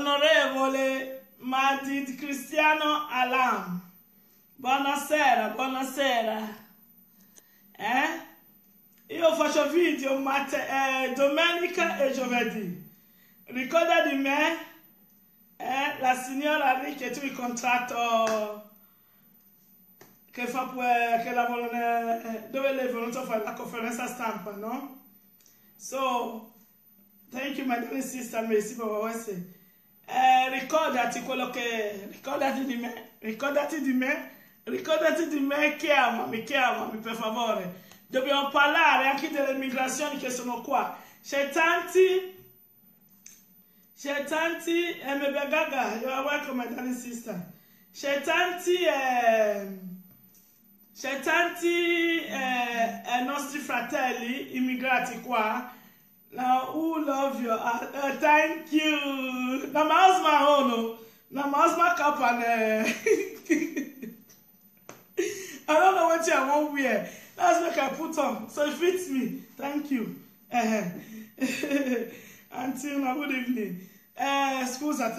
onorevole Madid Cristiano Alam. Buonasera, buonasera. Io faccio video domenica e giovedì. Ricorda di me, la signora lì che tu hai incontrato, che lavora dove lei è venuto a fare la conferenza stampa, no? So, thank you, my dear sister, merci per essere. Ricordati quello che... Ricordati di me, chiamami per favore. Dobbiamo parlare anche delle migrazioni che sono qua. C'è tanti, Gaga, you are welcome, my darling sister. C'è tanti nostri fratelli immigrati qua. Now, who love you? Thank you. Now, my husband, I don't know what I want to wear. That's what I put on. So it fits me. Thank you. Until now, good evening. Scusa,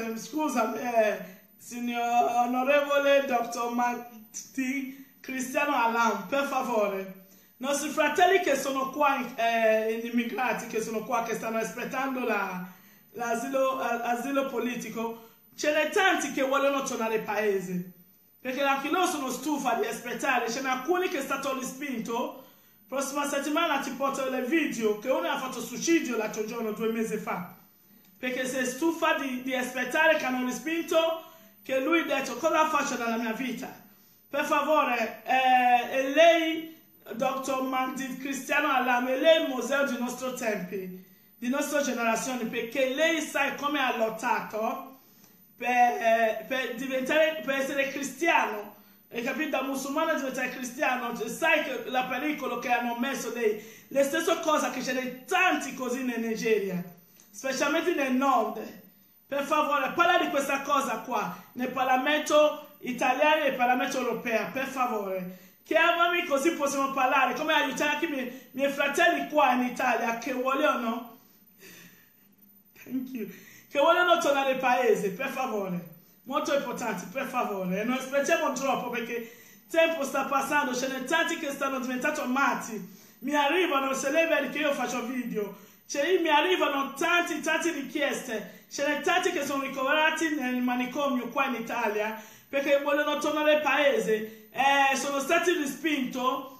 signor onorevole Dr. Matti Cristiano Alam, per favore. Nostri fratelli che sono qua, immigrati che sono qua, che stanno aspettando l'asilo politico, ce n'è tanti che vogliono tornare al paese, perché anche loro sono stufa di aspettare. Ce n'è alcuni che è stato respinto. Prossima settimana ti porto le video che uno ha fatto suicidio l'altro giorno, 2 mesi fa, perché si è stufa di aspettare, che hanno respinto, che lui ha detto cosa faccio nella mia vita. Per favore, e lei, Dr. Madid Cristiano Alam, e lei è il museo dei nostri tempi, di nostra generazione, perché lei sa come ha lottato per essere cristiano, e capito? Da musulmano diventare cristiano. Sai che la pericolo che hanno messo lei, le stesse cose che ce ne tanti così in Nigeria, specialmente nel nord. Per favore, parla di questa cosa qua nel Parlamento italiano e nel Parlamento europeo, per favore. Chiamami così possiamo parlare, come aiutare anche i miei fratelli qua in Italia che vogliono, thank you, che vogliono tornare al paese, per favore. Molto importante, per favore. Non aspettiamo troppo, perché il tempo sta passando, ce ne tanti che stanno diventando matti. Mi arrivano, se lei vede che io faccio video, mi arrivano tante richieste. Ce ne tanti che sono ricoverati nel manicomio qua in Italia, perché vogliono tornare al paese. Sono stati respinti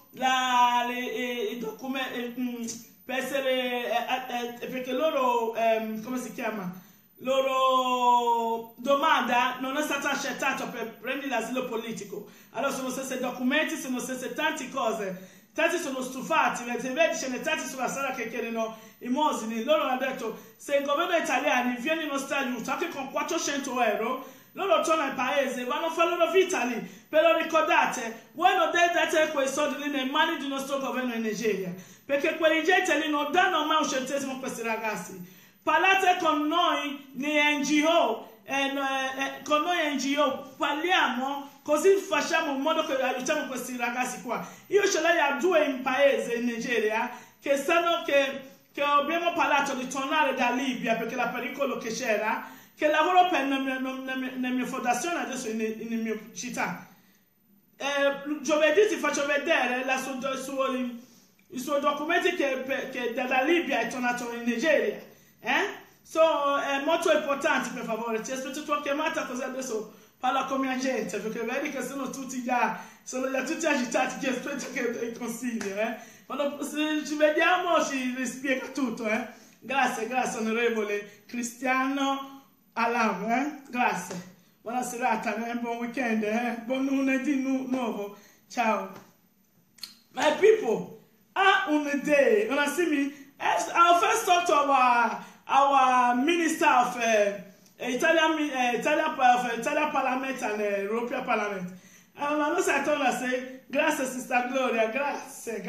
i documenti per essere, perché loro, come si chiama? Loro domanda non è stata accettata per prendere l'asilo politico. Allora sono stessi documenti, sono stesse tante cose. Tanti sono stufati, vedi, ce ne tanti sulla strada che chiedono i mosini. Loro hanno detto, se il governo italiano viene in nostro aiuto anche con 400 euro, loro tornano al paese, vanno a fare la loro vita lì. Però ricordate, voi non date quei soldi lì nelle mani del nostro governo in Nigeria, perché quelli gente lì non danno mai un centesimo a questi ragazzi. Parlate con noi NGO, con noi NGO, parliamo, così facciamo in modo che aiutiamo questi ragazzi qua. Io ce l'ho a 2 in paese, in Nigeria, che abbiamo parlato di tornare da Libia, perché la pericolo che c'era, che lavoro per la mia fondazione adesso in mia città. Giovedì ti faccio vedere i suoi documenti che da Libia è tornato in Nigeria. So, è molto importante, per favore. Ti aspetto tua chiamata, così adesso parlo con mia gente, perché vedi che sono tutti tutti agitati, che aspetto che consigli. Quando ci vediamo ci spiega tutto. Grazie, onorevole Cristiano Alam. Grazie. Buona serata, buon weekend, buon lunedì nuovo. Ciao. My people, un day, when I see me, I'll first talk to our minister of Italian Parliament and European Parliament. And I say, grazie, Sister Gloria, grazie.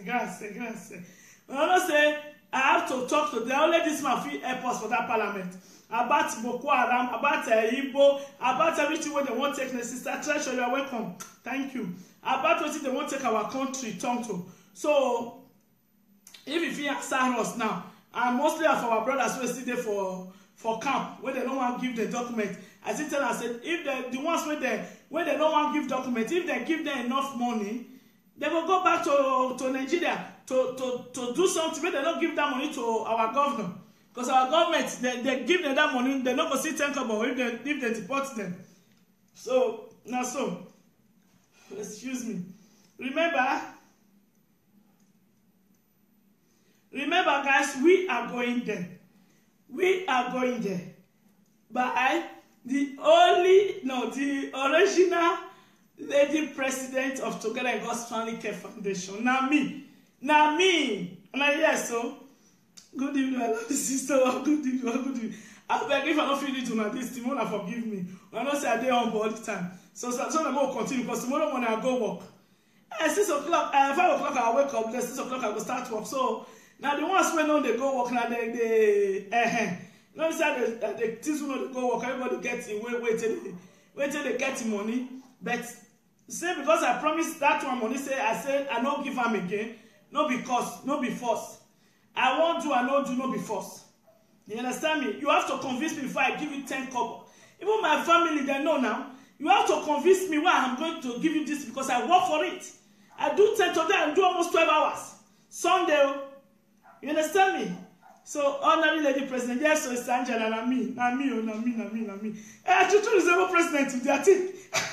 And I say, I have to talk to them. Only this man feel help us for that parliament. About Boko Haram, about Igbo, about everything where they want to take. Sister Treasure, you are welcome. Thank you. About what they want to take our country, to. So, if you answer us now, and mostly of our brothers who are still there for camp when they don't want to give the document. I still tell them, I said, if the ones when they don't want to give document, if they give them enough money, they will go back to Nigeria to do something. But they don't give that money to our governor. Because our government, they give them that money, they're not going to see 10 kobo if they deport them. So, now so, excuse me. Remember, guys, we are going there. We are going there. By the original lady president of Together in God's Family Care Foundation. Now me. And yes, so, good evening, I love the sister. Good evening. I beg if I don't feel it on this, tomorrow forgive me. I don't say I did on all the time. So I'm going to continue because tomorrow morning I go work. At 6 o'clock, 5 o'clock I wake up, then 6 o'clock I go start work. So now the ones when on they go work, now they you know, the things when they go work, everybody gets in, wait till they get the money. But say because I promised that one money, I said I don't give them again. No because, no be force. I won't do, I don't do, no be force. You understand me? You have to convince me before I give you 10 kobo. Even my family, they know now. You have to convince me why I'm going to give you this because I work for it. I do 10 today and do almost 12 hours. Sunday. You understand me? So, honorary lady president, yes, so it's Angela, na me. I should choose the president today, I think.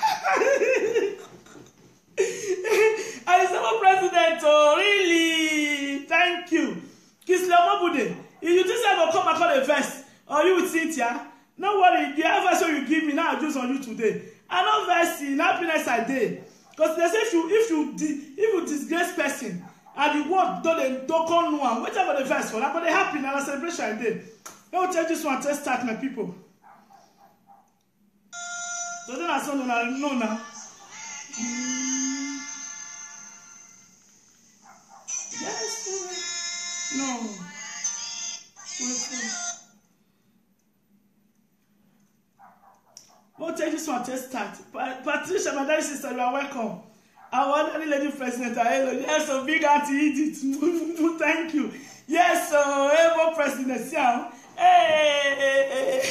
I the president, oh, really? Thank you. Kisla Mabude. If you think I will come and call a verse, or you with Cynthia, no worry, the advice you give me now, I choose on you today. I know verse in happiness I did. Because they say if you disgrace person, and the word don't come no one, whatever the verse for that, but they happy now, the celebration I did. Let me tell this one, let's start, my people. So then I saw no now. Yes, no. We'll take this one, let's start. Patricia, my dear sister, you are welcome. Our honorary lady president, yes, so big auntie Edith, thank you. Yes, so ever president, yeah. Hey.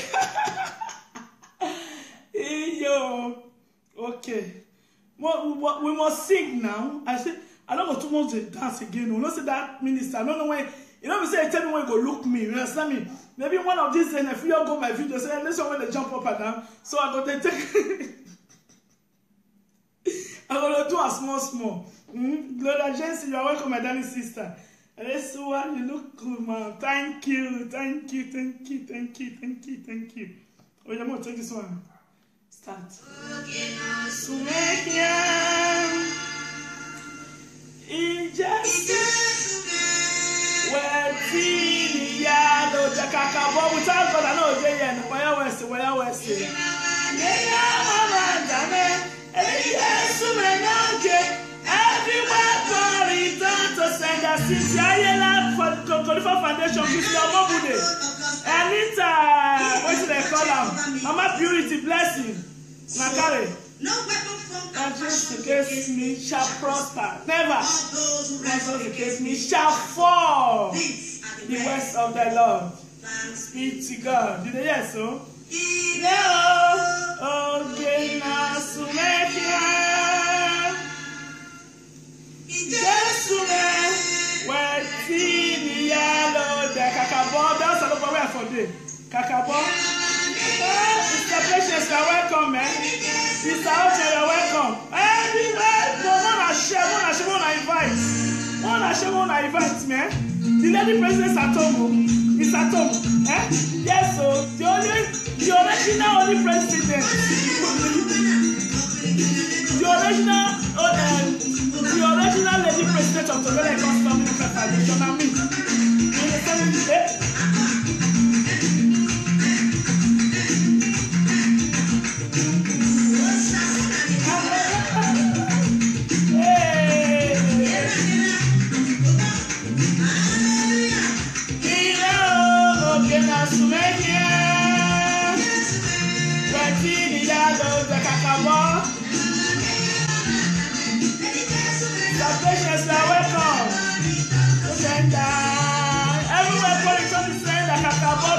Yo, okay. We must sing now. I said, I don't go too much to dance again. We don't say that minister. I don't know when. You know, we say, tell me when you go look me. You understand me? Maybe one of these days, if you all go my video, say, this one when they jump up and down. So I go to take. I'm going to do a small. Gloria Jensen, you are welcome, my darling sister. And this one, you look good, man. Thank you. Oh, I'm going to take this one. Start. Without God, I know they where West. Everywhere God is done to send us since Ayala for Khalifa Foundation, Mr. Mobude. Anita, what do they call him? Mama Purity, blessing. Nakare. No weapon from against me shall prosper. Never. Never against me shall fall. The words of the Lord. Speak to God. Did they hear so? No. Okay, now to make it. Just to make where see yellow the kakabo. That's a lot of for day. Kakabo. Mr. Patience, you're welcome, man. Mr. Oche, you're welcome. Everywhere, wanna invite, man. The lady president is at home. It's at home. Yes, so the original only president. The original lady president of Together in God's Family Care Foundation, and me. You understand me? Everywhere politicians say that Kakabo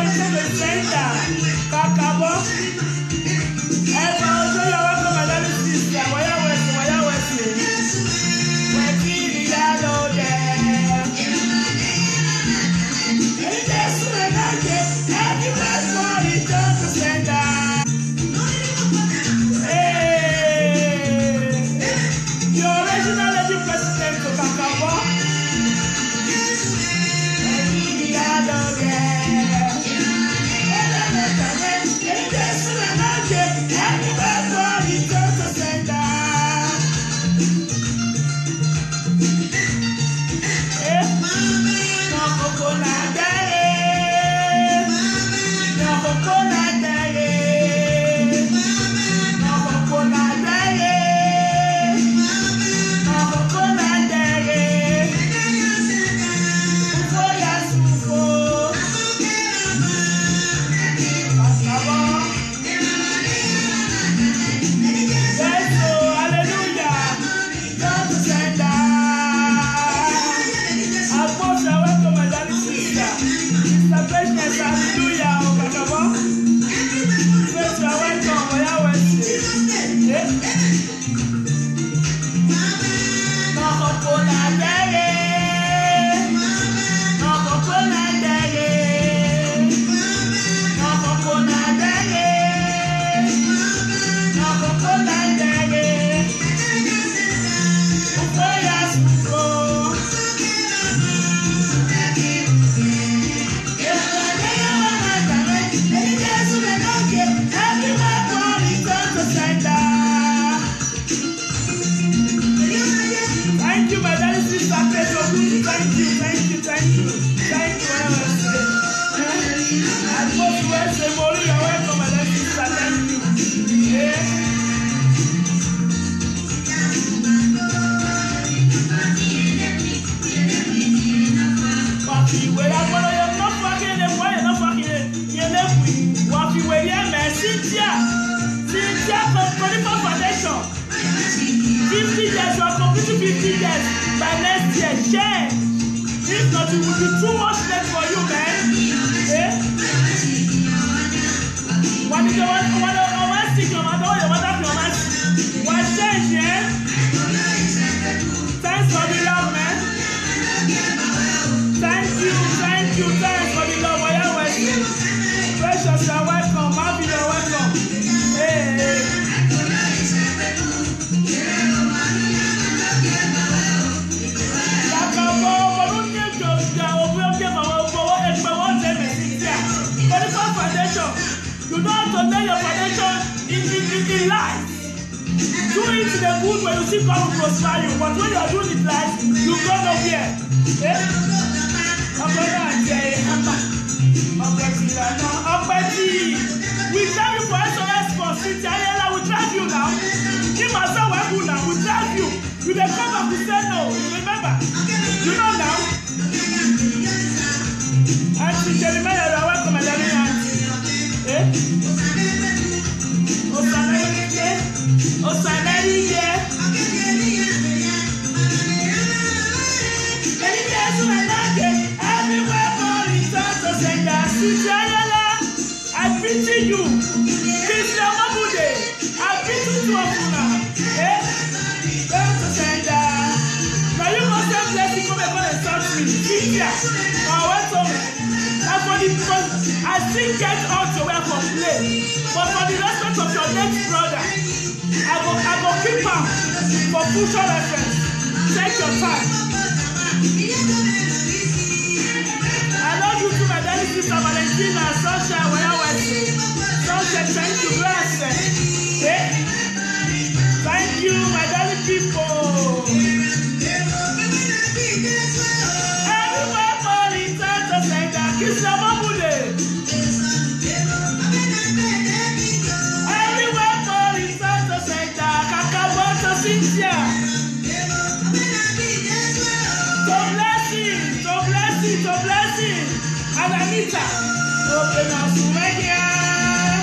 Anita, open up,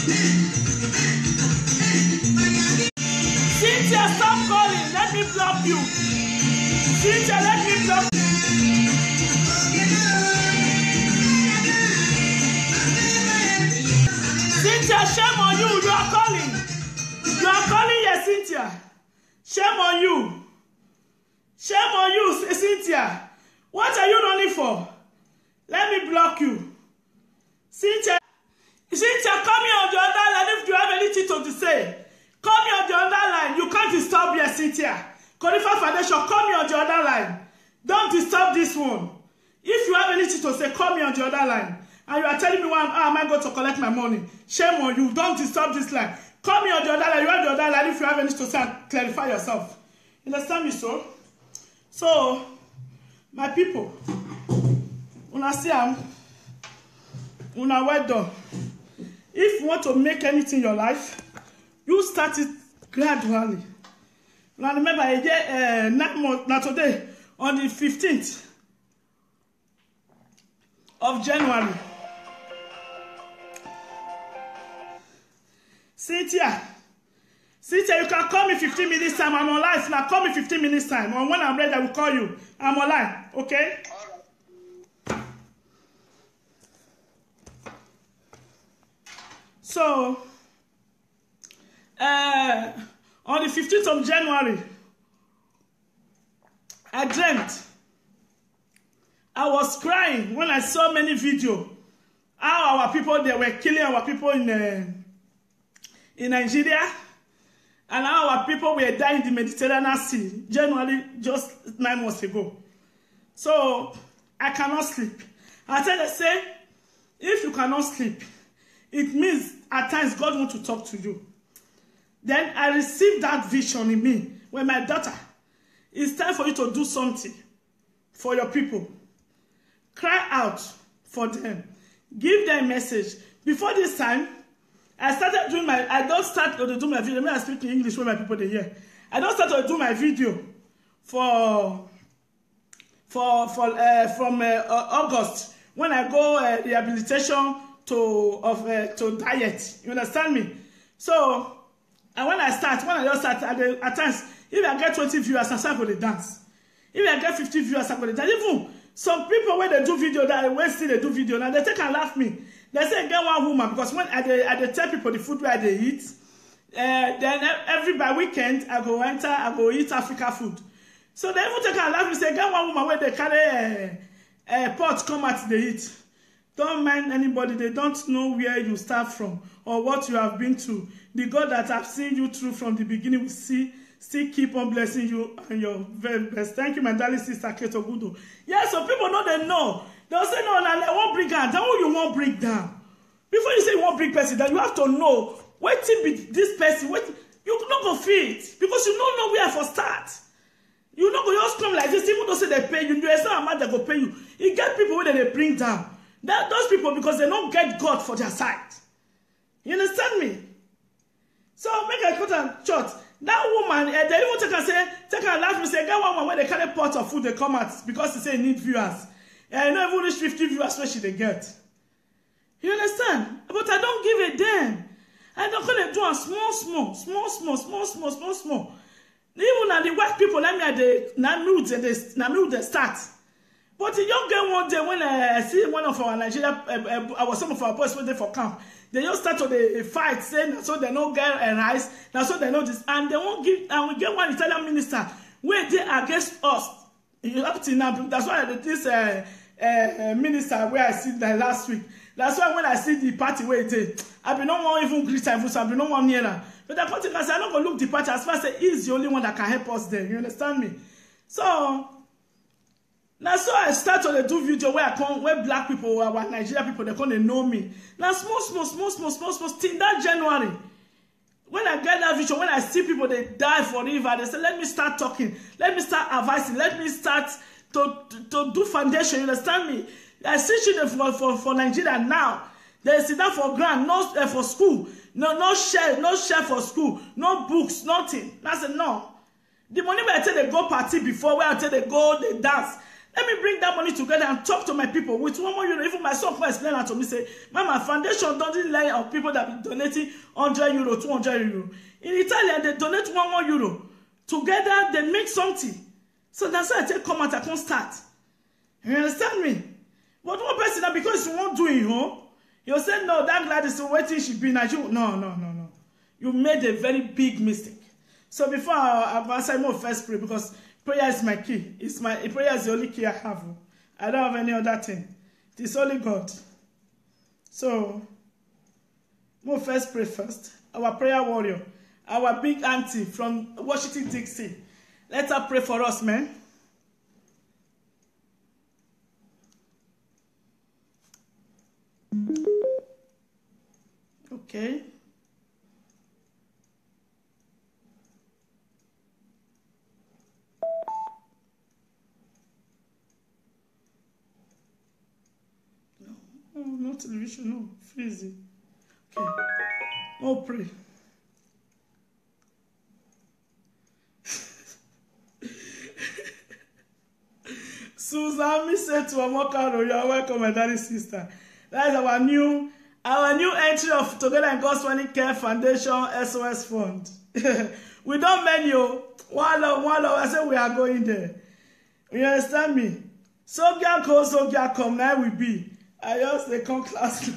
Cynthia, stop calling. Let me block you. Cynthia, let me block you. Cynthia, shame on you. You are calling. You are calling here, Cynthia. Shame on you. Shame on you, Cynthia. What are you running for? Let me block you. Cynthia, come here on the other line if you have anything to say. Come here on the other line. You can't disturb here, Cynthia. Codified Foundation, come here on the other line. Don't disturb this one. If you have anything to say, come here on the other line. And you are telling me how am I going to collect my money? Shame on you. Don't disturb this line. Come here on the other line. You have the other line. If you have anything to say, clarify yourself. You understand me, so? So, my people, una see una well done. If you want to make anything in your life, you start it gradually. Now remember, 9 months, now today, on the 15th of January. Cynthia, you can call me 15 minutes time. I'm on live now. Call me 15 minutes time. Or when I'm ready, I will call you. I'm online, okay? So, on the 15th of January, I dreamt. I was crying when I saw many videos how our people, they were killing our people in Nigeria, and how our people were dying in the Mediterranean Sea, January, just 9 months ago. So, I cannot sleep. I tell you, say, if you cannot sleep, it means at times God wants to talk to you. Then I received that vision in me when my daughter, it's time for you to do something for your people. Cry out for them. Give them a message. Before this time, I started doing I don't start to do my video. I speak in English when my people they hear. I don't start to do my video from August when I go rehabilitation to diet. You understand me? So, and when I just start, at times, if I get 20 viewers, I start with the dance. If I get 50 viewers, I start with the dance. Even some people when they do video, when still they do video, now they take and laugh me. They say get one woman because when I tell people the food where they eat, then by weekend I go eat Africa food. So they even take and laugh me, say get one woman where they carry pot come out they eat. Don't mind anybody. They don't know where you start from or what you have been to. The God that have seen you through from the beginning will still keep on blessing you and your very best. Thank you, my darling sister Keto Gudo. Yeah, so people know they know. They'll say, no, I won't bring down. Then who you won't bring down? Before you say you won't bring person down, you have to know. Wait till be this person. Wait, you not go fit because you don't know where for start. You not go just come like this. Even though say they pay you, there's no amount that go pay you. You get people where they bring down. Those people because they don't get God for their side. You understand me? So make a cut and short. That woman, they even take her laugh and say, get one woman where they carry pot of food they come out because they say need viewers. I know even reach 50 viewers where she they get. You understand? But I don't give a damn. I don't call it do a small. Even at the white people, let me they start. But the young girl one day when I see one of our Nigeria, some of our boys were there for camp. They just start to the fight, saying so they don't get a rice, now so they know this, and they won't give. And we get one Italian minister where they against us. Up to now, that's why this minister where I see that last week. That's why when I see the party where it is, I be no one even greet time, so I be no one near her. But the party can say I'm not gonna look the party as far as he's the only one that can help us there. You understand me? So. Now, so I start to do video where black people, our Nigerian people, they come, they know me. Now, small, till that January. When I get that video, when I see people, they die for river, they say, let me start talking. Let me start advising. Let me start to do foundation. You understand me? I see children for Nigeria now. They sit down for grant, no for school. No share for school. No books, nothing. I said, no. The money where I tell they go party before, where I tell they go, they dance. Let me bring that money together and talk to my people with 1 more euro. Even my son can explain that to me, say, Mama, foundation doesn't rely on people that be donating 100 euro, 200 euro. In Italy, they donate 1 more euro. Together, they make something. So that's why I take come out, I can't start. You understand me? But one person, because you won't do it, you say, no, that Gladys is waiting, she be now. No. You made a very big mistake. So before I answer, I must first pray, because prayer is my key. Prayer is the only key I have. I don't have any other thing. It is only God. So, we'll first pray first. Our prayer warrior, our big auntie from Washington, D.C. Let her pray for us, man. Okay. No television, no. Freezy. Okay. Oh, pray. Susan, me said to Amokaro, you are welcome, my daddy sister. That is our new entry of Together in God's Family Care Foundation SOS Fund. We don't menu. One love. I said we are going there. You understand me? So girl come, now we be. I just they come class.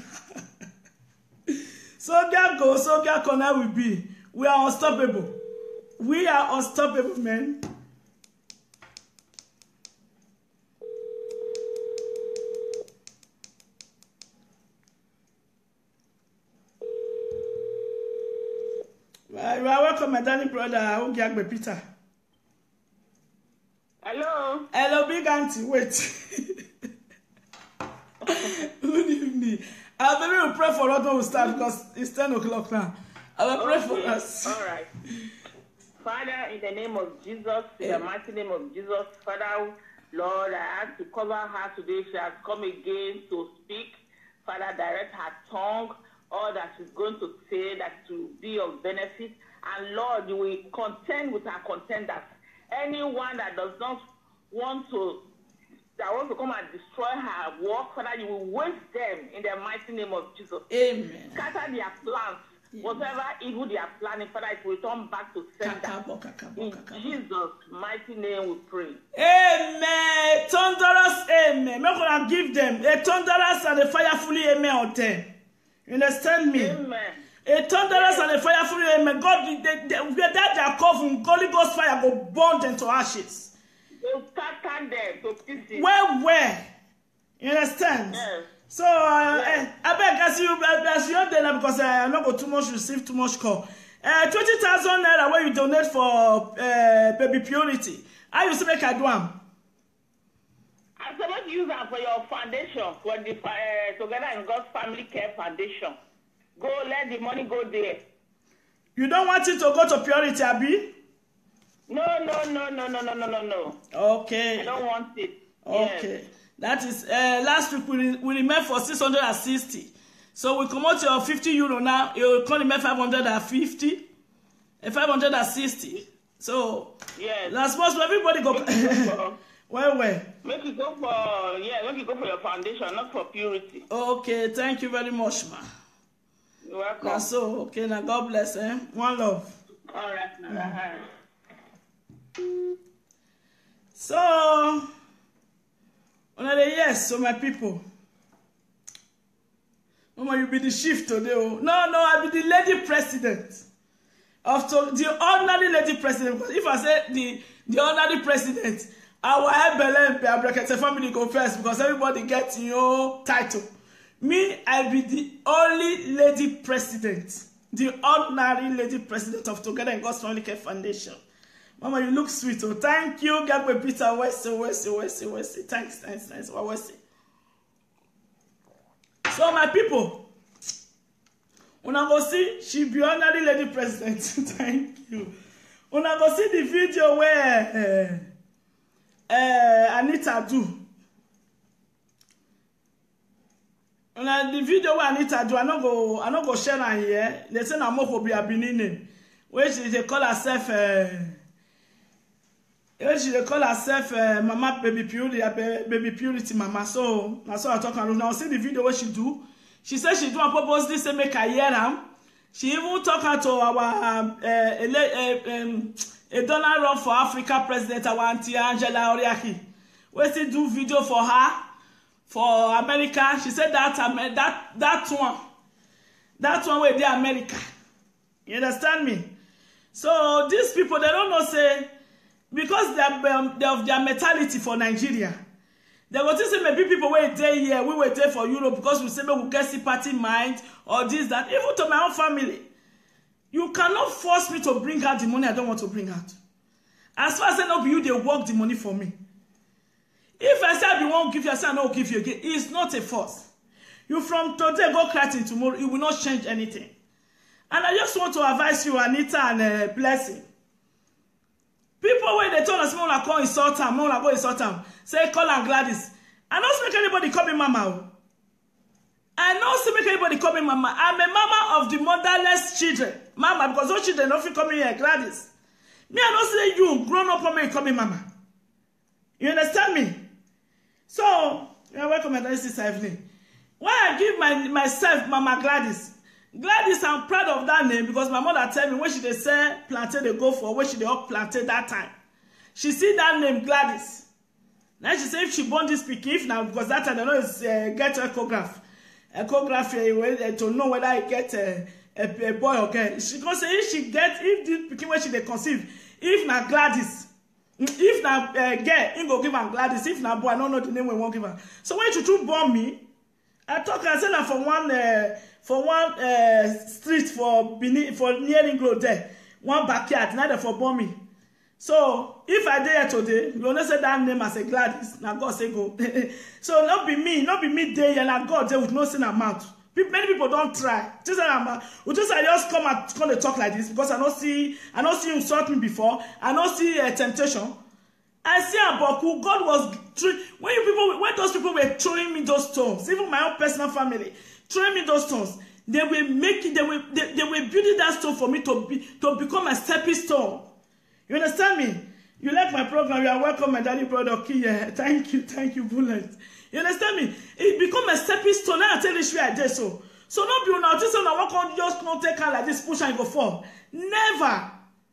So girl come, now we be. We are unstoppable. We are unstoppable, man. You are welcome, my darling brother. Ogiagbe Peter. Hello. Hello, big auntie. Wait. Good evening. Maybe we'll pray for us when we start because it's 10 o'clock now. I will pray for us. All right. Father, in the name of Jesus, in the mighty name of Jesus, Father, Lord, I ask to cover her today. She has come again to speak. Father, direct her tongue. All that she's going to say that to be of benefit. And Lord, you will contend with our contenders. Anyone that does not want to, that wants to come and destroy her work, Father, you will waste them in the mighty name of Jesus. Amen. Scatter their plans. Amen. Whatever evil they are planning, Father, it will return back to sender. In Jesus' mighty name we pray. Amen. Thunderous amen. Make gonna give them a thunderous and a firefully amen on them. You understand me? Amen. A thunderous and a firefully amen. God, that they are called Holy Ghost fire go burn them to ashes. They'll scatter them to pieces. Where? You understand? Yes. So, I beg as you there because I not go too much, receive too much call. 20,000 naira where you donate for baby purity. How you say make I do am? I'm supposed to use that for your foundation, for the Together in God's Family Care Foundation. Go, let the money go there. You don't want it to go to purity, Abi? No. Okay. I don't want it. Okay. Yes. That is, last week we remained for 660. So we come out your 50 euro now. You can remain 550. 560. So, yes. That's supposed to everybody go. Well. Make it go for your foundation, not for purity. Okay, thank you very much, ma. You're welcome. Now, so, okay, now God bless, One love. All right. So, yes, so my people. Mama, you be the chief today. Oh. No, I be the lady president. The honorary lady president. Because if I say the honorary president, our Ebele family go first because everybody gets your title. Me, I be the only lady president. The ordinary lady president of Together in God's Family Care Foundation. Mama, you look sweet. Oh, thank you. Gagwe Peter, Wesley. Thanks. Wesley. So, my people, when I go see, she be honorary lady president. Thank you. When I go see the video where Anita do. The video where Anita do, I not go share her here. They say Namoko be a Benin name. Where they call herself She dey call herself Mama Baby Purity Mama. So that's what I talk about. Now see the video what she do. She said she do on purposely say make I hear am. She even talk to our a Donald Trump for Africa president, our auntie Angela Oriaki. We still do video for her for America. She said that one where they America. You understand me? So these people they don't know say because they of their mentality for Nigeria. They go to say maybe people were there here, we were there for Europe because we say we get sympathy mind or this, that. Even to my own family, you cannot force me to bring out the money I don't want to bring out. As far as I know you, they work the money for me. If I say I won't give you, I say I don't give you again. It's not a force. You from today go crying tomorrow, it will not change anything. And I just want to advise you, Anita and Blessing. People when they told us, "Mona call insult them, Mona go insult them." Say call and Gladys. I don't make anybody call me Mama. I don't make anybody call me Mama. I'm a mama of the motherless children, Mama, because those children don't call me here, Gladys. Me, I don't say you grown up on me call me Mama. You understand me? So you're welcome at this evening. Why I give myself Mama Gladys? Gladys, I'm proud of that name because my mother tell me when she dey say plantain they go for, when she dey up plantain that time. She see that name Gladys. Now she say if she born this pikin, if now because that time I know it's get echograph to know whether I get a boy or girl. She gonna say if she get if this pikin when she dey conceive, if na Gladys, if na girl, he go give her Gladys. If na boy, I don't know the name we won't give her. So when she too born me, I talk and say that for one street for Benin, for nearing road there, one backyard, now they for bomb me. So if I there today, you only say that name as a Gladys, now God say go. So not be me there, and now God there with no sin amount. Many people don't try. Just I just come to talk like this because I don't see you insult me before. I don't see temptation. I see about who God was when those people were throwing me those stones, even my own personal family, throwing me those stones, they were building that stone for me to become a stepping stone. You understand me? You like my program, you are welcome, my daddy brother Kia. Thank you, Bullet. You understand me? It become a stepping stone. Now I tell you I did so. So not be now just not take her like this, push and go fall. Never.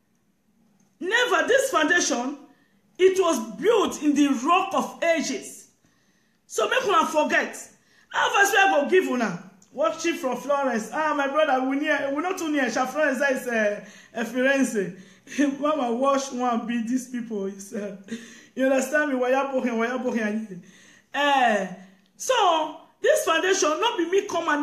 This foundation, it was built in the rock of ages. So make una forget. How fast we are going to give una? Watching from Florence. My brother, we not too near. Florence, that is a Firenze. Mama, watch one beat these people. You understand me? So, this foundation, not be me come and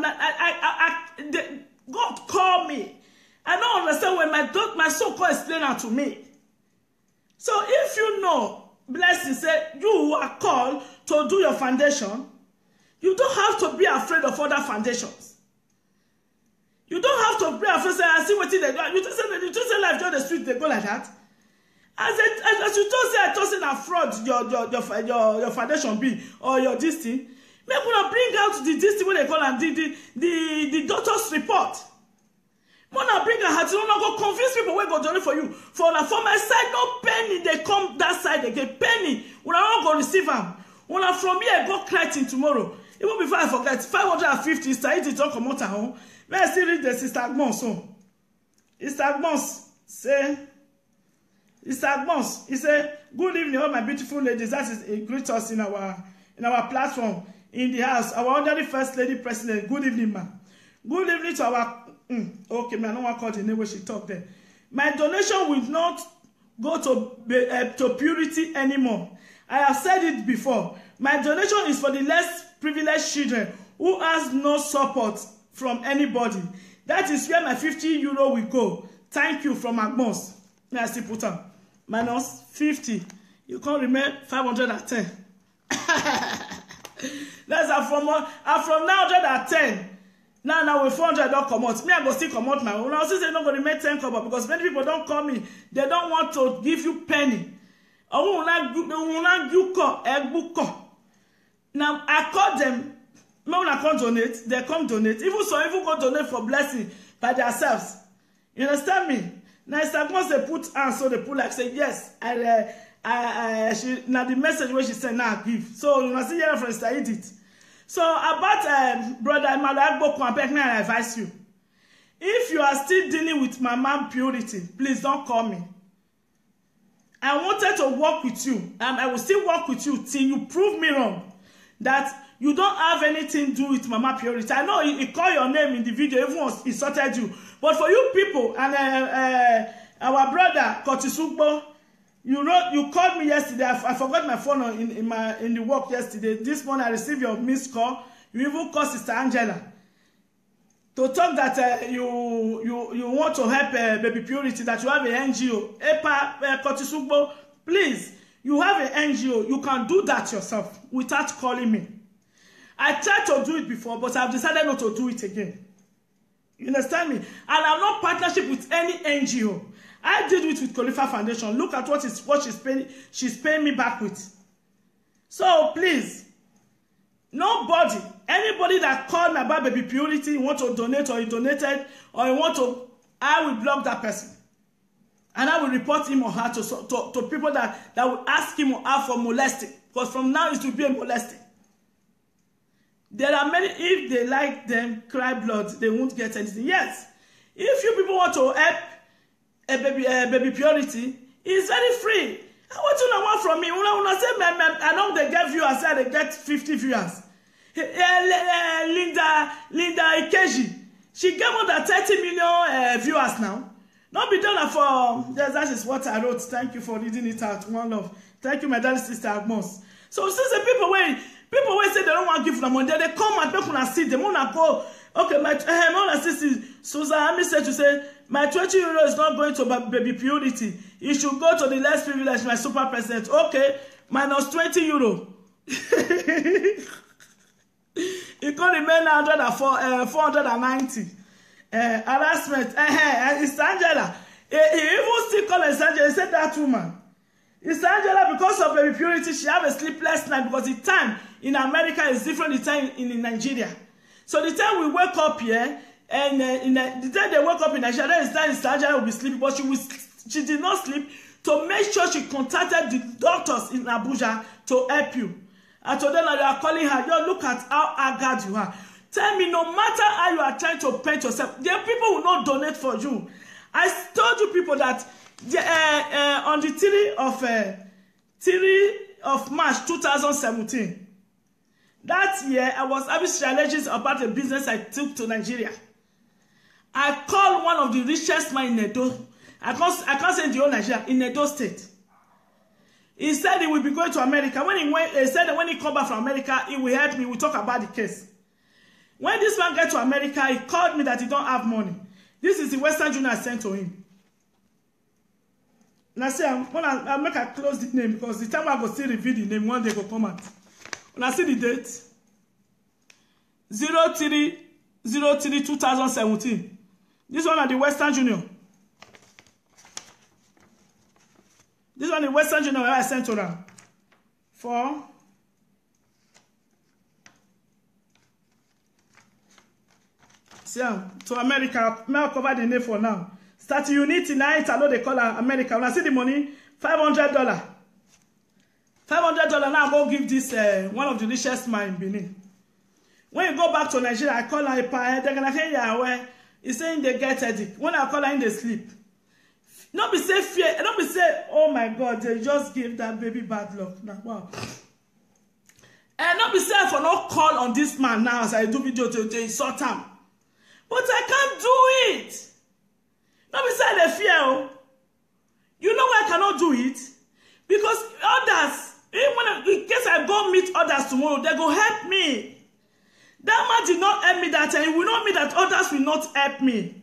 God call me. I don't understand when my so-called explainer to me. So if you know, Blessing said, you are called to do your foundation, you don't have to be afraid of other foundations. You don't have to be afraid, say, I see what they do. You just say life on the street, they go like that. As you just say, I just say that fraud your foundation be, or your this thing, make una bring out the this thing what they call and the doctor's report. When I bring a hat, you don't go convince people where go donate for you. For my side, no penny, they come that side again. Penny, when I don't go receive them. When I from here, I go crying tomorrow. Even before I forget, 550 is to talk about home. May I still read the Sister Agmons song. Sister Agmons say, Sister Agmons, he said, good evening, all my beautiful ladies. That is a greet us in our platform, in the house. Our honorary First Lady President, good evening, ma'am. Good evening to our okay, man, I don't want to call the name where she talked there. My donation will not go to purity anymore. I have said it before. My donation is for the less privileged children who has no support from anybody. That is where my 50 euro will go. Thank you from Agmons. May I still put on minus 50. You can't remember 510. That's from 910. Now with 400 don't come out. Me, I go still come out my own. I also say not going to make 10 cover because many people don't call me. They don't want to give you penny. Now I call them. When I come donate, they come donate. Even go donate for blessing by themselves. You understand me? Now it's like once they put hands, so they put like say yes. I now the message where she said now give. So you must see here from Sister Edith. So about brother Malagbo Kwampek, I advise you. If you are still dealing with my mom purity, please don't call me. I wanted to work with you, and I will still work with you till you prove me wrong. That you don't have anything to do with Mama Purity. I know he called your name in the video, everyone insulted you. But for you people, and our brother, Kotisugbo, you called me yesterday. I forgot my phone in the work yesterday. This morning I received your missed call. You even called Sister Angela to talk that you want to help Baby Purity, that you have an NGO. Epa Kotisugbo, please, you have an NGO. You can do that yourself without calling me. I tried to do it before, but I've decided not to do it again. You understand me? And I'm not partnership with any NGO. I did it with Khalifa Foundation. Look at what she's paying me back with. So please, nobody, anybody that called me about Baby Purity, you want to donate or you donated, or you want to, I will block that person. And I will report him or her to people that will ask him or her for molesting. Because from now it will be a molesting. There are many, if they like them, cry blood, they won't get anything. Yes, if you people want to help a baby Purity, it's very free. I want to know what from me. When I say, I know they get viewers, I say they get 50 viewers. Linda Ikeji, she get more than 30 million viewers now. Not be done for, yes, that is what I wrote. Thank you for reading it out. One love. Thank you, my darling sister Agmos. So since the people will say they don't want to give them money, they come and people and see them. Wanna go, okay, my sister Susan Ami said to say, my 20 euro is not going to Baby Purity. It should go to the less privileged, my super president. Okay, minus 20 euro. It can remain 490. Harassment. It's Angela. He even still call it Angela. He said that woman. It's Angela, because of Baby Purity, she have a sleepless night because the time in America is different the time in Nigeria. So the time we wake up here, and the time they wake up in Nigeria, that is time Sister Angela will be sleeping, but she did not sleep to make sure she contacted the doctors in Abuja to help you. I told them that they are calling her, yo, look at how haggard you are. Tell me, no matter how you are trying to paint yourself, the people will not donate for you. I told you people that on the 3 of March 2017, that year I was having strategies about a business I took to Nigeria. I called one of the richest men in Edo. I can't say in the whole Nigeria, in Edo State. He said he will be going to America. He said that when he come back from America, he will help me. We'll talk about the case. When this man get to America, he called me that he don't have money. This is the Western Union I sent to him. And I say, I'll make a close the name because the time I go still reveal the name, one day go come out. When I see the date, 03/03/2017. This one at the Western Union. This one the Western Union where I sent to them. For to America, I'll cover the name for now. Start Unity night, I know they call her America. When I see the money, $500. $500 now I'm going to give this one of the richest man in Benin. When you go back to Nigeria, I call her a pie, they're gonna say where he's saying they get headache. When I call her in, they sleep. Not be say fear, don't be say, oh my God, they just give that baby bad luck. Now, wow. And not be say for no call on this man now as I do video to insult him. But I can't do it. Not be say they fear. Oh. You know why I cannot do it? Because others, even in case I go meet others tomorrow, they go help me. That man did not help me that time. It will not mean that others will not help me.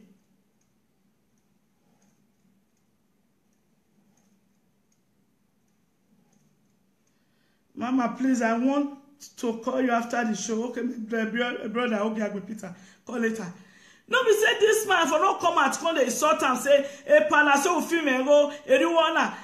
Mama, please, I want to call you after the show. Okay, brother, okay, with Peter. Call later. No, be say this man for no come at when they sort and say, a palace will film and go, everyone.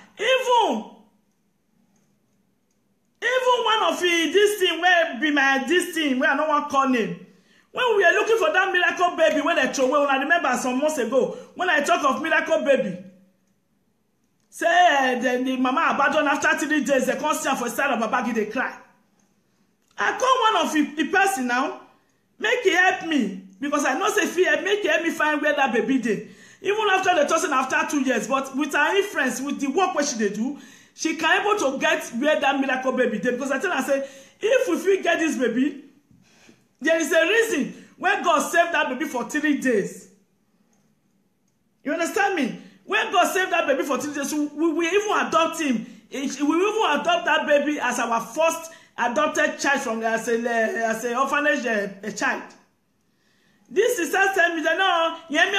Even one of this thing where be my this thing where I don't want to call name. When we were looking for that miracle baby, when I throw away, when I remember some months ago, when I talk of miracle baby, Say the mama abandon after 3 days, they come stand for the side of Babagi, they cry. I call one of the person now, make he help me, because I know say if he help, make he help me find where that baby dey. Even after the tossing after 2 years, but with her influence, with the work what she dey do, she can able to get where that miracle baby dey. Because I tell her, say, if we get this baby, there is a reason when God saved that baby for 3 days. You understand me? When God saved that baby for 3 days, we even adopt him. We even adopt that baby as our first adopted child from as a orphanage a child. This sister said me that no,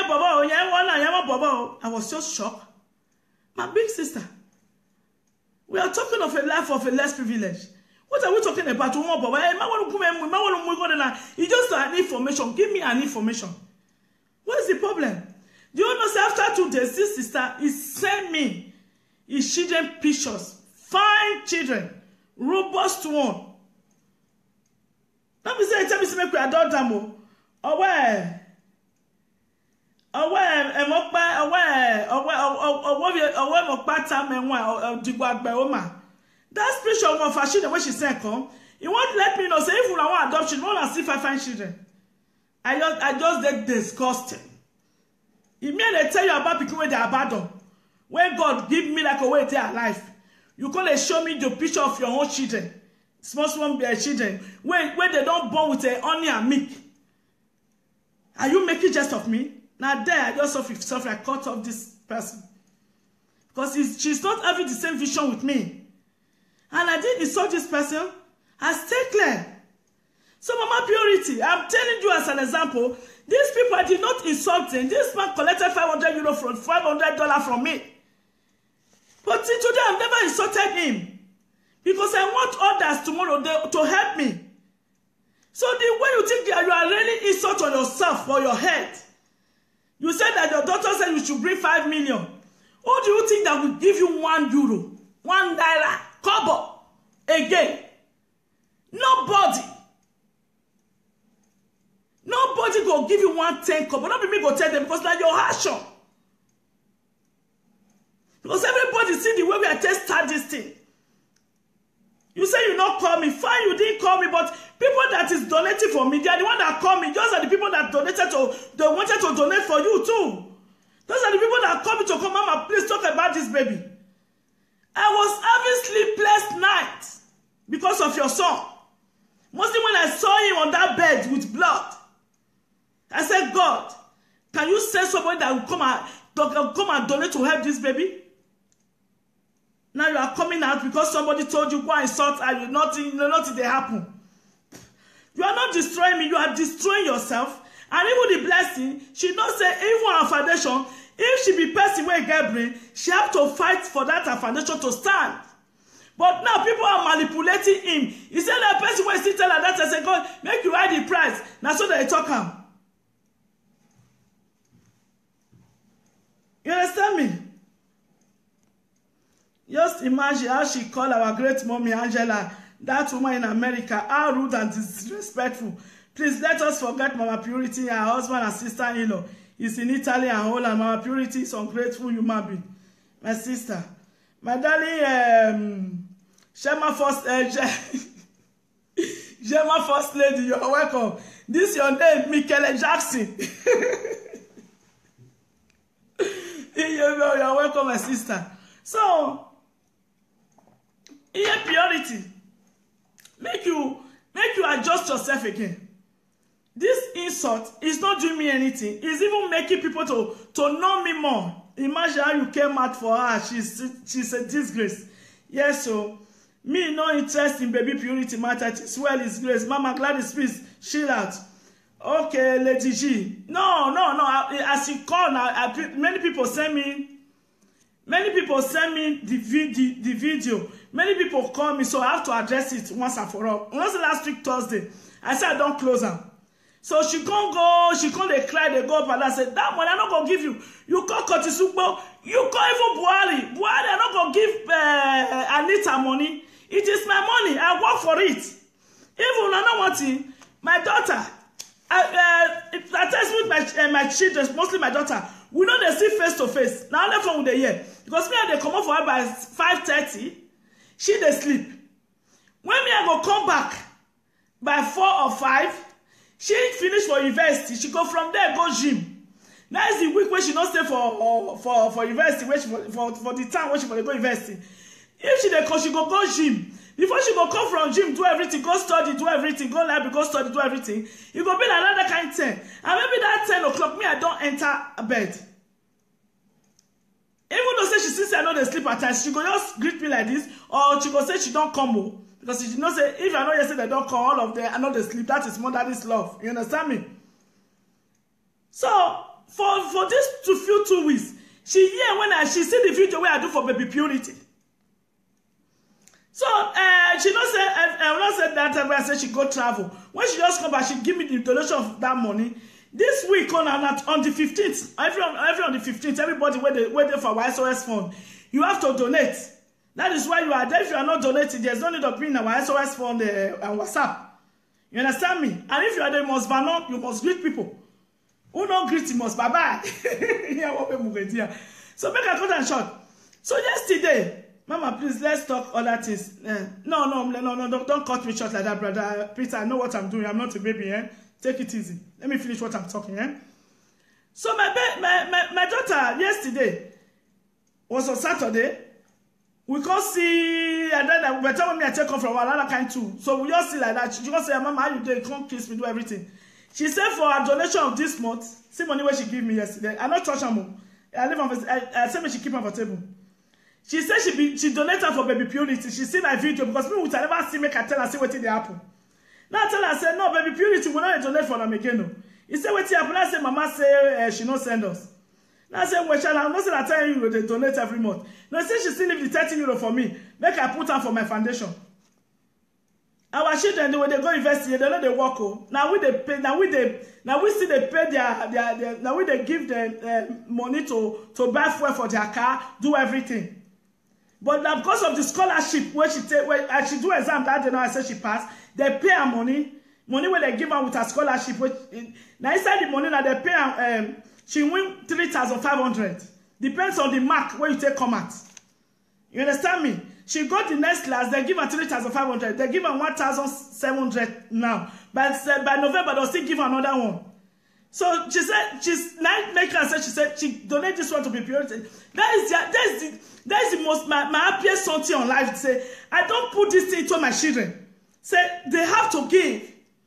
I was so shocked. My big sister, we are talking of a life of a less privilege. What are we talking about? You just an information. Give me an information. What is the problem? Do you know, say after 2 days, this sister is sent me his children pictures. Fine children. Robust one. Let me say, tell me to make we adopt them. That spiritual one for children when she said come, you want to let me know, say if we want adoption, you want to see if I find children. I just get disgusted. It mean they tell you about people where they abandon. When God give me like a way they are alive, you can't show me the picture of your own children. Small children. Where they don't born with a honey and milk. Are you making jest of me? Now there I just suffer I cut off this person. Because she's not having the same vision with me. And I didn't insult this person. I stay clear. So Mama Purity, I'm telling you as an example, these people I did not insult them. This man collected €500 from $500 from me. But see, today I've never insulted him. Because I want others tomorrow to help me. So the way you think that you are really insult on yourself for your head. You said that your daughter said you should bring 5 million. Who do you think that will give you €1, $1, kobo again? Nobody. Nobody go give you 110 kobo. Not be me go tell them because now your action. Because everybody see the way we are just start this thing. You say you not call me. Fine, you didn't call me, but people that is donating for me, they are the one that call me. Those are the people that donated to, they wanted to donate for you too. Those are the people that call me to come, Mama, please talk about this baby. I was having sleepless nights because of your son. Mostly when I saw him on that bed with blood, I said, God, can you send somebody that will come and donate to help this baby? Now you are coming out because somebody told you go and insult and nothing they happen. You are not destroying me, you are destroying yourself. And even the blessing, she don't say even on her foundation, if she be person where get brain, she have to fight for that her foundation to stand. But now people are manipulating him. He said that person where still tell her that I say, God, make you hide the price. Now so they talk him. You understand me? Just imagine how she called our great mommy Angela, that woman in America, how rude and disrespectful. Please let us forget Mama Purity, her husband and sister-in-law. Is in Italy and Holland. Mama Purity is ungrateful human being. My sister. My darling, Shema First Shema First Lady, you are welcome. This is your name, Michael Jackson. You are welcome, my sister. So, here purity. Make you adjust yourself again. This insult is not doing me anything. It's even making people to know me more. Imagine how you came out for her. She's a disgrace. Yes, so me no interest in baby purity matter. It's well is grace. Mama Gladys, please chill out. Okay, Lady G. No. As you call now, many people send me the video. Many people call me, so I have to address it once and for all. Once last week Thursday, I said I don't close them. So she can't go, they cry, they go up and I said, that money I'm not going to give you. You call Kotisukbo, you call even Buhari. Buhari, I'm not going to give Anita money. It is my money, I work for it. Even I know what my daughter, I test with my children, mostly my daughter, We know they see face to face. Now only phone with the year. Because me and they come up for her by 5:30. She they sleep. When me I go come back by 4 or 5, she finish for university. She go from there go gym. Now is the week where she not stay for university, where she for the time where she go university. If she dey come, she go gym. Before she go come from gym, do everything, go study, do everything, go library, go study, do everything. You go be like another kind 10. And maybe that 10 o'clock, me I don't enter bed. Even though say she since I know they sleep at times, she go just greet me like this, or she go say she don't come home. Because she know say if I know you say they don't come, all of them I know they sleep. That is more than this love. You understand me? So for this to few 2 weeks, she hear when she see the video where I do for baby purity. So she not say I not say that time I say she go travel. When she just come back, she give me the donation of that money. This week on the 15th, every on the 15th, everybody where they for our SOS fund, you have to donate. That is why you are there. If you are not donating, there's no need of being our SOS fund and WhatsApp. You understand me? And if you are there, you must ban, you must greet people. Who don't greet, you must bye-bye. So make a cut and short. So yesterday, Mama, please, let's talk other things. No, don't cut me short like that, brother. Peter, I know what I'm doing. I'm not a baby, eh? Take it easy. Let me finish what I'm talking, eh? So my daughter, yesterday, was on Saturday. We can't see, and then by the time I take off from another kind too. So we just see like that. She just say, Mama, how you doing? Come kiss me, do everything. She said for a donation of this month, see money where she gave me yesterday. I not touch her more. I said me she keep her for table. She said she donated for baby purity. She see my video because me would never see make her tell her see what they happen. Now I tell her, I said, no, baby purity will not donate for them again. No. He said, what happen? I said, Mama say she no send us. Now I said, well, I'm not saying I tell you they donate every month. No, I said she still leave the 30 euro for me. Make her put her for my foundation. Our children, when they go investigate, they know they work. Now we they pay. Now we see they pay their. Now we they give them money to buy fuel for their car, do everything. But now because of the scholarship where she take, where she do exam that day, now I said she passed. They pay her money where they give her with her scholarship. Which, now inside the money now they pay her. She win 3,500. Depends on the mark where you take come at. You understand me? She got the next class, they give her 3,500. They give her 1,700 now. But by November, they'll still give her another one. So she said, she's now making her say, she said, she donated this one to be purity. That is the most, my happiest something on life. Say, I don't put this thing to my children. Say, they have to give.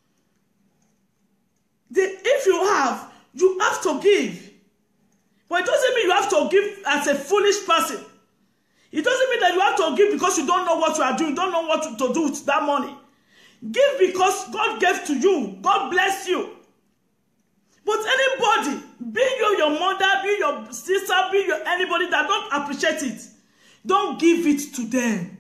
If you have to give. But it doesn't mean you have to give as a foolish person. It doesn't mean that you have to give because you don't know what you are doing, don't know what to do with that money. Give because God gave to you. God bless you. But anybody, be you your mother, be your sister, be your anybody that don't appreciate it, don't give it to them.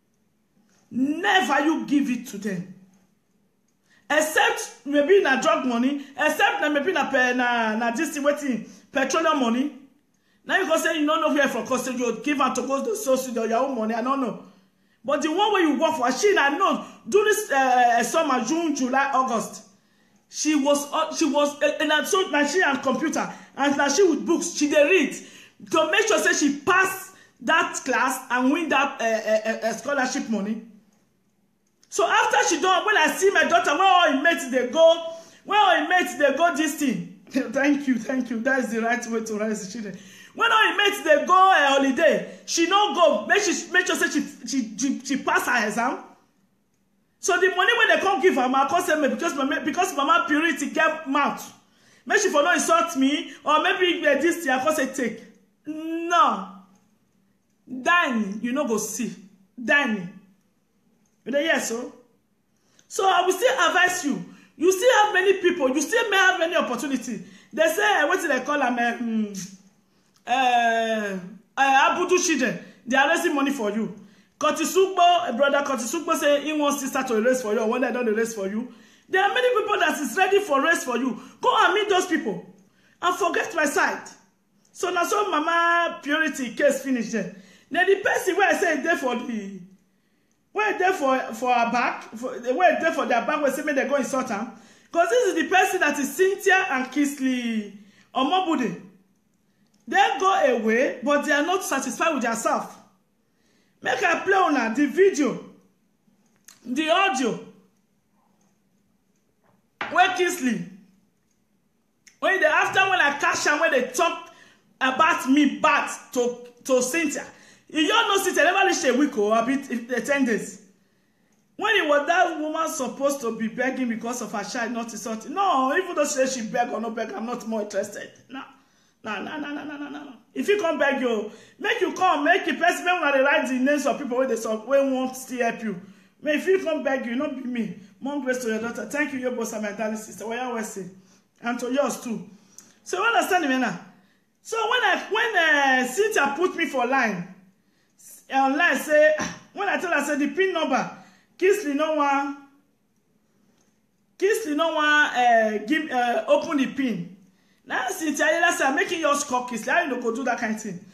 Never you give it to them. Except maybe na drug money, except maybe na this waiting petroleum money. Now you go say you don't know where for cost you give her to go to source with your own money. I don't know. But the one where you work for, she I know do this summer, June, July, August. She was and so now she and computer and now she with books. She dey read to make sure say she pass that class and win that scholarship money. So after she done, when I see my daughter, where all her mates they go, this thing. Thank you. That is the right way to raise the children. When all her mates they go holiday, she no go. Make sure say she pass her exam. So the money when they come give her, I can't say because Mama Purity get mouth. Make she for not insult me or maybe this thing I can't say take. No. Dining, you no go see. Dining. You know, yes, so I will still advise you. You still have many people. You still may have many opportunities. They say, what do they call them? Abudu Shide. They are raising money for you. Kotisugbo, brother Kotisugbo say he wants sister to raise for you. Or when they don't raise for you. There are many people that is ready for raise for you. Go and meet those people. And forget my side. So now so Mama Purity case finished there. Now the person where I say there for the where there for her back, where there for their back, where say me they go insult them. Because this is the person that is Cynthia and Kisley Omobude. They go away, but they are not satisfied with themselves. Make I play on the video, the audio. Where Kingsley, when I catch am when they talk about me bad to Cynthia, you don't know Cynthia never reached a week or a bit 10 days. When it was that woman supposed to be begging because of her child not to something. No, even though she beg or not beg, I'm not more interested. No. If you come beg you, make you come, make the person when they write the names of people where they won't still help you. May if you come beg you, not be me. More grace to your daughter. Thank you, your boss and my darling sister. What you always say. And to yours too. So you understand me now? So when Cynthia put me for line, online say when I tell her say the PIN number, Kingsley no one give open the PIN. Now Cynthia say I'm making yours call Kingsley. I ain't go do that kind of thing.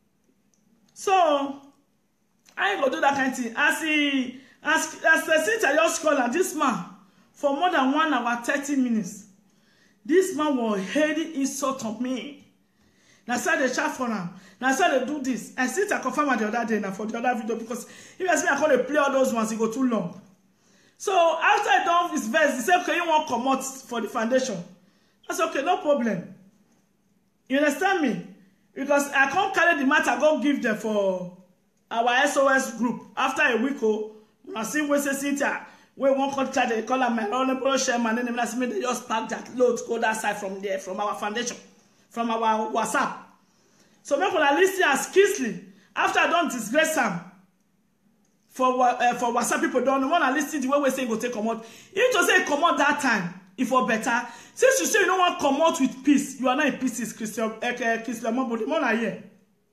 So I ain't go do that kind of thing. As Cynthia just call her, this man for more than 1 hour 30 minutes. This man was heading insult on me. Now say they chat for him. Now say they do this. And since I confirmed the other day now for the other video, because if you ask me I call play all those ones, it go too long. So after I done his verse, he said, okay, you want to come out for the foundation. I said, okay, no problem. You understand me? Because I can't carry the matter, go give them for our SOS group. After a week, I see we say Cynthia, we won't contact they call them my honorable chairman, and then they just pack that load to go that side from there, from our foundation, from our WhatsApp. So make una listen as Kingsley, after I don't disgrace him, for WhatsApp people don't want to listen the way we say go take come out. If to say come out that time, if for better, since you say you don't want to come out with peace, you are not in peace, is Kingsley Omobode. More na here.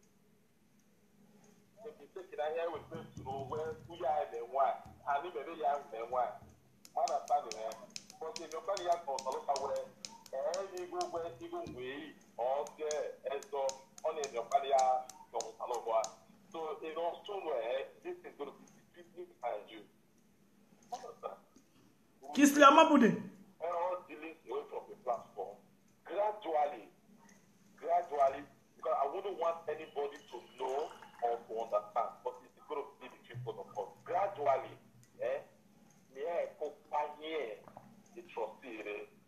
So it also this is going to be behind you. Kingsley Omobode. All dealing away from the platform gradually, because I wouldn't want anybody to know or to understand, but it's going to be between both of us. Gradually, the trustee,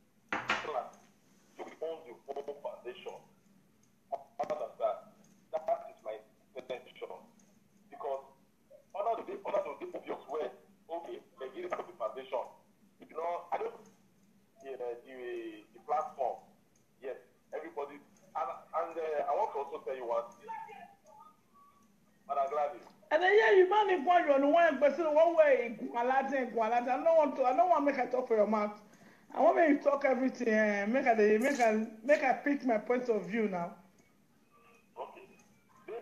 to own the whole foundation. Understand? That is my intention. Because under the obvious way, okay, they give it to the foundation. You know, I don't the platform. Yes, everybody. And I want to also tell you one thing. And I'm glad you. And then yeah, you man in one person one way Gualata. I don't want to make a talk for your mouth. I want me to talk everything. Make I pick my point of view now. Okay. Then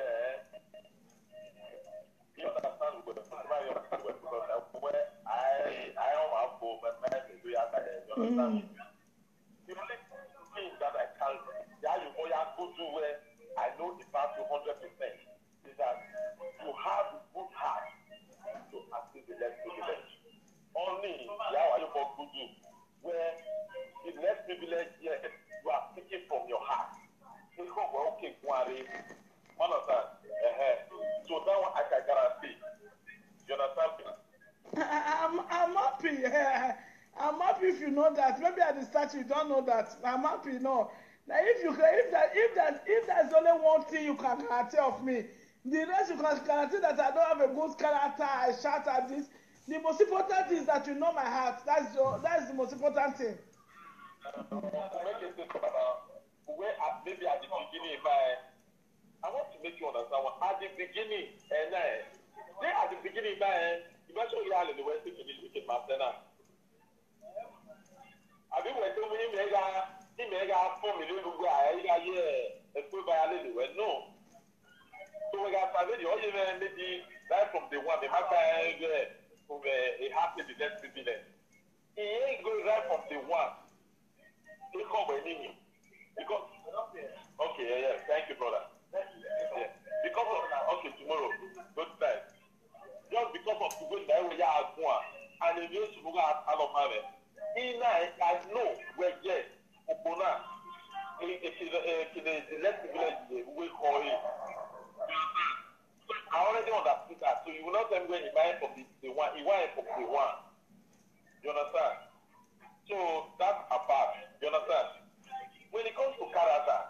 you understand because I don't have both my mind to do you understand? The only thing that I can go to where I know the path to 100% is that you have a good heart to access the less privilege. Only you for good do where the less privilege, yes, you are taking from your heart. Okay, understand? So that one I can guarantee. You understand me? I'm happy. I'm happy if you know that. Maybe at the start you don't know that. I'm happy. No. Now if there's only one thing you can guarantee of me, the rest you can guarantee that I don't have a good character. I shout at this. The most important thing is that you know my heart. That's the most important thing. Maybe at the beginning, I want to make you understand what at the beginning, at the beginning, you mentioned you are in the West finish with Marcena. I mean, when you make a 4 million, no. So we got started, you maybe right from the one, the matter a happy the next privilege. He ain't going right from the one. He come with me. Because, okay, yeah, thank you, brother. Yeah. Because of, okay, tomorrow, good time. Just because of the way that we are going, and the news to go out of my I know where yes, Opona, the next village we call it. I already understood that. So you will not tell me when he buy from the one, he buy from the one. You understand? So that's apart. You understand? When it comes to character,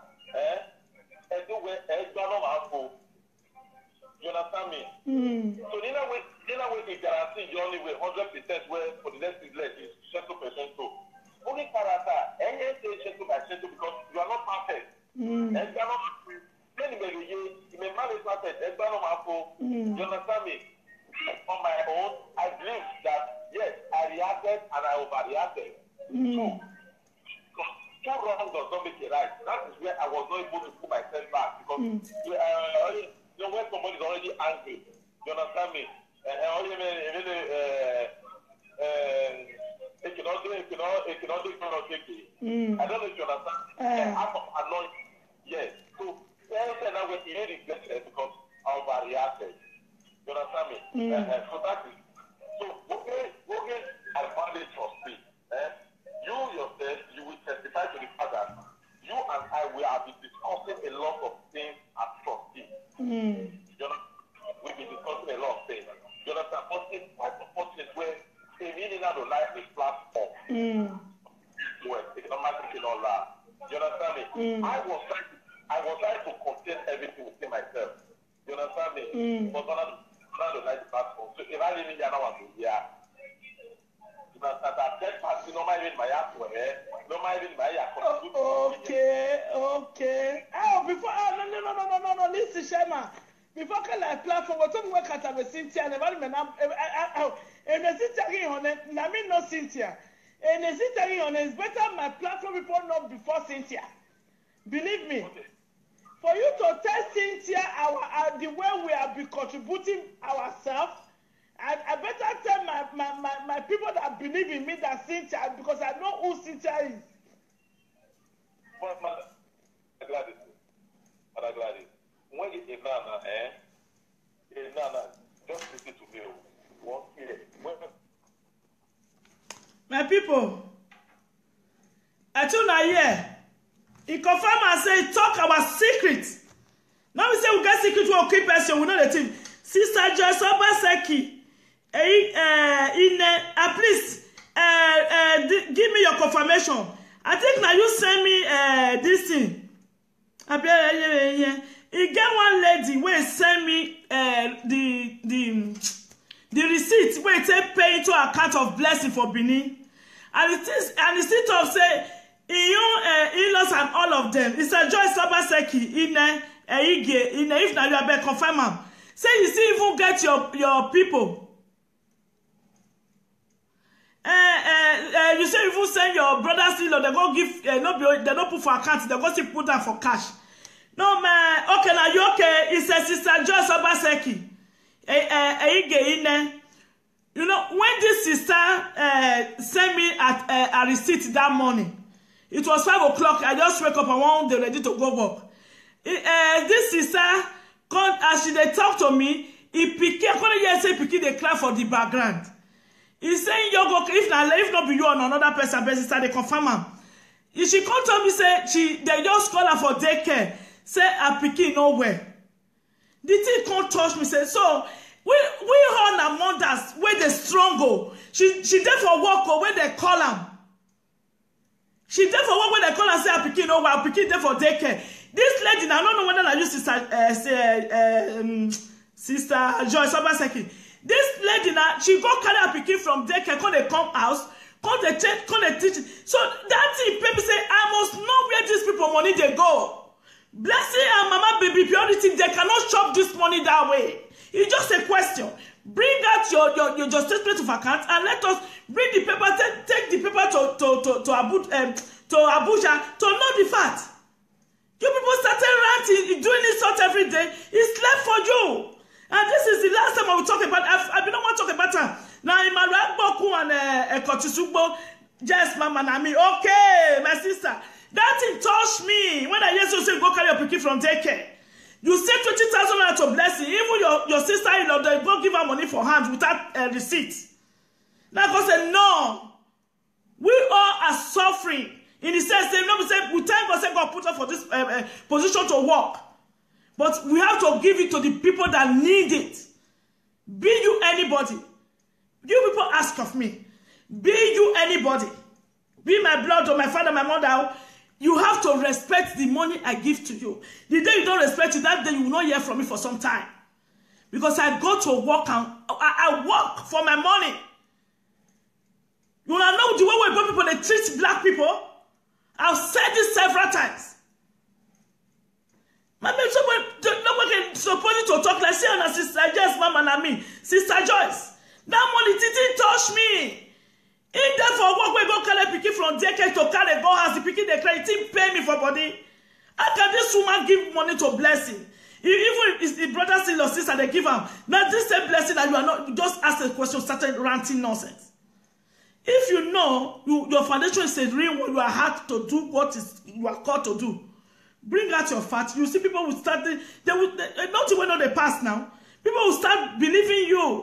you understand me? So in a way, the guarantee the only way 100% where for the next village is settle percent so. Only character, any say settle by settle because you are not perfect. You are not you understand me? On my own, I believe that yes, I reacted and I overreacted. Two wrongs does not make it right. That is where I was not able to put myself back because when somebody is already angry, you understand me? It cannot do it. I don't know if you understand. Out of annoyance, yes. So now when he regretted because I overreacted. You understand me? So that is okay. I found it trustee. You yourself, you will testify to the fact that you and I will have been discussing a lot of things as trustees. You know, we've been discussing a lot of things. You understand? But it's quite unfortunate where a meaning out of life is platform. Well, economic and all that. You understand me? I was trying to contain everything within myself. You understand me? But not to like the platform. So if I didn't know what to do, Okay. Oh, before no. Listen, Shema. Before I platform, what we work at with Cynthia, and Cynthia on it. I mean, no Cynthia. And Cynthia on it is better my platform before not before Cynthia. Believe me. Okay. For you to tell Cynthia the way we have been contributing ourselves. I better tell my people that believe in me that Cynthia because I know who Cynthia is. But Gladys, when it's a nana, just listen to me. My people, I told her here, he confirm and say talk our secret. Now we say we get secret, we will keep person, we know the thing. Sister Joyce Obaseki. Please give me your confirmation. I think now you send me this thing. You get one lady where send me the receipt where it pay to account of blessing for Benin. And the state of say in-laws and all of them. It's a Joyce Obaseki if now you are better confirm am. Say you see even get your people. You say if you send your brothers in law, they go give they don't put for account, they go still put that for cash. No man, okay, now you okay? It's a Sister Joyce Obaseki. You know, when this sister sent me a receipt that morning, it was 5 o'clock. I just wake up and want they ready to go work. This sister, as she they talk to me, he pick. I couldn't hear say pick they clap for the background. He's saying Yogo, if not be you or another person, sister, they confirm him. She come to me say they just call her for daycare. Say her pikin nowhere. The thing can't touch me. Say so we all our mothers where they struggle. She there for work when they call him. She there for work when they call her say her pikin nowhere. Her pikin there for daycare. This lady, I don't know whether I use Sister Joyce Obaseki. This lady now, she go carry her pikin from daycare, come they come house, come they teach. So that thing, people say, I must know where these people money they go. Blessing and Mama Baby Purity, they cannot chop this money that way. It's just a question. Bring out your statement of account and let us bring the paper, take the paper to Abuja to know the fact. You people started ranting, doing this sort every day. It's left for you. And this is the last time I will talk about. I don't want to talk about her. Now in my Boku and Kotisugbo, yes, Mama Nami. Okay, my sister. That thing touched me. When I hear you say go carry your pikin from daycare. You say 20,000 out of blessing. Even your sister-in-law, they go give her money for hand without a receipt. Now God said, no. We all are suffering. In the sense, we thank God, say God put us for this position to work. But we have to give it to the people that need it. Be you anybody. You people ask of me. Be you anybody. Be my blood or my father, my mother. You have to respect the money I give to you. The day you don't respect it, that day you will not hear from me for some time. Because I go to work and I work for my money. You know the way people they treat black people? I've said this several times. Maybe someone can support you to talk like say and Sister Joyce, Mama and me. Sister Joyce, that money didn't touch me. In there for work, we go carry pikin from daycare to carry go house. The pikin they cry, it didn't pay me for body. How can this woman give money to blessing? Even if the brother, still or sister, they give them. Now this same blessing that you are not, just ask the question, started ranting nonsense. If you know your foundation is a real one, you are hard to do what is you are called to do. Bring out your fact. You see people will start, they don't even know the past now. People will start believing you.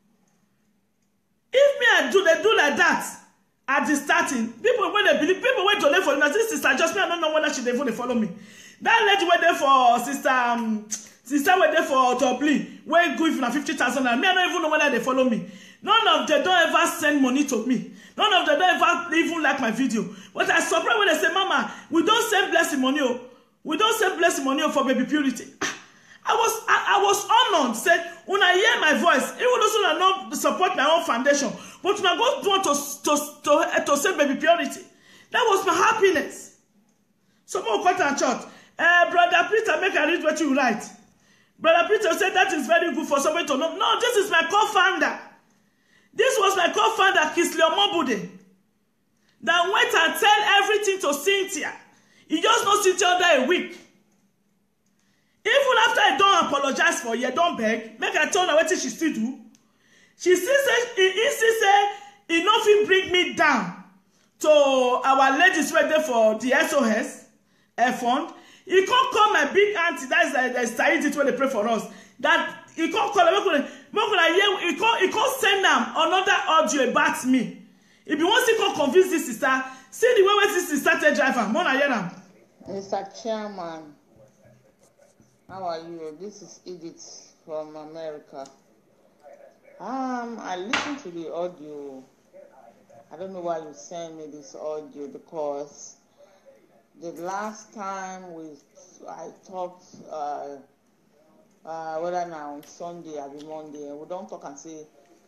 If me they do like that at the starting, people when they believe, people wait to live for me. Sister, just me, I don't know whether she they follow me. That lady went there for sister went there for Tobli, where give na 50,000 and me, I don't even know whether they follow me. None of them don't ever send money to me. None of them don't ever even like my video. But I surprised when they say, Mama, we don't send blessing money. We don't send blessing money for baby purity. I was honored. Said when I hear my voice, even though I not support my own foundation, but when I go to say baby purity, that was my happiness. So more cut and short. Brother Peter, make I read what you write. Brother Peter said that is very good for somebody to know. No, this is my co-founder. This was my co-founder, Kisley Omobude, that went and tell everything to Cynthia. He just knows Cynthia under a week. Even after I don't apologize for you, don't beg, make I tell her what she still do. She still say, he nothing bring me down to our ladies right there for the SOS fund. He can't call my big auntie, that's Saidi when they pray for us. That he can't call her, he can't send them another audio about me. If you want to convince this sister, see the way this sister started driving. Mona Yenam. Mr. Chairman, how are you? This is Edith from America. I listened to the audio. I don't know why you sent me this audio because the last time I talked, whether now on Sunday or Monday, we don't talk and say,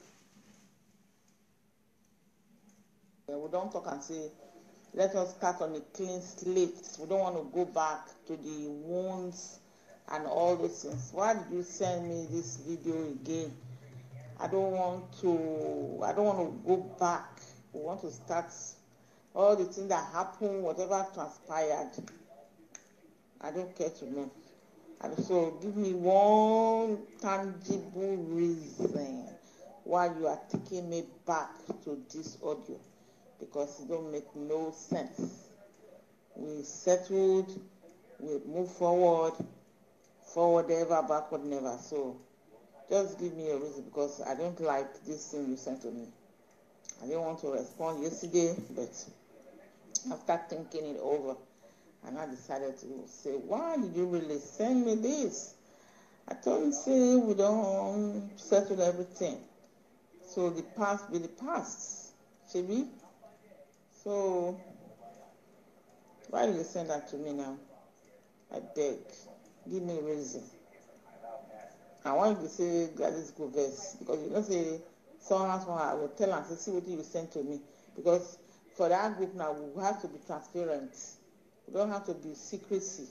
let us start on a clean slate. We don't want to go back to the wounds and all those things. Why did you send me this video again? I don't want to go back. We want to start all the things that happened, whatever transpired. I don't care to know. And so give me one tangible reason why you are taking me back to this audio, because it don't make no sense. We settled, we move forward ever, backward never. So just give me a reason, because I don't like this thing you sent to me. I didn't want to respond yesterday, but after thinking it over, and I decided to say, why did you really send me this? I told you, say, we don't settle everything. So the past be the past, Chibi. So why did you send that to me now? I beg, give me a reason. I want you to say Gladys go verse, because you don't say someone else, I will tell and say, see what you sent to me. Because for that group now, we have to be transparent. We don't have to be secrecy.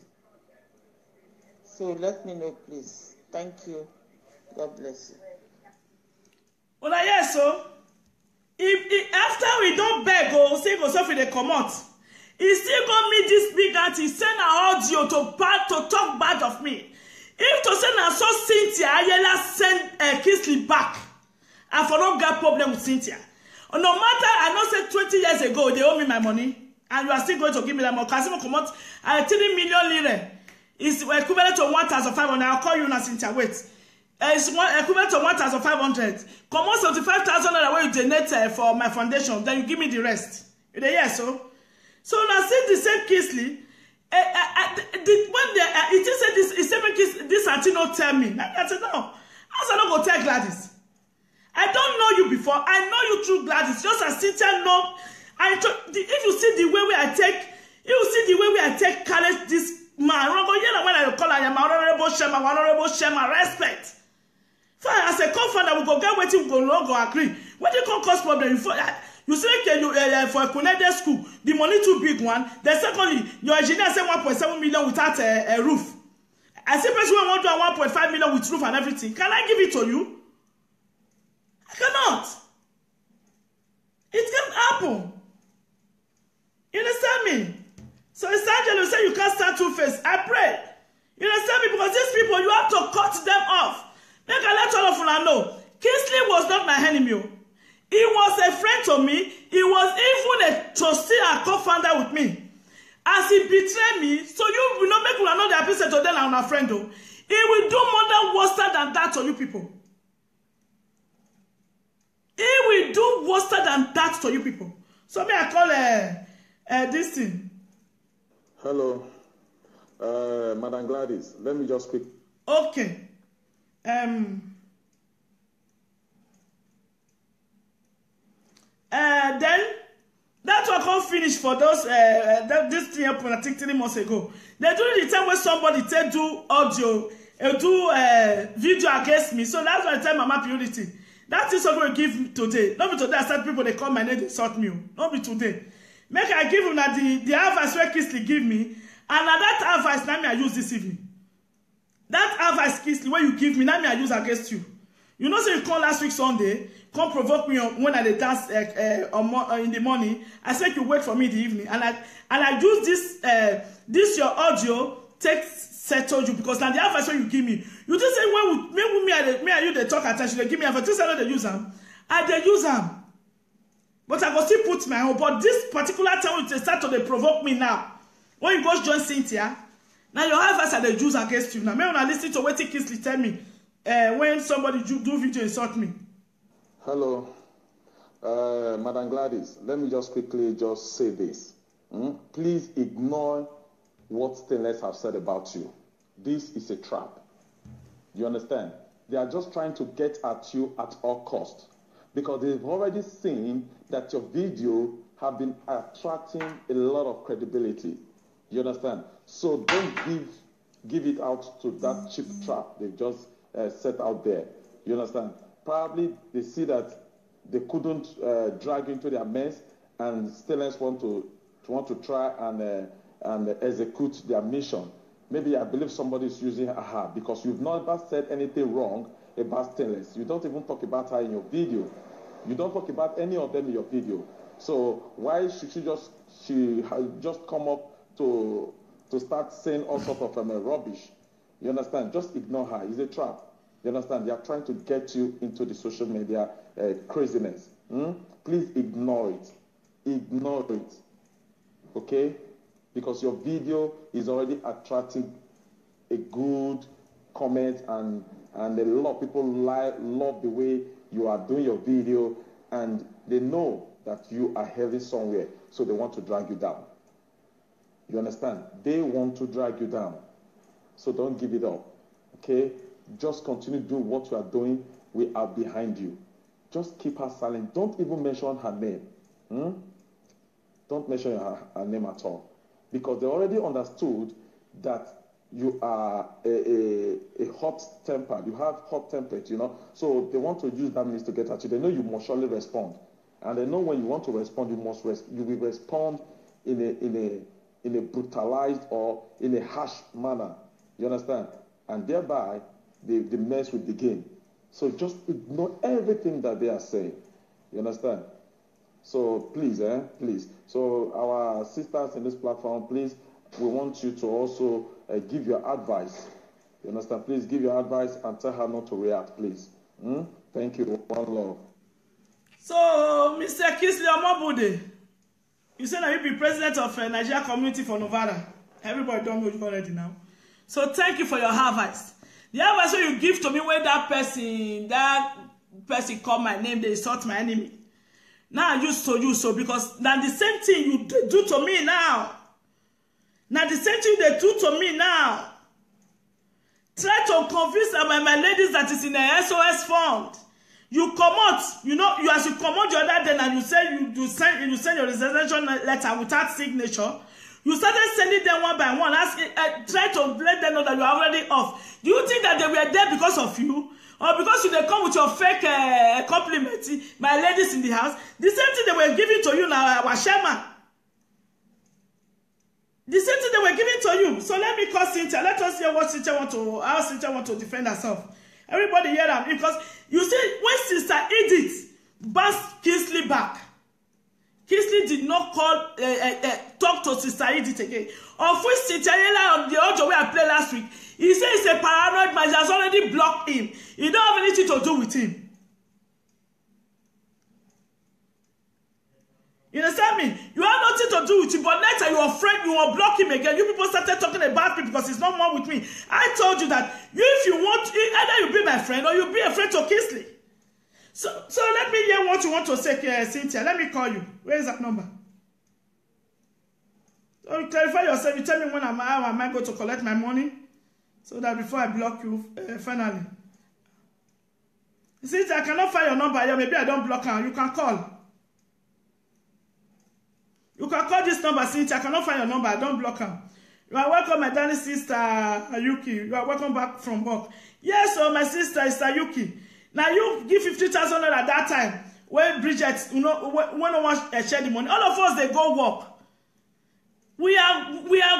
So let me know, please. Thank you. God bless you. Well, yes, so if after we don't beg or say go suffer they come out, he still got me this big auntie, send an audio to talk bad of me. If to send a so Cynthia, Ayala send Kisley back. I for not got problem with Cynthia. No matter, I know said 20 years ago they owe me my money, and you are still going to give me that money. Kasimo come out, 3 million lire is equivalent to 1,500. I'll call you now, Cynthia. Wait. It's equivalent to 1,500. Come on, 75,000 where you donate for my foundation. Then you give me the rest. You hear so? So now see the same Kingsley. When it is said this, it said this auntie not tell me. I said no. As I don't go tell Gladys. I don't know you before. I know you through Gladys. Just as Cynthia know. If you see the way I take college this man, when I call him honorable Shema, respect. Fine, as a co-founder, we go get waiting, we go agree. When they come cause problem, you say for a connected school, the money too big one. Then secondly, your engineer say 1.7 million without a roof. I say person want to 1.5 million with roof and everything. Can I give it to you? I cannot. It can happen. You understand me? So it's Angelo say you can't stand two-faced. I pray. You understand me? Because these people, you have to cut them off. Make I let all of you know. Kingsley was not my enemy. He was a friend to me. He was even a trustee and co-founder with me. As he betrayed me, so you will not make you know the episode to them and our friend. He will do more than worse than that to you people. He will do worse than that to you people. So me I call this thing. Hello, Madam Gladys. Let me just speak. Okay. Then that one can't finish for those this thing happened I think 3 months ago. They do the time when somebody tell do audio, do video against me. So that's why I tell Mama Purity. That is what we give today. Not be today. I said people they call my name, they insult me. Not be today. Make I give them that the advice where Kingsley give me, and that advice now me I use this evening. That advice Kingsley where you give me now me I use against you. You know, say you call last week Sunday, come provoke me when I dance in the morning. I said you wait for me in the evening, and I use this your audio take settle you because now the advice when you give me, you just say when me and you they talk attention, they give me advice. This I know they use them, they use them. But I go still put my own. But this particular time when they start to they provoke me now, when you go join Cynthia, now your advice are the use against you. Now maybe when I listen to what Kingsley tell me. When somebody do video insult me. Hello, Madam Gladys. Let me just quickly just say this. Please ignore what Stainless have said about you. This is a trap. You understand? They are just trying to get at you at all costs because they've already seen that your video have been attracting a lot of credibility. You understand? So don't give it out to that cheap trap they just set out there. You understand? Probably they see that they couldn't drag into their mess, and Stainless want to try and execute their mission. Maybe I believe somebody is using her because you've never said anything wrong about Stainless. You don't even talk about her in your video. You don't talk about any of them in your video. So why should she just come up to start saying all sorts of rubbish? You understand? Just ignore her. It's a trap. You understand? They are trying to get you into the social media craziness. Please ignore it. Ignore it. Okay? Because your video is already attracting a good comment and a lot of people love the way you are doing your video, and they know that you are heading somewhere, so they want to drag you down. You understand? They want to drag you down. So don't give it up. Okay? Just continue doing what you are doing. We are behind you. Just keep her silent. Don't even mention her name. Don't mention her name at all. Because they already understood that you are a hot-tempered. You have hot-tempered, you know. So they want to use that means to get at you. They know you must surely respond. And they know when you want to respond, you will respond in a brutalized or in a harsh manner. You understand? And thereby, the mess will begin. So just ignore everything that they are saying. You understand? So please, please. So our sisters in this platform, please, we want you to also give your advice. You understand? Please give your advice and tell her not to react, please. Thank you. One love. So, Mr. Kingsley Omobude, you said that you be president of Nigeria Community for Novara. Everybody don't know you already now. So thank you for your advice. The advice you give to me when that person call my name, they insult my enemy. Now I used to you so because now the same thing you do to me now. Now the same thing they do to me now. Try to convince my ladies that is in a SOS fund. You come out, you know, as you come out the other day and you say you send your resignation letter without signature. You started sending them one by one, try to let them know that you are already off. Do you think that they were there because of you? Or because you they come with your fake compliment, my ladies in the house? The same thing they were giving to you now, our Shema. The same thing they were giving to you. So let me call Cynthia. Let us hear what how Cynthia want to defend herself. Everybody hear them. Because you see, when Sister Edith bounced Kingsley back, Kingsley did not talk to Sister Edith again. Of which Cynthia on the audio where I played last week, he said he's a paranoid man. He has already blocked him. He don't have anything to do with him. You understand me? You have nothing to do with him, but next time you are afraid, you will block him again. You people started talking about me because he's not more with me. I told you that if you want, either you be my friend or you be a friend to Kingsley. So let me hear what you want to say, Cynthia. Let me call you. Where is that number? So you clarify yourself. You tell me when how am I going to collect my money, so that before I block you, finally. Cynthia, I cannot find your number here. Maybe I don't block her. You can call. You can call this number, Cynthia. I cannot find your number. I don't block her. You are welcome, my darling sister Yuki. You are welcome back from work. Yes, so my sister is Yuki. Now you give 50,000 at that time when Bridget, you know, when no one share the money. All of us they go work. We are women. We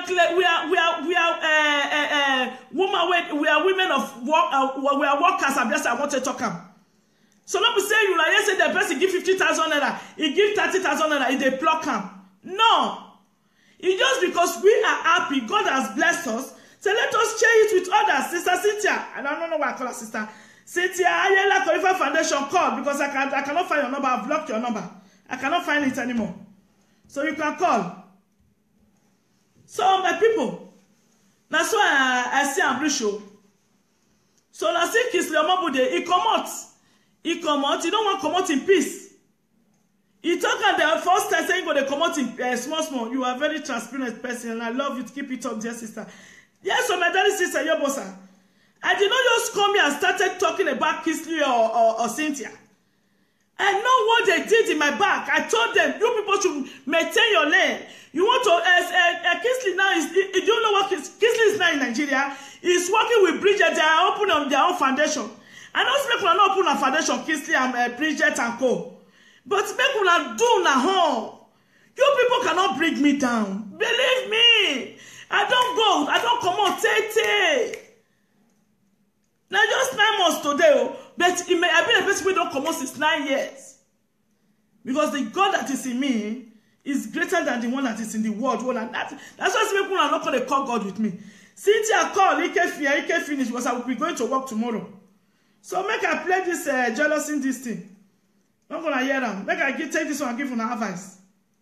are women of work. We are workers. I want to talk them. So not be saying you like say the person give 50,000 naira, he give 30,000 naira, they pluck him. No, it's just because we are happy. God has blessed us. So let us share it with others. Sister Cynthia, I don't know why I call her sister. Cynthia Ayela Koifa Foundation, call because I cannot find your number. I've blocked your number. I cannot find it anymore. So you can call. So my people, now so I see I'm show. So now see Kingsley Omobude, he come out. He come out. He don't want to come out in peace. He talk at the first time saying they come out in small. You are a very transparent person, and I love you to keep it up, dear sister. Yes, so my darling sister, your bossa. I did not just come here and started talking about Kingsley or Cynthia. I know what they did in my back. I told them, you people should maintain your lane. You want to, Kingsley now is, you don't know what Kingsley is now in Nigeria. He's working with Bridget. They are opening on their own foundation. I know people are not open a foundation, Kingsley and Bridget and co. But people are doing at home. You people cannot bring me down. Believe me. I don't come on, say. Now just 9 months today, but it may have been a person we don't come on since 9 years. Because the God that is in me is greater than the one that is in the world. And that's why people are not going to call God with me. Cynthia call, Ike finish because I will be going to work tomorrow. So make I play this jealousy in this thing. I'm going to hear them. Make I take this one and give you an advice.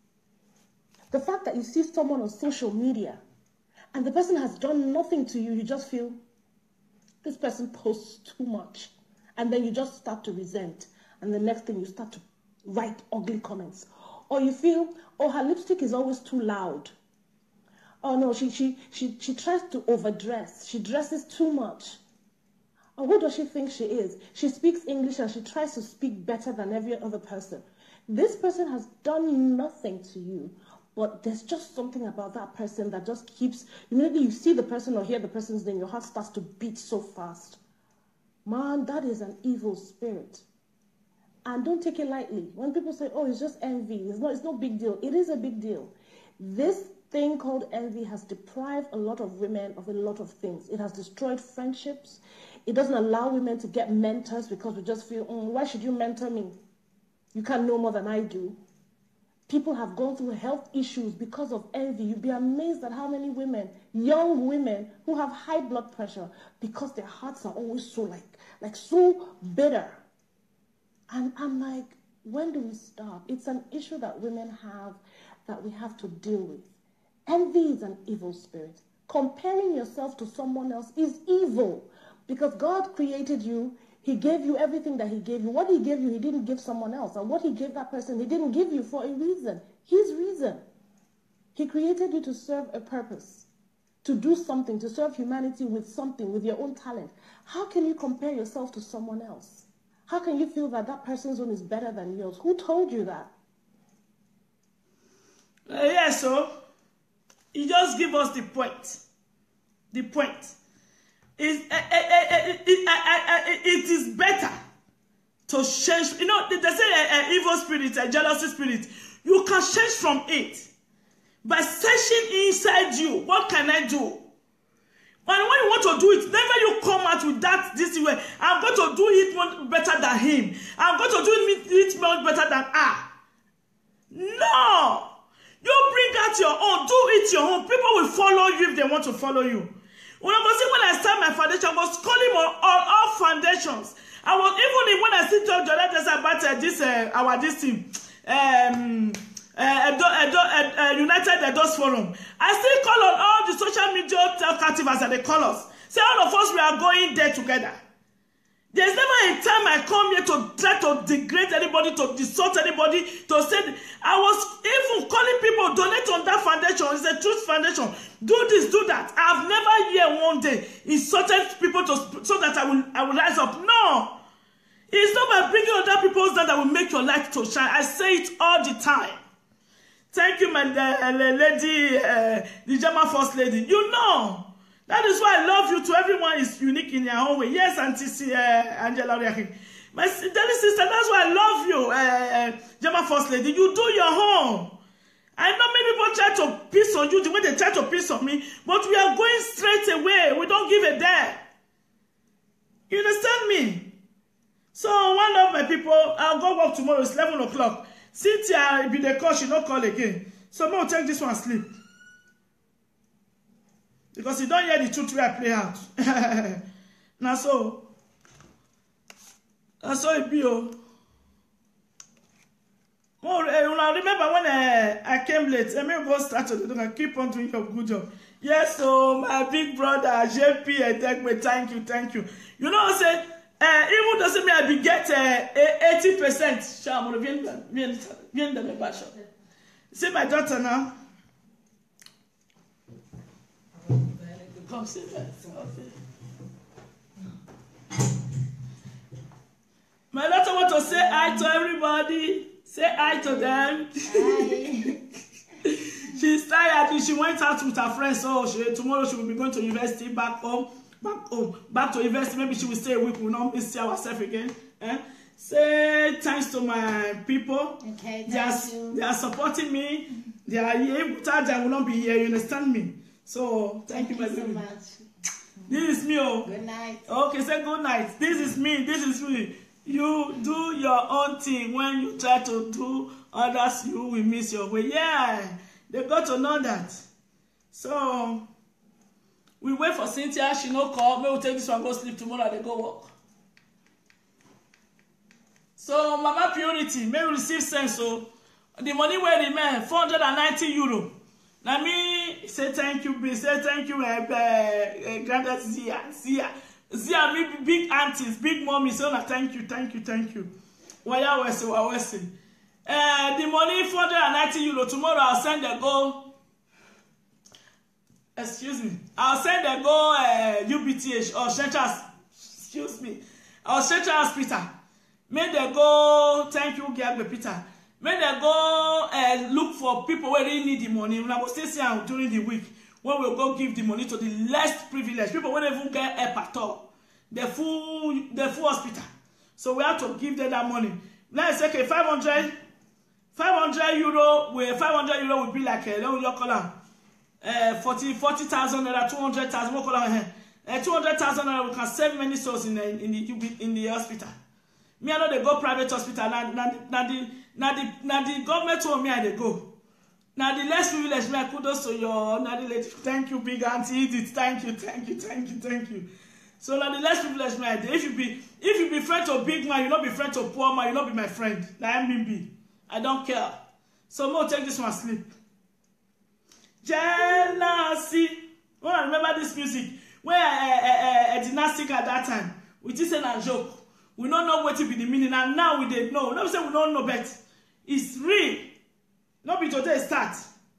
The fact that you see someone on social media and the person has done nothing to you, you just feel this person posts too much. And then you just start to resent. And the next thing you start to write ugly comments. Or you feel, oh, her lipstick is always too loud. Oh no, she tries to overdress. She dresses too much. Or who does she think she is? She speaks English and she tries to speak better than every other person. This person has done nothing to you, but there's just something about that person that just keeps, immediately you see the person or hear the person's name, your heart starts to beat so fast. Man, that is an evil spirit. And don't take it lightly. When people say, oh, it's just envy, it's no big deal. It is a big deal. This thing called envy has deprived a lot of women of a lot of things. It has destroyed friendships. It doesn't allow women to get mentors because we just feel, why should you mentor me? You can't know more than I do. People have gone through health issues because of envy. You'd be amazed at how many women, young women, who have high blood pressure because their hearts are always so like so bitter. And I'm like, when do we stop? It's an issue that women have that we have to deal with. Envy is an evil spirit. Comparing yourself to someone else is evil because God created you. He gave you everything that he gave you. What he gave you, he didn't give someone else. And what he gave that person, he didn't give you for a reason. His reason. He created you to serve a purpose, to do something, to serve humanity with something, with your own talent. How can you compare yourself to someone else? How can you feel that that person's own is better than yours? Who told you that? Yeah, so he just give us the point. The point is it is better to change. You know, they say an evil spirit, a jealousy spirit. You can change from it by searching inside you. What can I do? And when you want to do it, never you come out with that this way. I'm going to do it much better than him. I'm going to do it much better than her. No. You bring out your own. Do it your own. People will follow you if they want to follow you. When I started my foundation, I was calling on all foundations. I was even when I still talk to others about this thing, United Edos Forum. I still call on all the social media activists that they call us. Say all of us we are going there together. There's never a time I come here to try to degrade anybody, to insult anybody, to say. I was even calling people donate on that foundation. It's a truth foundation. Do this, do that. I've never here one day insulted people so that I will rise up. No. It's not by bringing other people's down that will make your light to shine. I say it all the time. Thank you, my lady, the German First Lady. You know. That is why I love you. To everyone is unique in their own way. Yes, Auntie Angela Riakin. My darling sister, that's why I love you, German First Lady. You do your own. I know many people try to piss on you the way they try to piss on me, but we are going straight away. We don't give a damn. You understand me? So one of my people, I'll go work tomorrow. It's 11 o'clock. Cynthia, be the call, she not call again. So I'm going to take this one sleep. Because you don't hear the truth where I play out. Now so it be. I remember when I came late, I may go start to keep on doing your good job. Yes, so my big brother, JP, thank you. You know, I say, even doesn't mean I be get 80%. See my daughter now. Come say that. Okay. My daughter want to say hi to everybody. Say hi to them. Hi. She's tired. She went out with her friends, so tomorrow she will be going to university, back to university. Maybe she will stay a week. We will not miss ourselves again. Say thanks to my people. Okay, they are supporting me. They are here. Without them, I will not be here. You understand me? So thank you so much. This is me. Oh. Good night. Okay, say good night. This is me. This is me. You do your own thing. When you try to do others, you will miss your way. Yeah, they got to know that. So we wait for Cynthia. She no call. Maybe we'll take this one, go sleep tomorrow. They go work. So Mama Purity may receive sense. So the money where remain 490 euro. Now me say thank you, say thank you, Grandad Zia, me big aunties, big mommy, so na thank you. Why we say. The money 490 euro tomorrow. I'll send the go. Excuse me. I'll send the go UBTH or Central. Excuse me. Or Central Hospital. May they go. Thank you, Gabby Peter. May they go look for people where they need the money. When I will stay here during the week, when we'll go give the money to the less privileged people, when they won't get help at all, the full hospital. So we have to give them that money. Let's say okay, 500 euro. 500 euro will be like let me just call 40,000 naira, 200,000. What call 200,000 naira. We can save many souls in the hospital. Me I know they go private hospital. Now the government told me I they go. Now the less privileged me, kudos to your now the lady. Thank you, big auntie Edith. Thank you. So now the less privileged me, if you be friend to big man, you not be friend to poor man, you not be my friend. Like MBB. I don't care. So more take this one sleep. Jealousy. Oh, I remember this music where a dynastic at that time. We just said a joke. we don't know what it be the meaning, and now we dey know. No be say we don't know, but it's real. Not be today start.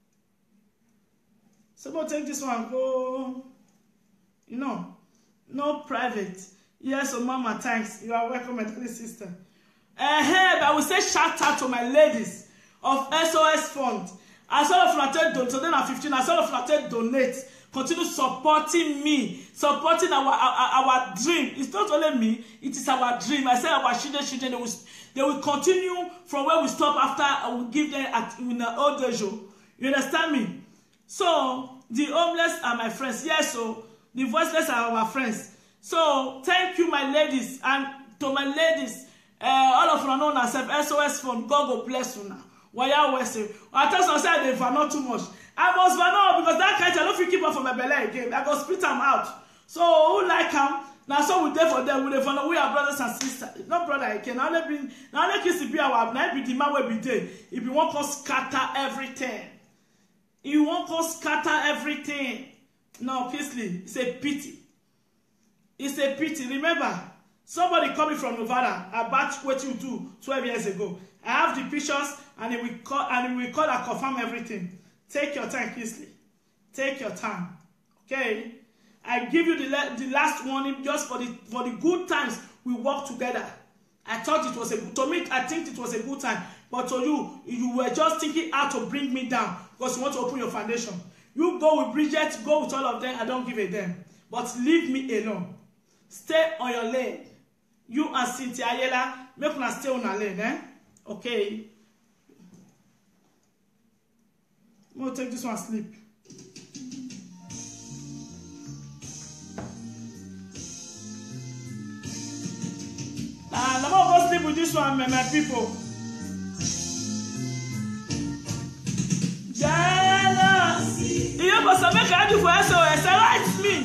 Somebody take this one, go. You know, no private. Yes, oh mama, thanks. You are welcome, my little sister. I will say shout out to my ladies of SOS Fund. As all of Flated donate, today na 15, as all of Flated donate, continue supporting me, supporting our dream. It's not only me, it is our dream. I say our children, they will continue from where we stop after I will give them in the old age. You understand me? So, the homeless are my friends. Yes, so the voiceless are our friends. So, thank you, my ladies, and to my ladies, all of you know ourselves, SOS Fund, God will bless you now. Why are we saying? I tell some say they for not too much. I must know because that kind I don't feel keep up for my belly again. I go spit them out. So who like them? Now so we there for them. We there for we are brothers and sisters. No brother again. Now let kiss be our now be the man will be there. If you want to scatter everything, you want to scatter everything. No, Kisley, it's a pity. It's a pity. Remember, somebody coming from Nevada about what you do 12 years ago. I have the pictures and it will call and confirm everything. Take your time, Kisley. Take your time. Okay? I give you the last warning just for the good times we work together. I thought it was to me, I think it was a good time. But to you were just thinking how to bring me down because you want to open your foundation. You go with Bridget, go with all of them. I don't give a damn. But leave me alone. Stay on your lane. You and Cynthia Ayela, make una stay on your lane, eh? Okay. I'm going to take this one sleep. And I'm going to go sleep with this one, my people. Jealousy. You must make a do for SOS. Write me.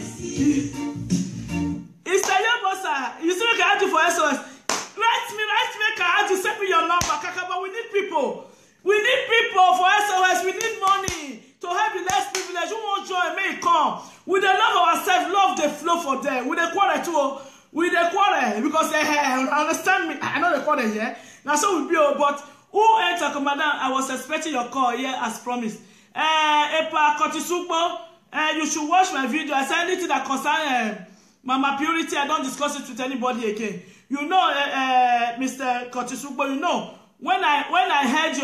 It's a young you still make a do for SOS. Write me, make a do. Send me your number, Kakaba. We need people. We need people for SOS. We need money to help the less privileged. Who won't join? May come. We don't love ourselves. Love the flow for them. We the quarrel too. We the quarrel because understand me. I know the quarrel here. Now so we be. But who enter, Commander? I was expecting your call here as promised. Epa Kotisukbo. You should watch my video. I said anything that concerns Mama Purity. I don't discuss it with anybody again. You know, Mr. Kotisukbo. You know. When I heard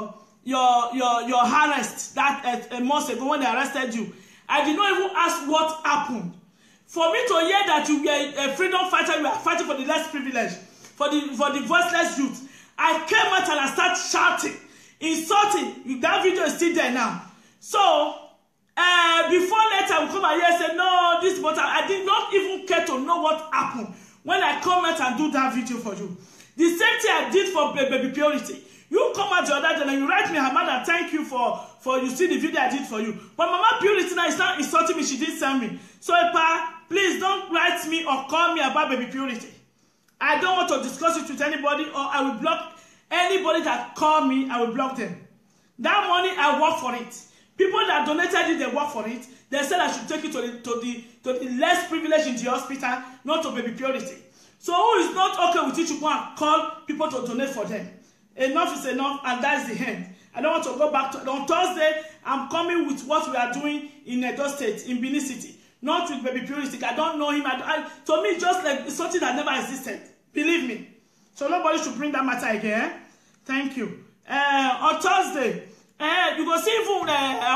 your arrest that a month ago when they arrested you, I did not even ask what happened. For me to hear that you were a freedom fighter, you are fighting for the less privileged, for the voiceless youth, I came out and I started shouting, insulting. That video is still there now. So before later we come out here and say no, this, but I did not even care to know what happened when I come out and do that video for you. The same thing I did for Baby Purity. You come out the other day and you write me, Hamada, thank you for you see the video I did for you. But Mama Purity now is not insulting me. She didn't send me. So, Epa, please don't write me or call me about Baby Purity. I don't want to discuss it with anybody, or I will block anybody that call me. I will block them. That money, I work for it. People that donated it, they work for it. They said I should take it to the less privileged in the hospital, not to Baby Purity. So who is not okay with it, you go and call people to donate for them. Enough is enough, and that's the end. I don't want to go back to on Thursday. I'm coming with what we are doing in Edo State, in Benin City. Not with Baby Purity. I don't know him. To me, just like it's something that never existed. Believe me. So nobody should bring that matter again. Thank you. On Thursday, you go see even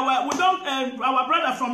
our brother from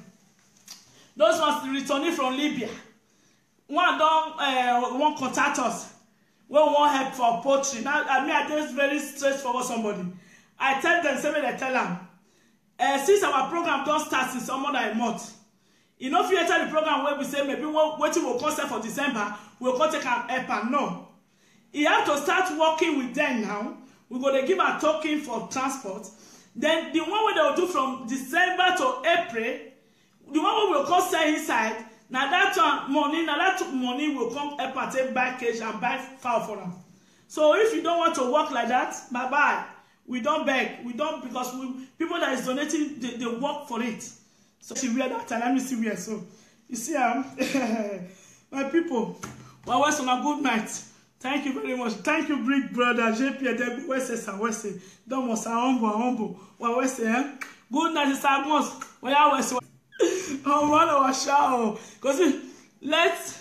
those ones returning from Libya. One don't contact us. We want help for poultry. Now, I just very straightforward somebody. I tell them, say me they tell them. Since our program don't start in some other month, you know, if you enter the program where we say maybe waiting will concert for December, we'll go take an help. No, you have to start working with them now. We're going to give a token for transport. Then the one where they'll do from December to April, the one where we'll come sell inside. Now that money will come help and take buy cage and buy fowl for them. So if you don't want to work like that, bye-bye. We don't beg. We don't, because people that is donating, they work for it. So she wear that and let me see where. So you see, my people, well, on a good night. Thank you very much. Thank you, big brother. JP Edegbu, Wese. Don't want humble. What Wese, eh? Good night, Sister Agnes. Where are Wese? Oh, one of our show. Because let's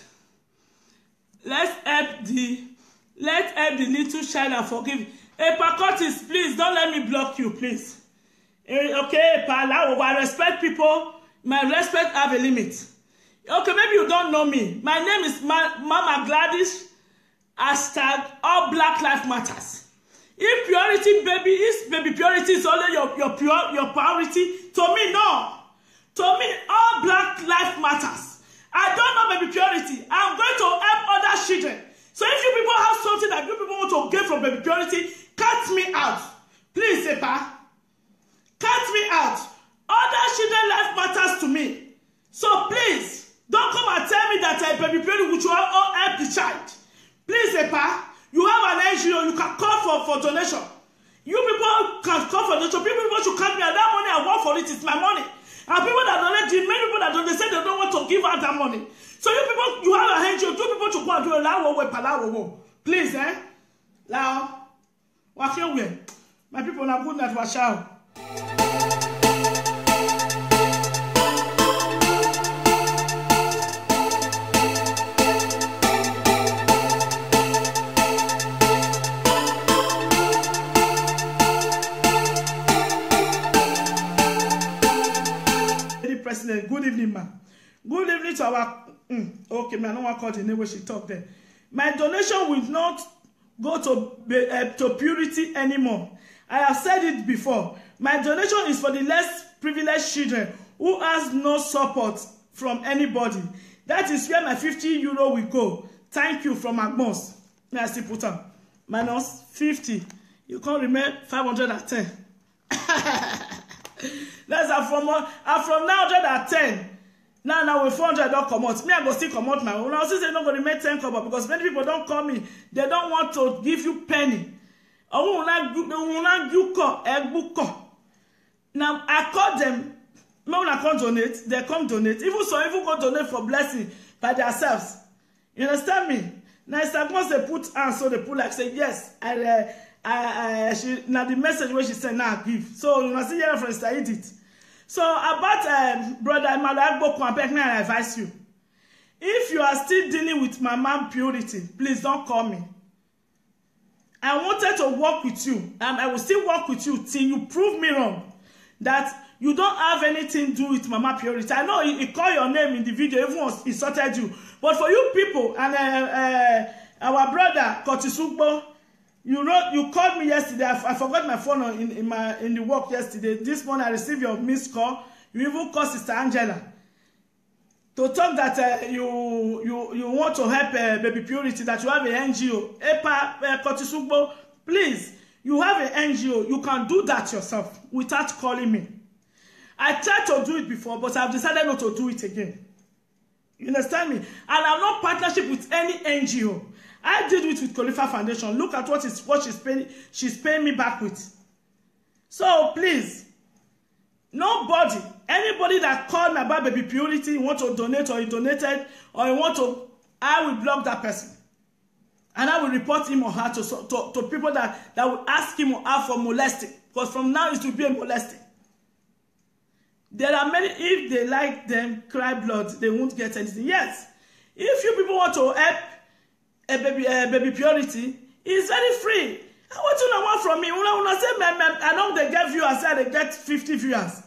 help the little child and forgive. Hey, Pacotis, please don't let me block you, please. Okay, Pala, I respect people. My respect have a limit. Okay, maybe you don't know me. My name is Mama Gladys. Hashtag all Black Lives Matters. If purity, baby purity is only your priority, to me, no. To me, all Black Lives Matters. I don't know baby purity. I'm going to help other children. So if you people have something that you people want to get from baby purity, cut me out. Please, Epa. Cut me out. Other children life matters to me. So please, don't come and tell me that baby purity which will all help the child. Please, Epa, you have an NGO, you can call for donation. You people can call for donation. People should cut me out. That money I want for it is my money. And people that donate, many people that donate, they say they don't want to give out that money. So you people, you have an NGO, two people should go and do a law. Please, eh? Now, what here we? My people are good at watch out. President, good evening, ma. Good evening to our okay, man. I don't want to call the name where she talked there. My donation will not go to purity anymore. I have said it before. My donation is for the less privileged children who has no support from anybody. That is where my 50 euro will go. Thank you from Agmos. May I still put on minus 50. You can't remember 510. That's from now 110. Now with 400 don't come out. Me, I go still come out my own. I say not going to make 10 come out because many people don't call me. They don't want to give you penny. Now I call them. When I come donate, they come donate. Even so, even go donate for blessing by themselves. You understand me? Now it's like once they put on, so they put like say yes. Now the message where she said now give. So you must see your friends that eat it. So about brother Malagbo Kwampek, I advise you. If you are still dealing with my mom purity, please don't call me. I wanted to work with you, and I will still work with you till you prove me wrong. That you don't have anything to do with Mama Purity. I know he called your name in the video, everyone insulted you. But for you people, and our brother, Kotisugbo, you called me yesterday. I forgot my phone in the work yesterday. This morning I received your missed call. You even called Sister Angela to talk that you want to help baby purity, that you have an NGO. Epa Kotisugbo, please, you have an NGO. You can do that yourself without calling me. I tried to do it before, but I've decided not to do it again. You understand me? And I'm not partnership with any NGO. I did it with Khalifa Foundation. Look at what she's paying me back with. So please, nobody, anybody that called me about baby purity, you want to donate or you donated, or you want to, I will block that person. And I will report him or her to people that will ask him or her for molesting. Because from now it will be a molesting. There are many, if they like them, cry blood, they won't get anything. Yes, if you people want to help baby purity, it's very free. What you want from me? When I say, I know they get viewers, I say they get 50 viewers.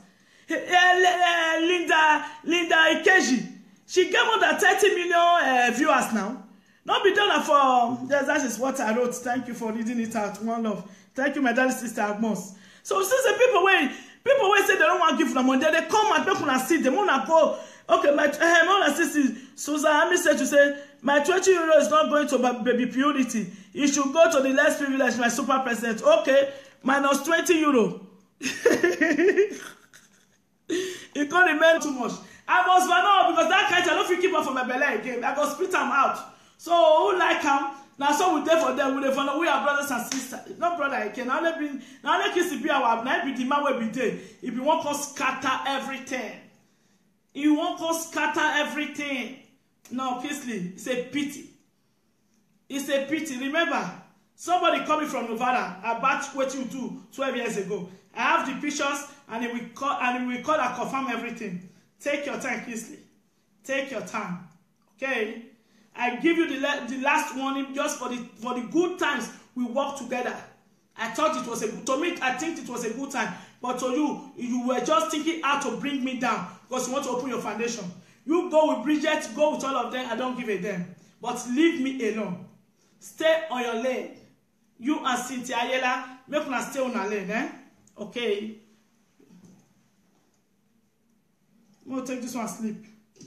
Linda Ikeji, she get more than 30 million viewers now. Not be done for, that is what I wrote. Thank you for reading it out. One love. Thank you, my darling sister Agmos. So since the people will say they don't want to give them money, they come and people and see them. Wanna go, okay, my sister Susan Ami said to say, my 20 euro is not going to baby purity. It should go to the less privileged, my super president. Okay, minus 20 euro. It can't remain too much. I was no, because that kind I don't keep up for my belly again. I go split them out. So who like them? Now so we there for them. We are brothers and sisters. Not brother again. Now let kiss be our now be the man will be there. If you want to scatter everything, you want to scatter everything. No, Kisley, it's a pity. It's a pity. Remember, somebody coming from Nevada about what you do 12 years ago. I have the pictures, and we call and confirm everything. Take your time, Kisley. Take your time. Okay? I give you the last warning just for the good times we work together. I thought it was to me, I think it was a good time. But to you were just thinking how to bring me down because you want to open your foundation. You go with Bridget, go with all of them. I don't give a damn. But leave me alone. Stay on your lane. You and Cynthia Ayela, make una stay on your lane, eh? Okay. I'm going to take this one and sleep.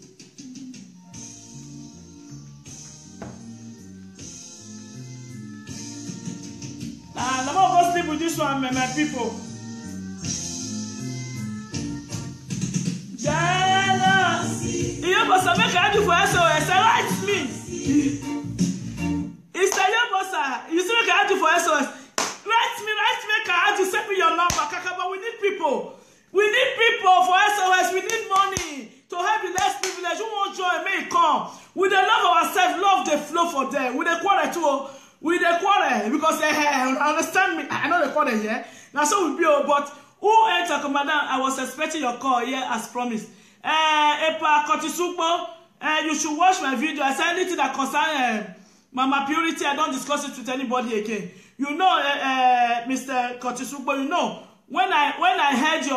I'm going to sleep with this one, my people. Jealousy. You must make a do for SOS. Write me. It's a yobosa. You see, make a do for SOS. Write me, make a do. Send me your number, Kakaba. We need people. We need people for SOS. We need money to have the less privilege. Who won't join? May come. We don't love ourselves. Love the flow for them. We the quarter too. We the quarter because they understand me. I know the quarter here. Now so we be. But who enter, Commander? I was expecting your call here as promised. Epa Kotisukbo, you should watch my video. I said anything that concerns Mama Purity. I don't discuss it with anybody again. You know, Mr. Kotisukbo. You know. When I heard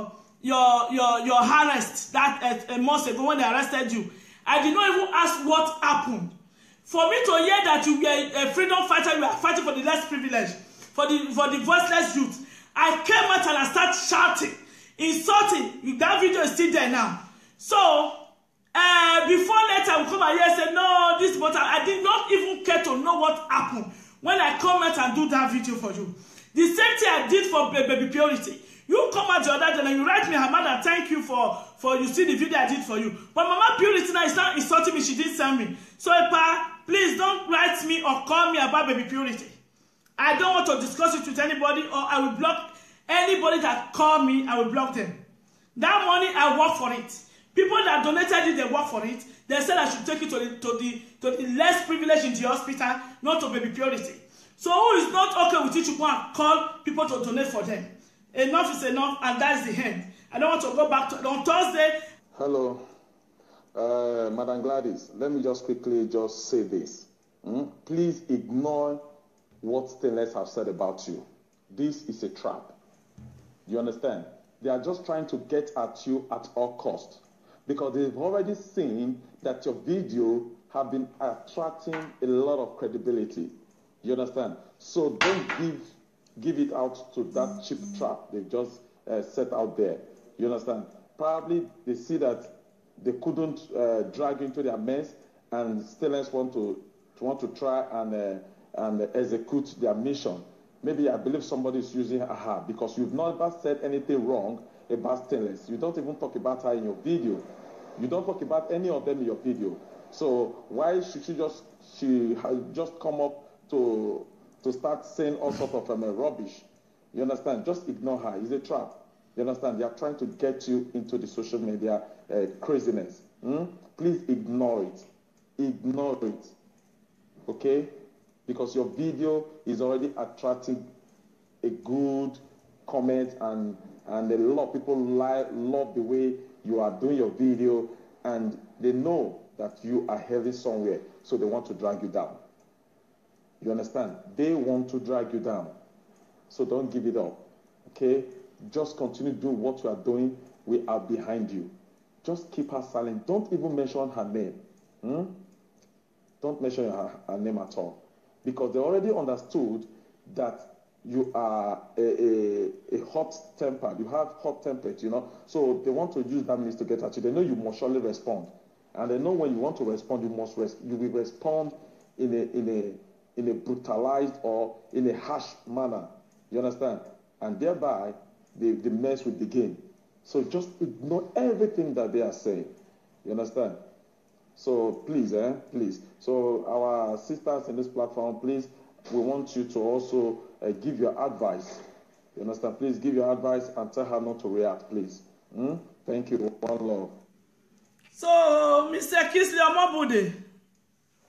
your arrest that a month ago when they arrested you, I did not even ask what happened. For me to hear that you were a freedom fighter, you are fighting for the less privileged, for the voiceless youth, I came out and I started shouting, insulting. That video is still there now. So before later we come out here and say no, this, but I did not even care to know what happened when I come out and do that video for you. The same thing I did for Baby Purity. You come out the other day and you write me, Hamada, thank you for you see the video I did for you. But Mama Purity now is not insulting me. She didn't send me. So, Epa, please don't write me or call me about Baby Purity. I don't want to discuss it with anybody, or I will block anybody that call me. I will block them. That money, I work for it. People that donated it, they work for it. They said I should take it to the less privileged in the hospital, not to Baby Purity. So who is not okay with it, you go and call people to donate for them. Enough is enough, and that's the end. I don't want to go back to on Thursday. Hello, Madam Gladys. Let me just quickly say this. Please ignore what Stainless have said about you. This is a trap. You understand? They are just trying to get at you at all costs because they've already seen that your video have been attracting a lot of credibility. You understand? So don't give it out to that cheap trap they just set out there. You understand? Probably they see that they couldn't drag into their mess, and Stainless want to try and execute their mission. Maybe I believe somebody is using her because you've never said anything wrong about Stainless. You don't even talk about her in your video. You don't talk about any of them in your video. So why should she just come up to start saying all sorts of rubbish? You understand? Just ignore her. It's a trap. You understand? They are trying to get you into the social media craziness. Please ignore it. Ignore it. Okay? Because your video is already attracting a good comment, and a lot of people love the way you are doing your video, and they know that you are heading somewhere, so they want to drag you down. You understand? They want to drag you down. So don't give it up. Okay? Just continue doing what you are doing. We are behind you. Just keep her silent. Don't even mention her name. Don't mention her name at all. Because they already understood that you are a hot-tempered. You have hot tempered, you know. So they want to use that means to get at you. They know you must surely respond. And they know when you want to respond, you will respond in a brutalized or in a harsh manner. You understand? And thereby, the mess will begin. So just ignore everything that they are saying. You understand? So please, please. So our sisters in this platform, please, we want you to also give your advice. You understand? Please give your advice and tell her not to react, please. Thank you. One love. So, Mr. Kisley Omobude,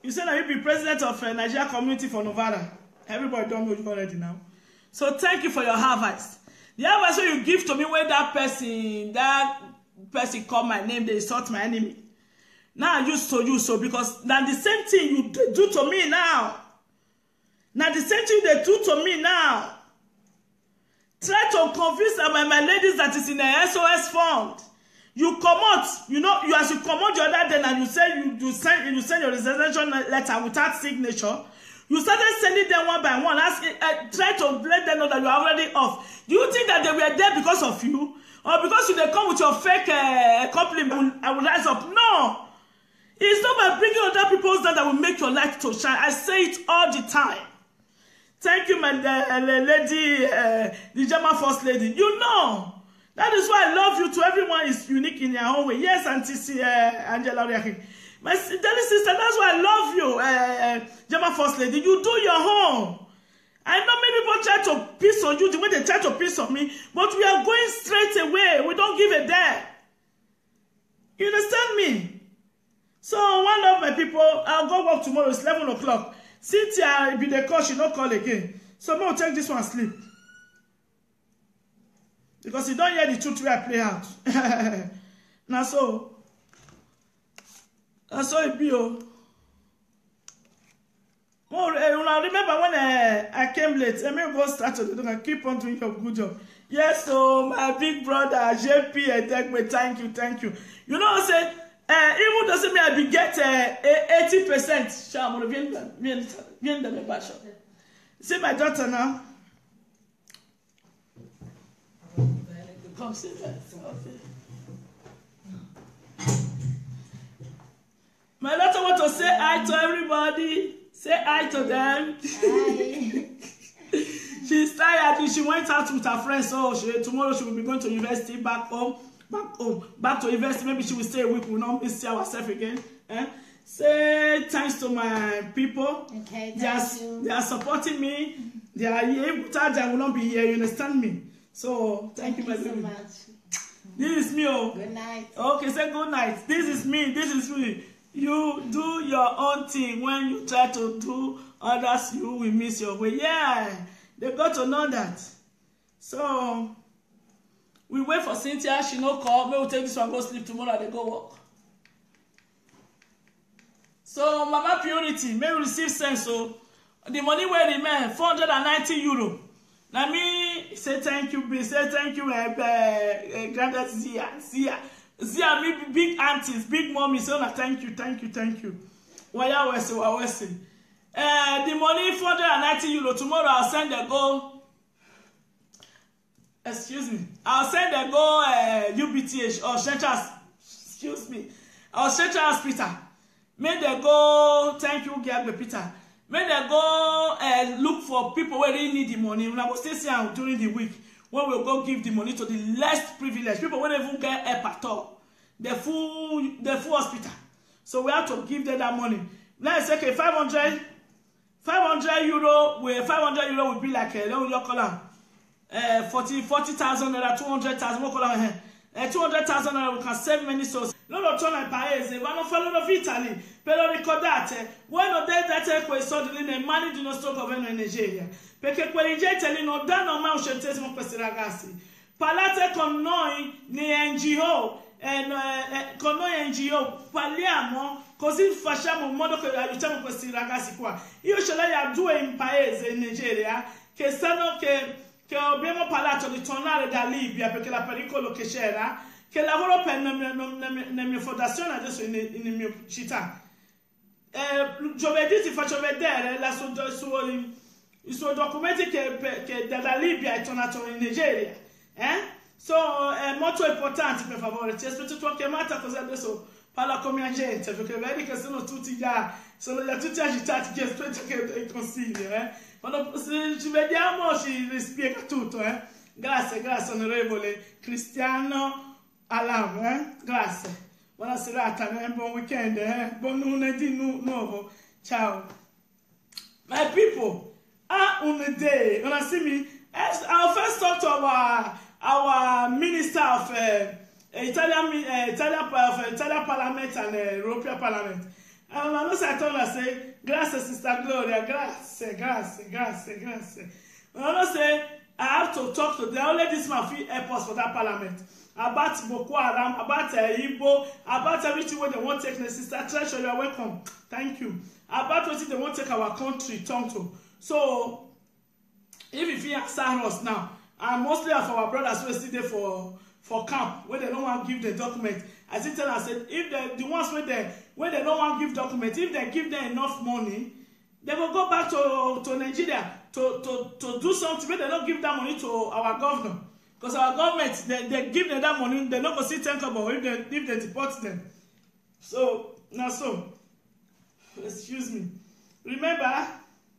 You say that you be president of Nigeria community for Novara. Everybody don't know you already now. So thank you for your harvest. The harvest you give to me when that person call my name, they insult my enemy. Now I used to you so because now the same thing you do to me now. Now the same thing they do to me now. Try to convince my ladies that is in a SOS fund. You come out, you know, as you come out the other day and you say you send your resignation letter without signature. You started sending them one by one, try to let them know that you are already off. Do you think that they were there because of you? Or because they come with your fake compliment, I will rise up? No! It's not by bringing other people's that will make your light to shine. I say it all the time. Thank you, my lady, the German First Lady. You know, that is why I love you. To everyone is unique in their own way. Yes, Auntie Angela Riakin. My darling sister, that's why I love you, German First Lady. You do your own. I know many people try to piss on you the way they try to piss on me, but we are going straight away. We don't give a damn. You understand me? So one of my people, I'll go work tomorrow. It's 11 o'clock. Cynthia be the call, she no call again. So I'm going to take this one sleep. Because you don't hear the truth where I play out. Now so. That's all it be. More, remember when I came late, I may go start to keep on doing your good job. Yes, so my big brother, JP, thank you. You know what I said? Even doesn't mean I be get 80%. See my daughter now? Come see that. Okay. My daughter want to say hi to everybody. Say hi to them. Hi. She's tired. She went out with her friends, so tomorrow she will be going to university, back to university. Maybe she will stay a week. We will not miss ourselves again. Say thanks to my people. Okay, they are supporting me. They are here. Without them, I will not be here. You understand me? So thank you so much. This is me. Oh. Good night. Okay, say good night. This is me. You do your own thing. When you try to do others, you will miss your way. Yeah, they got to know that. So we wait for Cynthia. She no call. Maybe we'll take this one, go sleep tomorrow. They go work. So Mama Purity may receive sense. So the money where remain 490 euro. Now me say thank you. Say thank you, Granddad Zia, me big aunties, big mommy. So na thank you. Why was the money 490 euro. Tomorrow I'll send the go. Excuse me. I'll send the go UBTH or Central. Excuse me. Or Central Hospital. May they go. Thank you, Gabby Peter. May they go look for people where they need the money. When I will stay here during the week, when we'll go give the money to the less privileged people when they even get help at all. The full hospital. So we have to give them that money. Now it's okay, 500 euro. 500 euro will be like let me just call 40,000 naira, 200,000. We'll call 200,000 naira. We can save many souls. Non lo torna ai paesi, vanno a farlo in Italy. Però ricordate, voi non date quei soldi lì nei mani di nostro governo in Nigeria, perché quei gente lì non danno mai un centesimo a questi ragazzi. Parlate con noi NGO, con noi NGO, parliamo, così facciamo in modo che aiutiamo questi ragazzi qua. Io ce l'ho a due in paese, in Nigeria, che sanno che abbiamo parlato di tornare da Libia, perché la pericolo che c'era, che lavoro per la mia fondazione adesso in mia città. Giovedì ti faccio vedere i suoi documenti che dalla Libia è tornato in Nigeria. So è molto importante, per favore. Ti aspetto tua chiamata così adesso parla con mia gente, perché vedi che sono tutti tutti agitati, ti aspetto che consigli. Quando ci vediamo ci spiega tutto. Grazie, onorevole Cristiano Alam, grazie. Buona serata, buon weekend, buon lunedì nuovo. Ciao. My people, on a day, when I see me, I'll first talk to our minister of Italian Parliament and European Parliament. And I know say I told her say, grazie Sister Gloria, grazie. And I know say I have to talk to them. Only this man fit help us for that parliament. About Boko Haram, about Igbo, about everything where they want to take the Sister Treasure, you are welcome. Thank you. About what they want to take our country, turn to. So, if you answer us now, and mostly of our brothers who are still there for camp, where they don't want to give the document, I still tell them, I said, if the ones where they don't want to give document, if they give them enough money, they will go back to Nigeria to do something. Where they don't give that money to our governor. Because our government, they give them that money, they don't go see 10 kobo if they deport them. So, now so, excuse me. Remember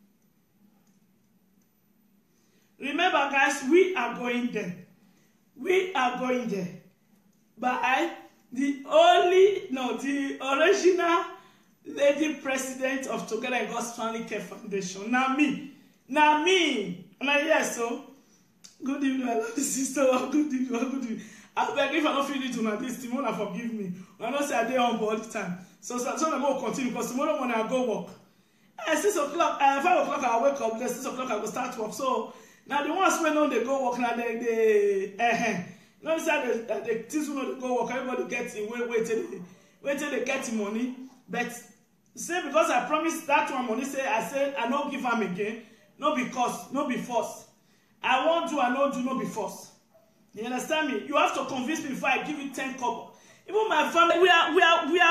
guys, we are going there. We are going there. By the original lady president of Together in God's Family Care Foundation. Now me. Now yes, so. Good evening, I love the sister. Good evening. I beg if I don't feel it on this, tomorrow forgive me. I don't say I dey on all the time. So I'm going to continue because tomorrow morning I go work. At 6 o'clock, 5 o'clock I wake up. Then 6 o'clock I go start work. So now the ones when they go work now they you know say the things when they go work, everybody gets in wait till they get the money. But say because I promised that one money, I said I don't give them again. No because, no be force. I won't do, I don't do, no be force. You understand me? You have to convince me before I give you 10 kobo. Even my family, we are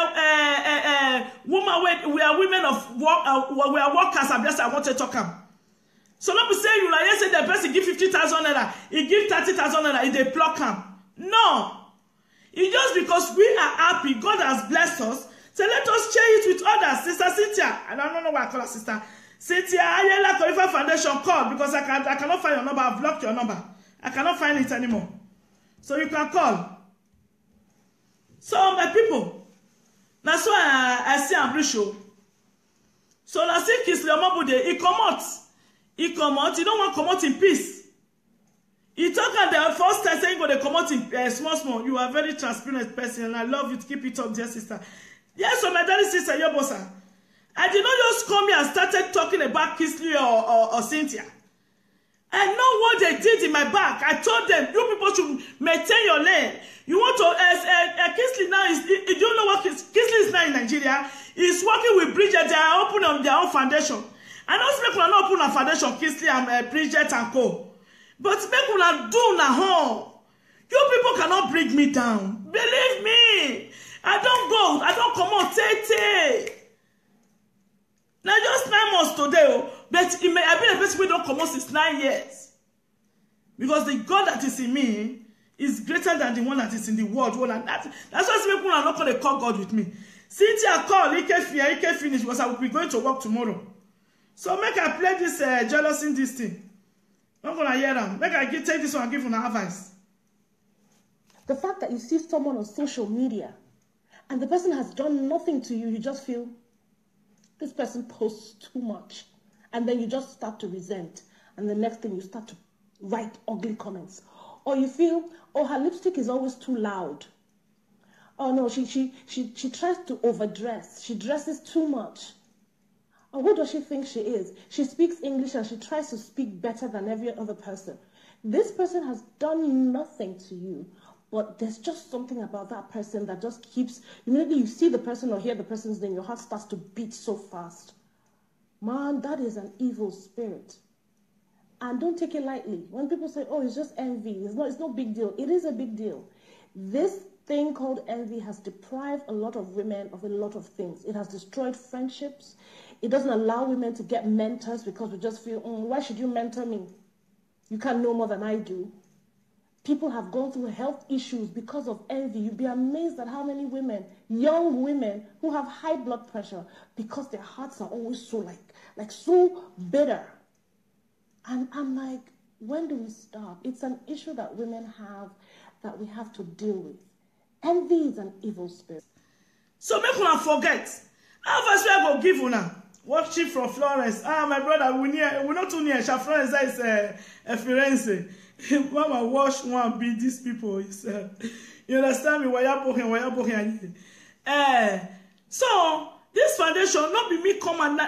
women of work, we are workers. I want to talk about. So let me say you like say the person give 50,000 naira, he give 30,000 naira, he dey pluck him. No, it's just because we are happy. God has blessed us. So let us share it with others. Sister Cynthia, and I don't know why I call her sister. Cynthia Ayela Koifa Foundation call because I cannot find your number. I've blocked your number. I cannot find it anymore. So you can call. So my people, that's why I see I'm show. So I see Kingsley Omobude, he come out, he don't want to come out in peace. He talk at the first time saying go they come out in small. You are a very transparent person and I love you. Keep it up, dear sister. Yes, so my daddy sister, your boss. I did not just come here and started talking about Kingsley or Cynthia. I know what they did in my back. I told them, you people should maintain your lane. You want to, Kingsley now is, you don't know what Kingsley is now in Nigeria. He's working with Bridget. They are opening their own foundation. I know people are not open a foundation, Kingsley and Bridget and co. But people are doing at home. You people cannot bring me down. Believe me. I don't come on, take. Now just 9 months today, but I've been a person who don't come on since 9 years. Because the God that is in me is greater than the one that is in the world. That's why people are not going to call God with me. Cynthia call, he can finish because I will be going to work tomorrow. So make I play this jealousy in this thing. I'm going to hear them. Make I take this one and give you an advice. The fact that you see someone on social media and the person has done nothing to you, you just feel this person posts too much. And then you just start to resent. And the next thing you start to write ugly comments. Or you feel, oh, her lipstick is always too loud. Oh no, she tries to overdress. She dresses too much. Or who does she think she is? She speaks English and she tries to speak better than every other person. This person has done nothing to you. But there's just something about that person that just keeps, immediately you see the person or hear the person's name, your heart starts to beat so fast. Man, that is an evil spirit. And don't take it lightly. When people say, oh, it's just envy, it's no big deal. It is a big deal. This thing called envy has deprived a lot of women of a lot of things. It has destroyed friendships. It doesn't allow women to get mentors because we just feel, why should you mentor me? You can't know more than I do. People have gone through health issues because of envy. You'd be amazed at how many women, young women, who have high blood pressure because their hearts are always so like so bitter. And I'm like, when do we stop? It's an issue that women have that we have to deal with. Envy is an evil spirit. So make una forget. How first I go give una? Watching from Florence. My brother, we not too near. Florence is a Firenze. Mama wash one beat these people. You understand me? So this foundation, not be me come and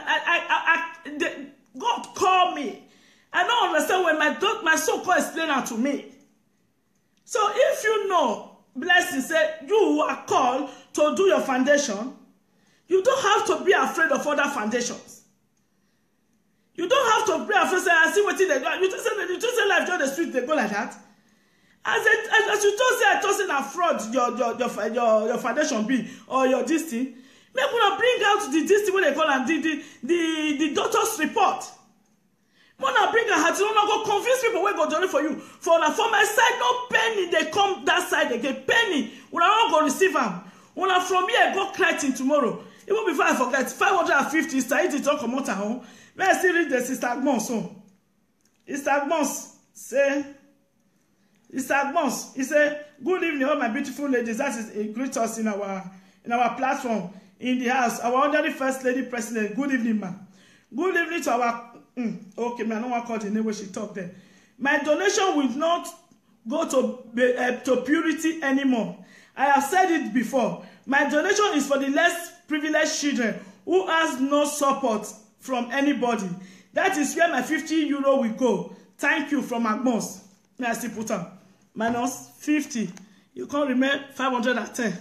God call me. I don't understand when my son call explain that to me. So if you know, blessing, say you are called to do your foundation, you don't have to be afraid of other foundations. You don't have to be afraid. Say, I see what they do. You just say life join the street, they go like that. As you just say, I just say na fraud your foundation be or your this thing. Make una bring out the this thing when they call and the doctor's report. Mona bring out to not go confuse people wey go donate for you. For my side, no penny they come that side again. Penny, una not go receive them. Una from here go cry till tomorrow. Even before I forget, 550 Said it talk about home. May I still read the Sister Agmons so. Sister Agmons say. Sister Agmons, he said, good evening, all my beautiful ladies. That is a greet us in our platform in the house. Our honorary first lady president. Good evening, ma'am. Good evening to our okay, man. I don't want to call the name where she talked there. My donation will not go to purity anymore. I have said it before. My donation is for the less privileged children who has no support from anybody. That is where my 50 euro will go. Thank you from Agmons. May I still put on minus 50. You can't remain 510.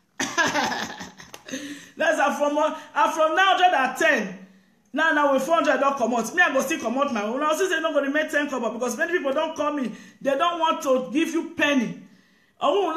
That's from now 110. Now with 400 don't come out. Me I go still come out my own. I also say not going to remain 10 cover because many people don't call me. They don't want to give you penny. Now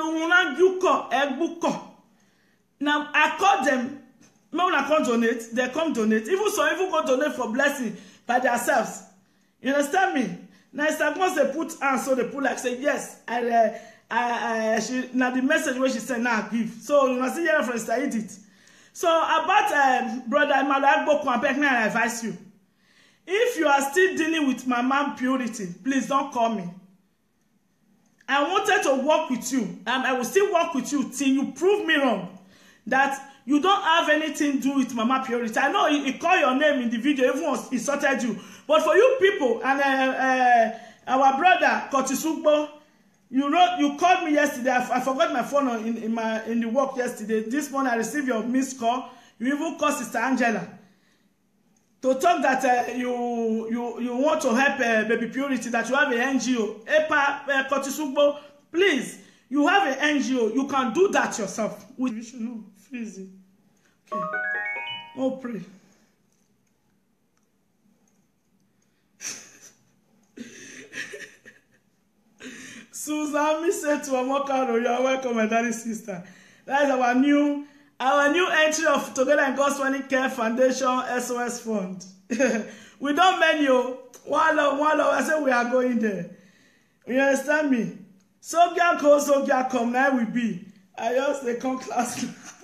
I call them. When I come donate, they come donate. Even so, even go donate for blessing by themselves. You understand me? Now it's like once they put hands, so they put like say yes. She now the message where she said now give. So you must see your friends to eat it. So about brother Malagbo Kwampek, I advise you. If you are still dealing with my mom purity, please don't call me. I wanted to work with you, and I will still work with you till you prove me wrong. That you don't have anything to do with Mama Purity. I know he called your name in the video, everyone insulted you. But for you people, and our brother, Kotisugbo, you called me yesterday. I forgot my phone in the work yesterday. This morning I received your missed call. You even called Sister Angela to talk that you want to help Baby Purity, that you have an NGO. Kotisugbo, please, you have an NGO. You can do that yourself. We should know. Freezy. Okay. Oh, pray. Susan said to Amokaro, you are welcome, my darling sister. That is our new entry of Together in God's Money Care Foundation SOS Fund. We don't menu. One love, I said we are going there. You understand me? So come, now we be. I just they come class.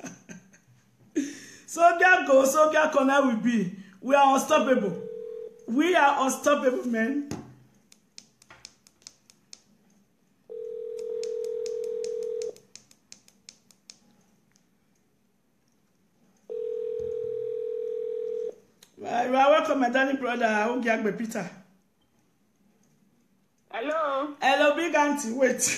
So come, now we be. We are unstoppable. We are unstoppable, man. You are welcome, my darling brother. Ogiagbe Peter. Hello. Hello, big auntie. Wait.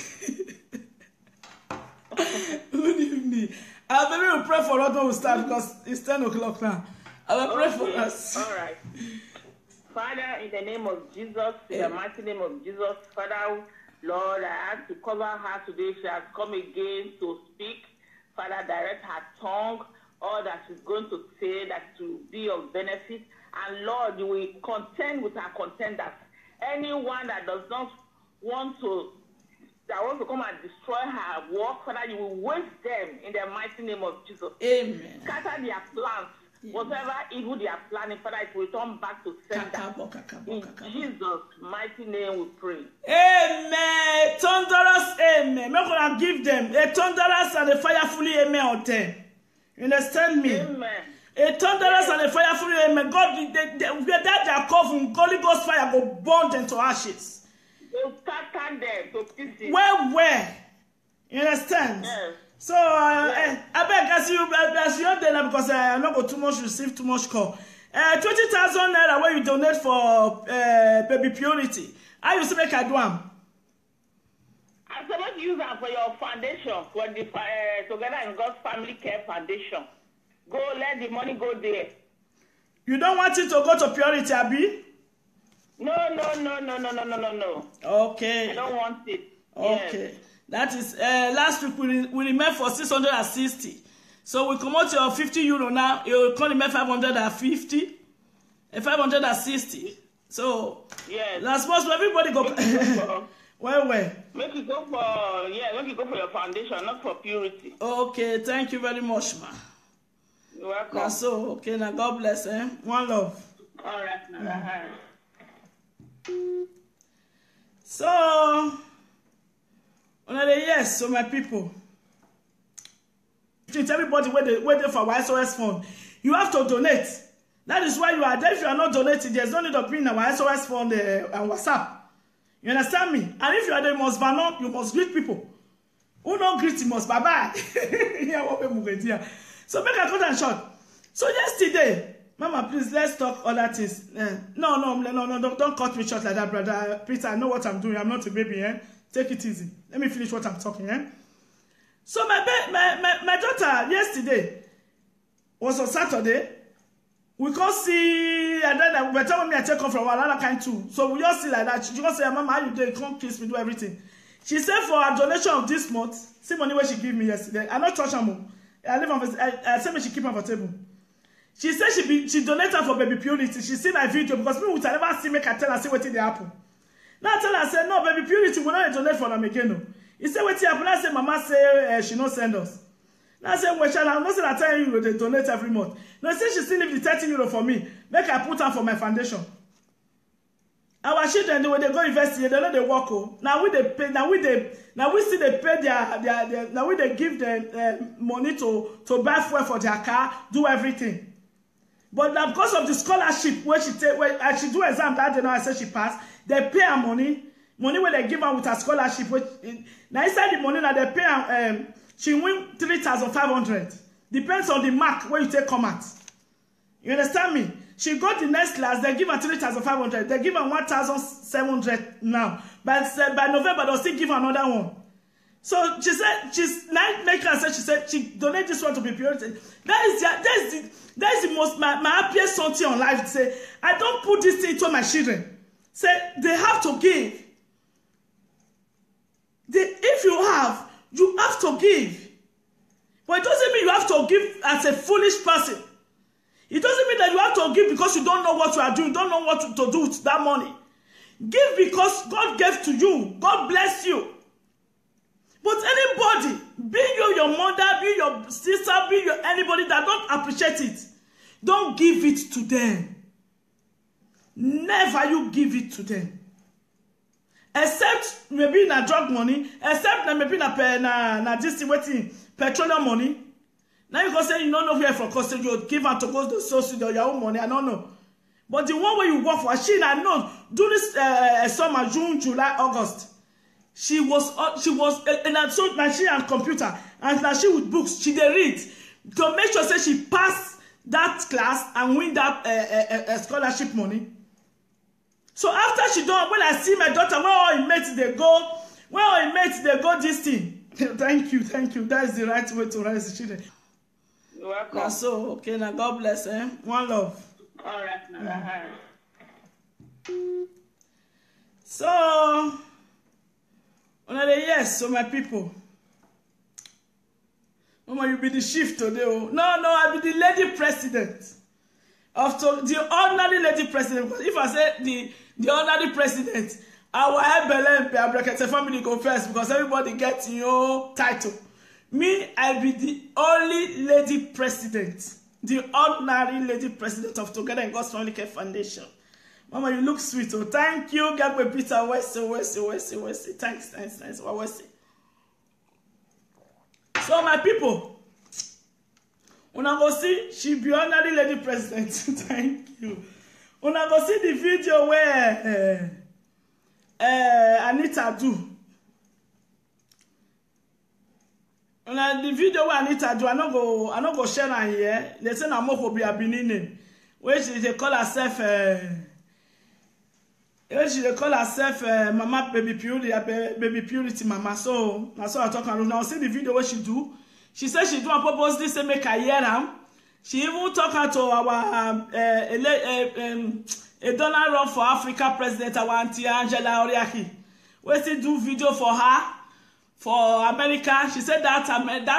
Good evening. Maybe we'll pray for us when we start because it's 10 o'clock now. I will pray for us. All right. Father, in the name of Jesus, in the mighty name of Jesus, Father, Lord, I ask to cover her today. She has come again to speak. Father, direct her tongue. All that she's going to say that to be of benefit. And Lord, you will contend with her contenders. Anyone that does not want to come and destroy her work, Father, you will waste them in the mighty name of Jesus. Amen. Scatter their plans. Amen. Whatever evil they are planning, Father, it will turn back to sender. In Jesus' mighty name we pray. Amen. Thunderous amen. Make gonna give them a thunderous and a firefully amen on them. You understand me? Amen. A thunderous and a fireful amen. God, that they are called Holy Ghost fire go burn them to ashes. They scatter them to pieces. Where? You understand? Yes. So, I beg as you there because I'm not going too much receive too much call. 20,000 naira where you donate for Baby Purity. How you say make I do am? I'm supposed to use that for your foundation, for the Together in God's Family Care Foundation. Go, let the money go there. You don't want it to go to Purity, Abi? No. Okay. I don't want it. Okay. Yes. That is, last week we remained for 660. So we come out your 50 euro now. You call him 550. 560. So, yes. That's most everybody go. Well. Make it go for your foundation, not for Purity. Okay, thank you very much, ma. You're welcome. Now, so, okay, now God bless, One love. All right, now. So, yes, so my people. Treat everybody waiting for our SOS fund. You have to donate. That is why you are there. If you are not donating, there's no need of being our SOS fund on WhatsApp. You understand me? And if you are there, you must ban up, you must greet people. Who don't greet, you must bye-bye. So make a cut and short. So yesterday, Mama, please, let's talk other things. No, don't cut me short like that, brother. Peter, I know what I'm doing. I'm not a baby, Take it easy. Let me finish what I'm talking, So my daughter, yesterday, was on Saturday. We can't see, and then by the time I take off from another kind too. So we just see like that. She just say, Mama, how you doing? Come kiss me, do everything. She said for a donation of this month, see money where she give me yesterday. I not touch her. I said me she keep her for table. She said she donated for Baby Purity. She see my video because people would never see me can tell her see what they happen. Now I tell her, I said, no, Baby Purity will not donate for them again. No. He said, what happen? I said, Mama say she no send us. Now I said, well, I'm not saying I tell you they donate every month. No, I said she still leave the 30 euro for me. Make I put her for my foundation. Our children, when they go investigate, they know they work. Now we they pay. Now we see they pay their. Now we they give them money to buy fuel for their car, do everything. But now because of the scholarship where she take, where she do exam that day, now I said she passed. They pay her money where they give her with her scholarship. Which, now inside the money now they pay her. She win 3,500. Depends on the mark where you take come at. You understand me? She got the next class, they give her 3,500. They give her 1,700 now. But by November, they'll still give her another one. So she said, she's now making her say, she said, she donated this one to be Purity. That is the most, my happiest something on life. Say, I don't put this thing to my children. Say, they have to give. If you have to give. But it doesn't mean you have to give as a foolish person. It doesn't mean that you have to give because you don't know what you are doing, don't know what to do with that money. Give because God gave to you. God bless you. But anybody, be you your mother, be your sister, be your anybody that don't appreciate it, don't give it to them. Never you give it to them. Except maybe na drug money, except maybe na this waiting petroleum money. Now you go say you don't know where from cost you give her to go to source with your own money. I don't know. But the one where you work for, she I know do this summer, June, July, August. She was and so now she and computer and now she with books. She dey read to make sure say she pass that class and win that scholarship money. So after she done, when I see my daughter, where all her mates they go, this thing. Thank you. That is the right way to raise the children. You're welcome. Now so, okay, now God bless, One love. All right, now. So, yes, so my people. Mama, you be the chief today. Oh. No, I be the lady president. The ordinary lady president. Because if I say the ordinary president, our Belen Abrakete family go first because everybody gets your title. Me, I be the only lady president. The ordinary lady president of Together in God's Family Care Foundation. Mama, you look sweet. Oh, thank you. Gagwe Peter Wesley. Thanks. Wesley. So my people, una go see she be ordinary lady president. Thank you. Una go see the video where Anita do. The video where Anita do, I not go share her here. They say na mo be a Benin, where she call herself Mama Baby Purity Mama. So I talk about now. See the video where she do. She said she do on purpose. This say make her hear am. She even talked to our a Donald Trump for Africa president, our auntie Angela Oriaki. We still do video for her for America. She said that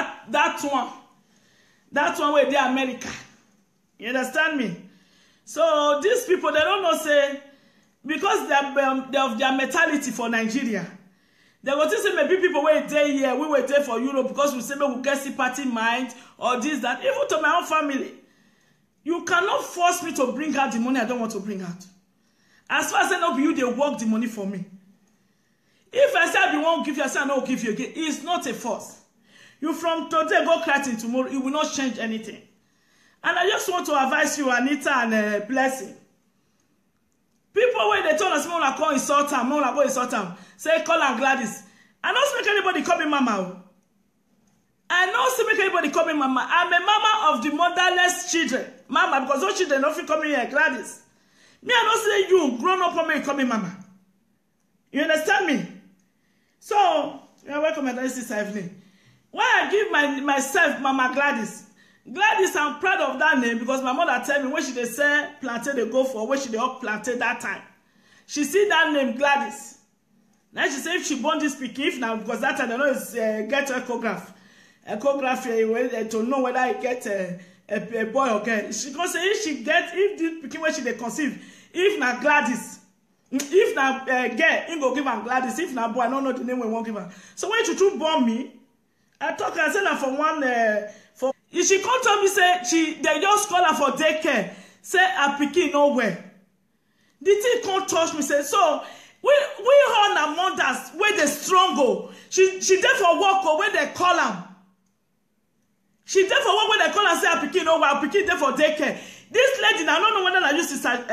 one way they America. You understand me? So these people, they don't know say because they of their mentality for Nigeria. They go to say maybe people were there here, we were there for Europe because we say we get sympathy mind or this, that. Even to my own family, you cannot force me to bring out the money I don't want to bring out. As far as I know you, they work the money for me. If I say I won't give you, I say I don't give you again. It's not a force. You from today go crying tomorrow, it will not change anything. And I just want to advise you, Anita and Blessing. People when they told us, I call insult them, I go insult them. Say, call and Gladys. I don't make anybody call me mama. I don't make anybody call me mama. I'm a mama of the motherless children. Mama, because those children don't call me Gladys. Me, I don't say you, grown up for me, call me mama. You understand me? So, you're welcome at this evening. Why I give myself Mama Gladys? Gladys, I'm proud of that name because my mother tell me when she say plantain they go for, when she they up plantain that time. She see that name Gladys. Now she say if she born this pikin now because that time I know is get echograph. Echograph to know whether I get a boy or girl. She can say if this pikin when she they conceive, if na Gladys, if na girl, he go give her Gladys. If na boy, I don't know the name we won't give her. So when she born me, I talk and say that for one for. She come to me say they just call her for daycare. Say her pikin nowhere. The thing can't touch me. Say so we all our mothers where they struggle. She there for work or where they call them. She there for work where they call her say her pikin nowhere. Her pikin there for daycare. This lady, I don't know whether I use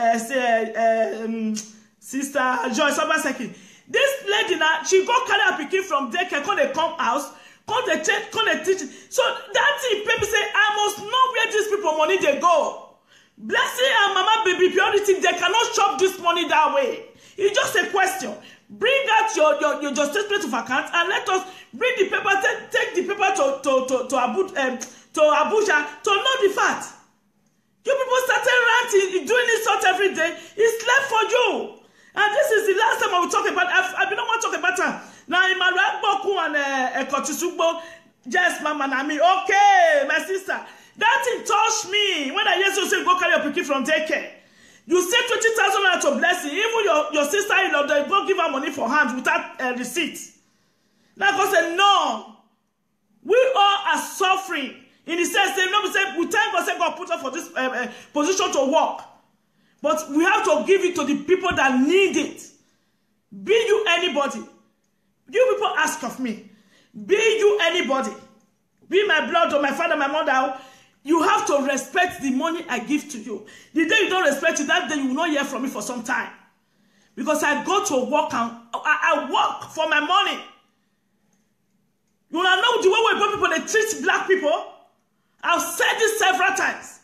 Sister Joyce Obaseki. This lady now she go carry her pikin from daycare. Come they come house. Come they check, come they teach. So that thing, people say, I must know where these people money they go. Blessing and Mama Baby Purity, they cannot chop this money that way. It's just a question. Bring out your statement of account and let us bring the paper, take the paper to Abuja to know the fact. You people started ranting, doing this sort every day. It's left for you. And this is the last time I will talk about. I don't want to talk about her. Now in my Boku and Kotisugbo, yes, Mama Nami. Okay, my sister. That thing touched me. When I used to say go carry your pikin from daycare. You say 20,000 out of blessing. Even your sister-in-law, they go give her money for hand without a receipt. Now God said, no. We all are suffering. In the sense, we thank God say God put us for this position to work. But we have to give it to the people that need it. Be you anybody. You people ask of me. Be you anybody. Be my blood or my father, my mother. You have to respect the money I give to you. The day you don't respect it, that day you will not hear from me for some time. Because I go to work and I work for my money. You wanna know the way people they treat black people? I've said this several times.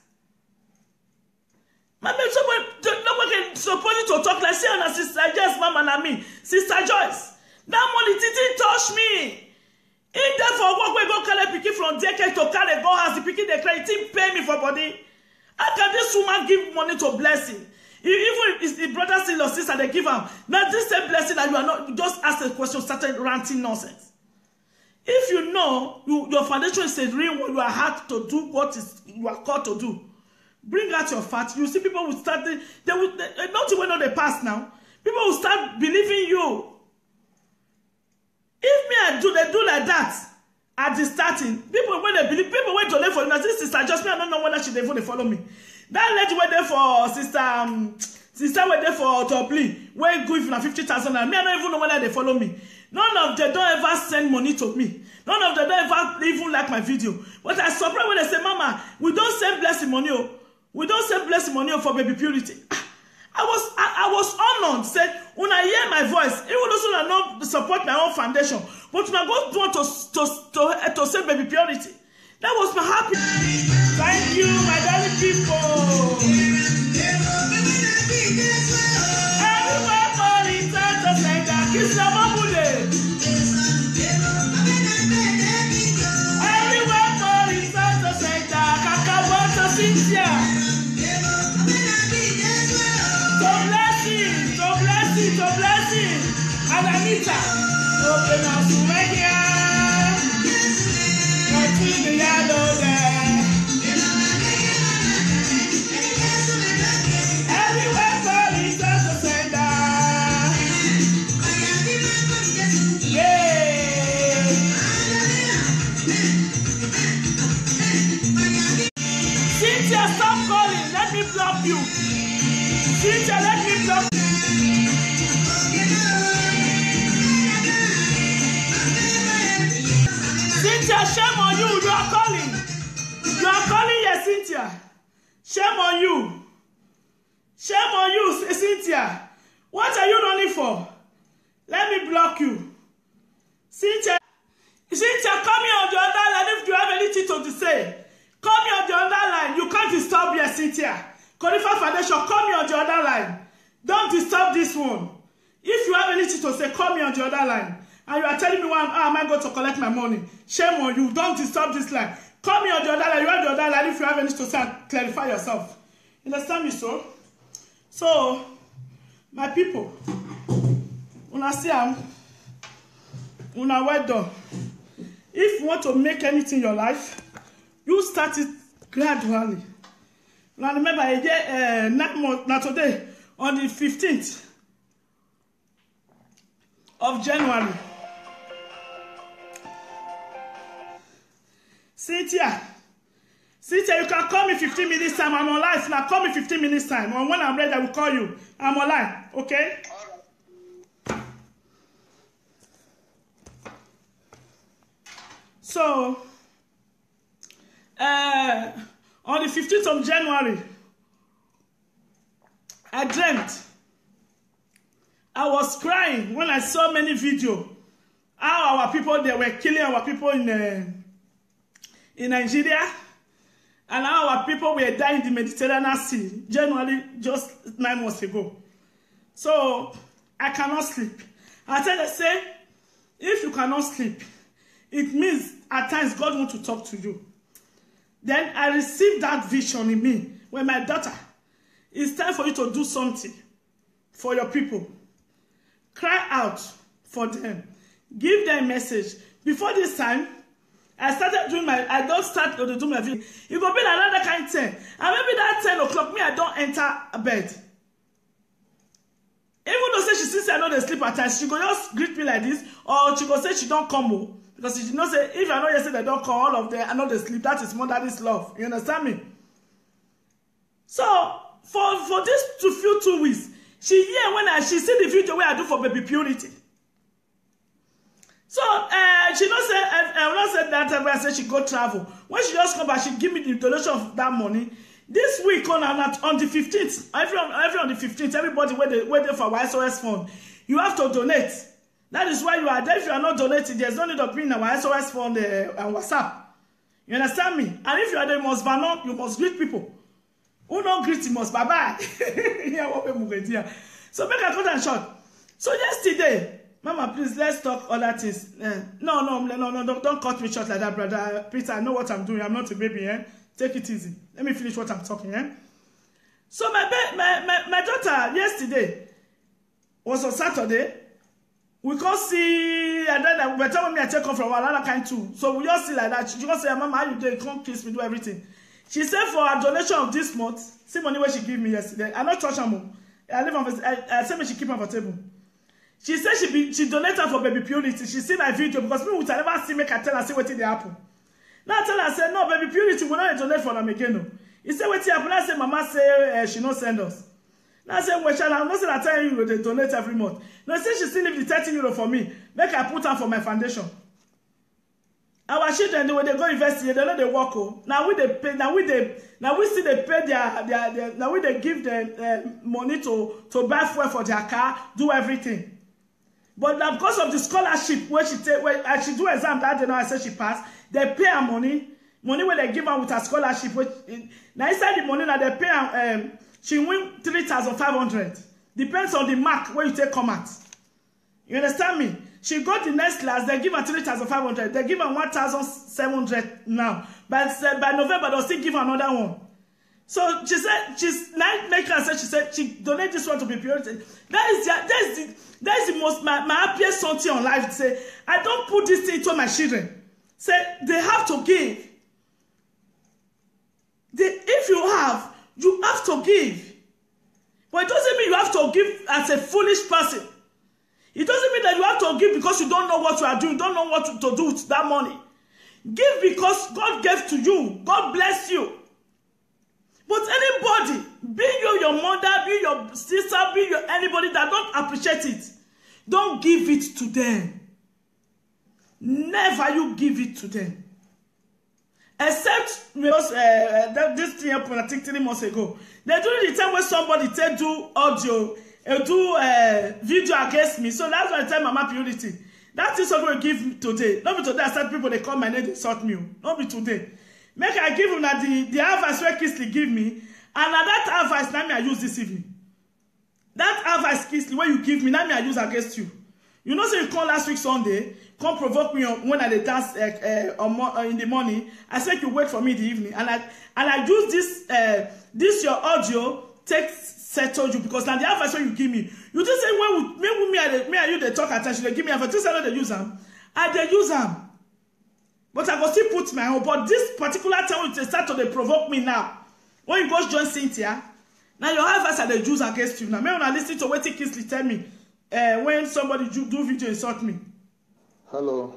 Maybe nobody suppose you to talk like say on Sister Joyce, Mama and me. Sister Joyce, that money didn't touch me. In that for work we go carry pikin from daycare to carry go house, the pikin they cry, it didn't pay me for body. How can this woman give money to blessing? Even if the brother, still or sister, they give her. Now this same blessing that you are not, you just ask a question, started ranting nonsense. If you know your foundation is a real one, you are hard to do what is you are called to do. Bring out your fact. You see people will start, they will not even know the past now. People will start believing you. If me they do like that at the starting, people when they believe, people wait to live for you. This sister just me, I don't know whether she they follow me. That lady went there for sister went there for Dublin, where give na 50,000 and me, I don't even know whether they follow me. None of them don't ever send money to me. None of them don't ever even like my video. But I surprised when they say, Mama, we don't send blessing money. We don't send blessing money for baby purity. I was honored. Said when I hear my voice, even those who are not support my own foundation, but when I go to send baby purity, that was my happiness. Thank you, my darling people. Everywhere for the time to say that kiss your mama. Everywhere for the time to say that kaka want to see Cynthia, open up to my ear. Not to the yellow there. Everywhere calling just to sender. Yeah. Cynthia, stop calling. Let me block you. Cynthia, let me block you. Cynthia, shame on you. You are calling. You are calling here, Cynthia. Shame on you. Shame on you, Cynthia. What are you running for? Let me block you. Cynthia, come here on the other line if you have anything to say. Come here on the other line. You can't disturb here, Cynthia. Conifer Foundation, come here on the other line. Don't disturb this one. If you have anything to say, come here on the other line. And you are telling me how am I going to collect my money? Shame on you. Don't disturb this line. Come here on the other line. You are on the other line. If you have anything to say, clarify yourself. You understand me, so? So, my people, una see am, una well done. If you want to make anything in your life, you start it gradually. Now remember, 9 months, now today, on the 15th of January. Cynthia, you can call me 15 minutes time. I'm on live now. Call me 15 minutes time. And when I'm ready, I will call you. I'm online. Okay? So, on the 15th of January, I dreamt. I was crying when I saw many videos. How our people, they were killing our people in Nigeria. And how our people were dying in the Mediterranean Sea. January, just 9 months ago. So, I cannot sleep. I tell you, say, if you cannot sleep, it means at times God wants to talk to you. Then I received that vision in me when my daughter, it's time for you to do something for your people. Cry out for them. Give them a message. Before this time, I started doing I don't start to do my video. It will be another kind of 10. And maybe that 10 o'clock, me, I don't enter a bed. Even though say she sees I know they sleep at times, she go just greet me like this, or she go say she don't come home. Because she know say, if I know you say they don't come, all of them, I know they sleep. That is mother's love. You understand me? So, for this to feel 2 weeks, she hear when she see the video where I do for baby purity. So, she not say, I not say that time where I say she go travel. When she just come back, she give me the donation of that money. This week on the 15th, every on the 15th, everybody waiting for our SOS fund. You have to donate. That is why you are there. If you are not donating, there's no need of being our SOS fund on WhatsApp. You understand me? And if you are there, you must ban up, you must greet people. Who don't greet, you must bye-bye. So make a cut and short. So yesterday, Mama, please, let's talk other things. No, don't cut me short like that, brother. Peter, I know what I'm doing. I'm not a baby, eh? Take it easy. Let me finish what I'm talking, eh? So my daughter, yesterday, was on Saturday. We can't see, and then by the time I take off from another kind too. So we just see like that. She just say, Mama, how you doing? Come kiss me, do everything. She said for a donation of this month, see money where she gave me yesterday. I not touch her. I said me she keep her for table. She said she donated for baby purity. She see my video because me would never see make her tell her see what did happen. Now I tell her, I said, no, baby purity will not donate for them again. No. He said, what happened? I said, Mama say she no send us. Now I said, well, shall I not say that 10 euro they donate every month. Now I said she still leave the 30 euro for me. Make her put her for my foundation. Our children, when they go investigate, they know they work. Now we they pay. Now we see they pay their. Now we they give them money to buy fuel for their car, do everything. But now because of the scholarship where she take, where she do exam that day, now I said she passed. They pay her money where they give her with her scholarship. Which, now inside the money now they pay her. She win 3,500. Depends on the mark where you take come at. You understand me? She got the next class, they give her 3,500. They give her 1,700 now. But by November, they'll still give her another one. So she said, she's like making her say, she said she donated this one to be purity. That is the most my happiest something on life. Say, I don't put this thing to my children. Say they have to give. If you have to give. But it doesn't mean you have to give as a foolish person. It doesn't mean that you have to give because you don't know what you are doing, don't know what to do with that money. Give because God gave to you. God bless you. But anybody, be you your mother, be your sister, be your anybody that don't appreciate it, don't give it to them. Never you give it to them. Except because this thing happened, I think 3 months ago. They do the time when somebody do audio, do video against me. So that's why I tell Mama Purity. That is what we give today. Not be today. I said people they call my name, they insult me. Not be today. Make I give them the advice where Kisley give me, and that advice now me I use this evening. That advice Kisley where you give me now me I use against you. You know, so you come last week Sunday, come provoke me when I dance in the morning. I said you wait for me in the evening, and I use this your audio take settle you because now the advice when you give me, you just say when me and you they talk attention, they give me advice. Just say no they use them, and they use them. But I go still put my own. But this particular time they start to provoke me now. When you go join Cynthia, now your advice are the Jews against you. Now, when I listen to what Kisley tell me when somebody do video insult me. Hello,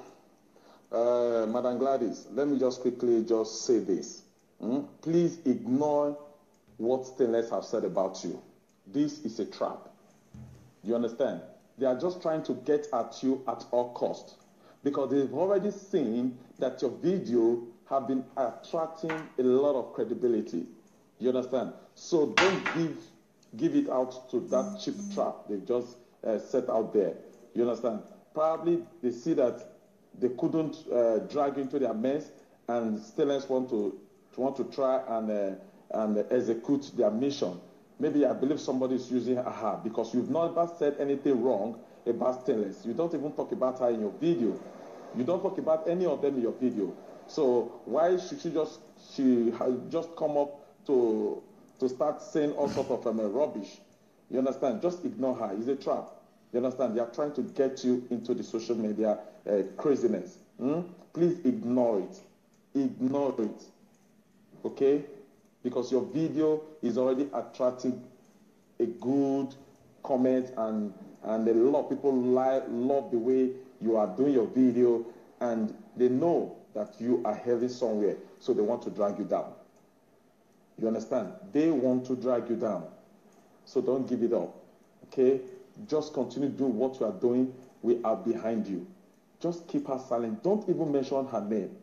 Madam Gladys. Let me just quickly just say this. Please ignore what Stainless have said about you. This is a trap. You understand? They are just trying to get at you at all costs. Because they've already seen that your video have been attracting a lot of credibility. You understand? So don't give it out to that cheap trap they just set out there. You understand? Probably they see that they couldn't drag into their mess, and Stainless want to try and execute their mission. Maybe I believe somebody is using her because you've never said anything wrong about Stainless. You don't even talk about her in your video. You don't talk about any of them in your video. So why should she just come up to start saying all sorts of rubbish? You understand? Just ignore her. It's a trap. You understand? They are trying to get you into the social media craziness. Please ignore it. Ignore it. Okay? Because your video is already attracting a good comment, and a lot of people love the way you are doing your video, and they know that you are heading somewhere, so they want to drag you down. You understand? They want to drag you down. So don't give it up. Okay? Just continue doing what you are doing. We are behind you. Just keep her silent. Don't even mention her name.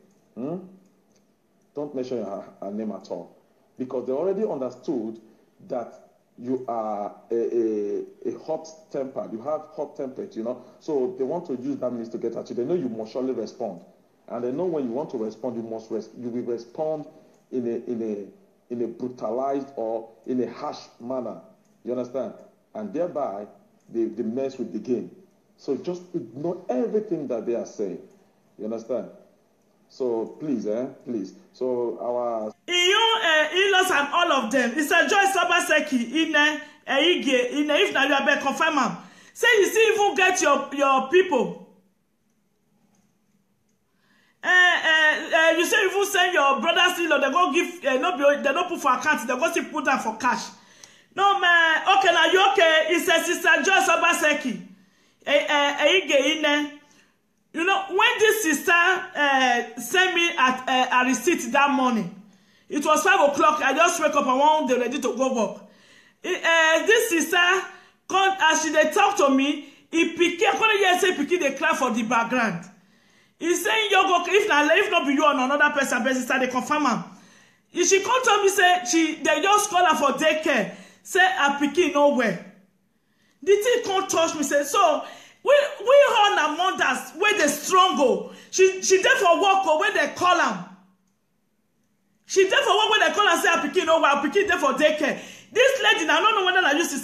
Don't mention her name at all. Because they already understood that you are a hot-tempered. You have hot tempered, you know. So they want to use that means to get at you. They know you must surely respond. And they know when you want to respond, you will respond in a brutalized or in a harsh manner. You understand? And thereby, the mess will begin. So just ignore everything that they are saying. You understand? So please, please. So our in-laws and all of them. It's a Joy Sabaseki if now you are better confirm them. Say you see even get your people. You say even send your brothers-in-law, they go give they don't put for account, they go still put that for cash. No man, okay now you okay? It's a Sister Joy Sabaseki. You know, when this sister sent me a receipt that morning, it was 5 o'clock. I just wake up and want they ready to go work. This sister, as she they talk to me, he picky. I couldn't hear say picky. They cry for the background. He's saying you go if not be you or another person, sister they confirm him. She come to me say they just call her for daycare. Say a picky nowhere. The thing can't touch me. Say so. We all our mothers where they struggle. She there for work or where they call them. She there for work where they call her say a pikin over a pikin there for daycare. This lady, I don't know whether I use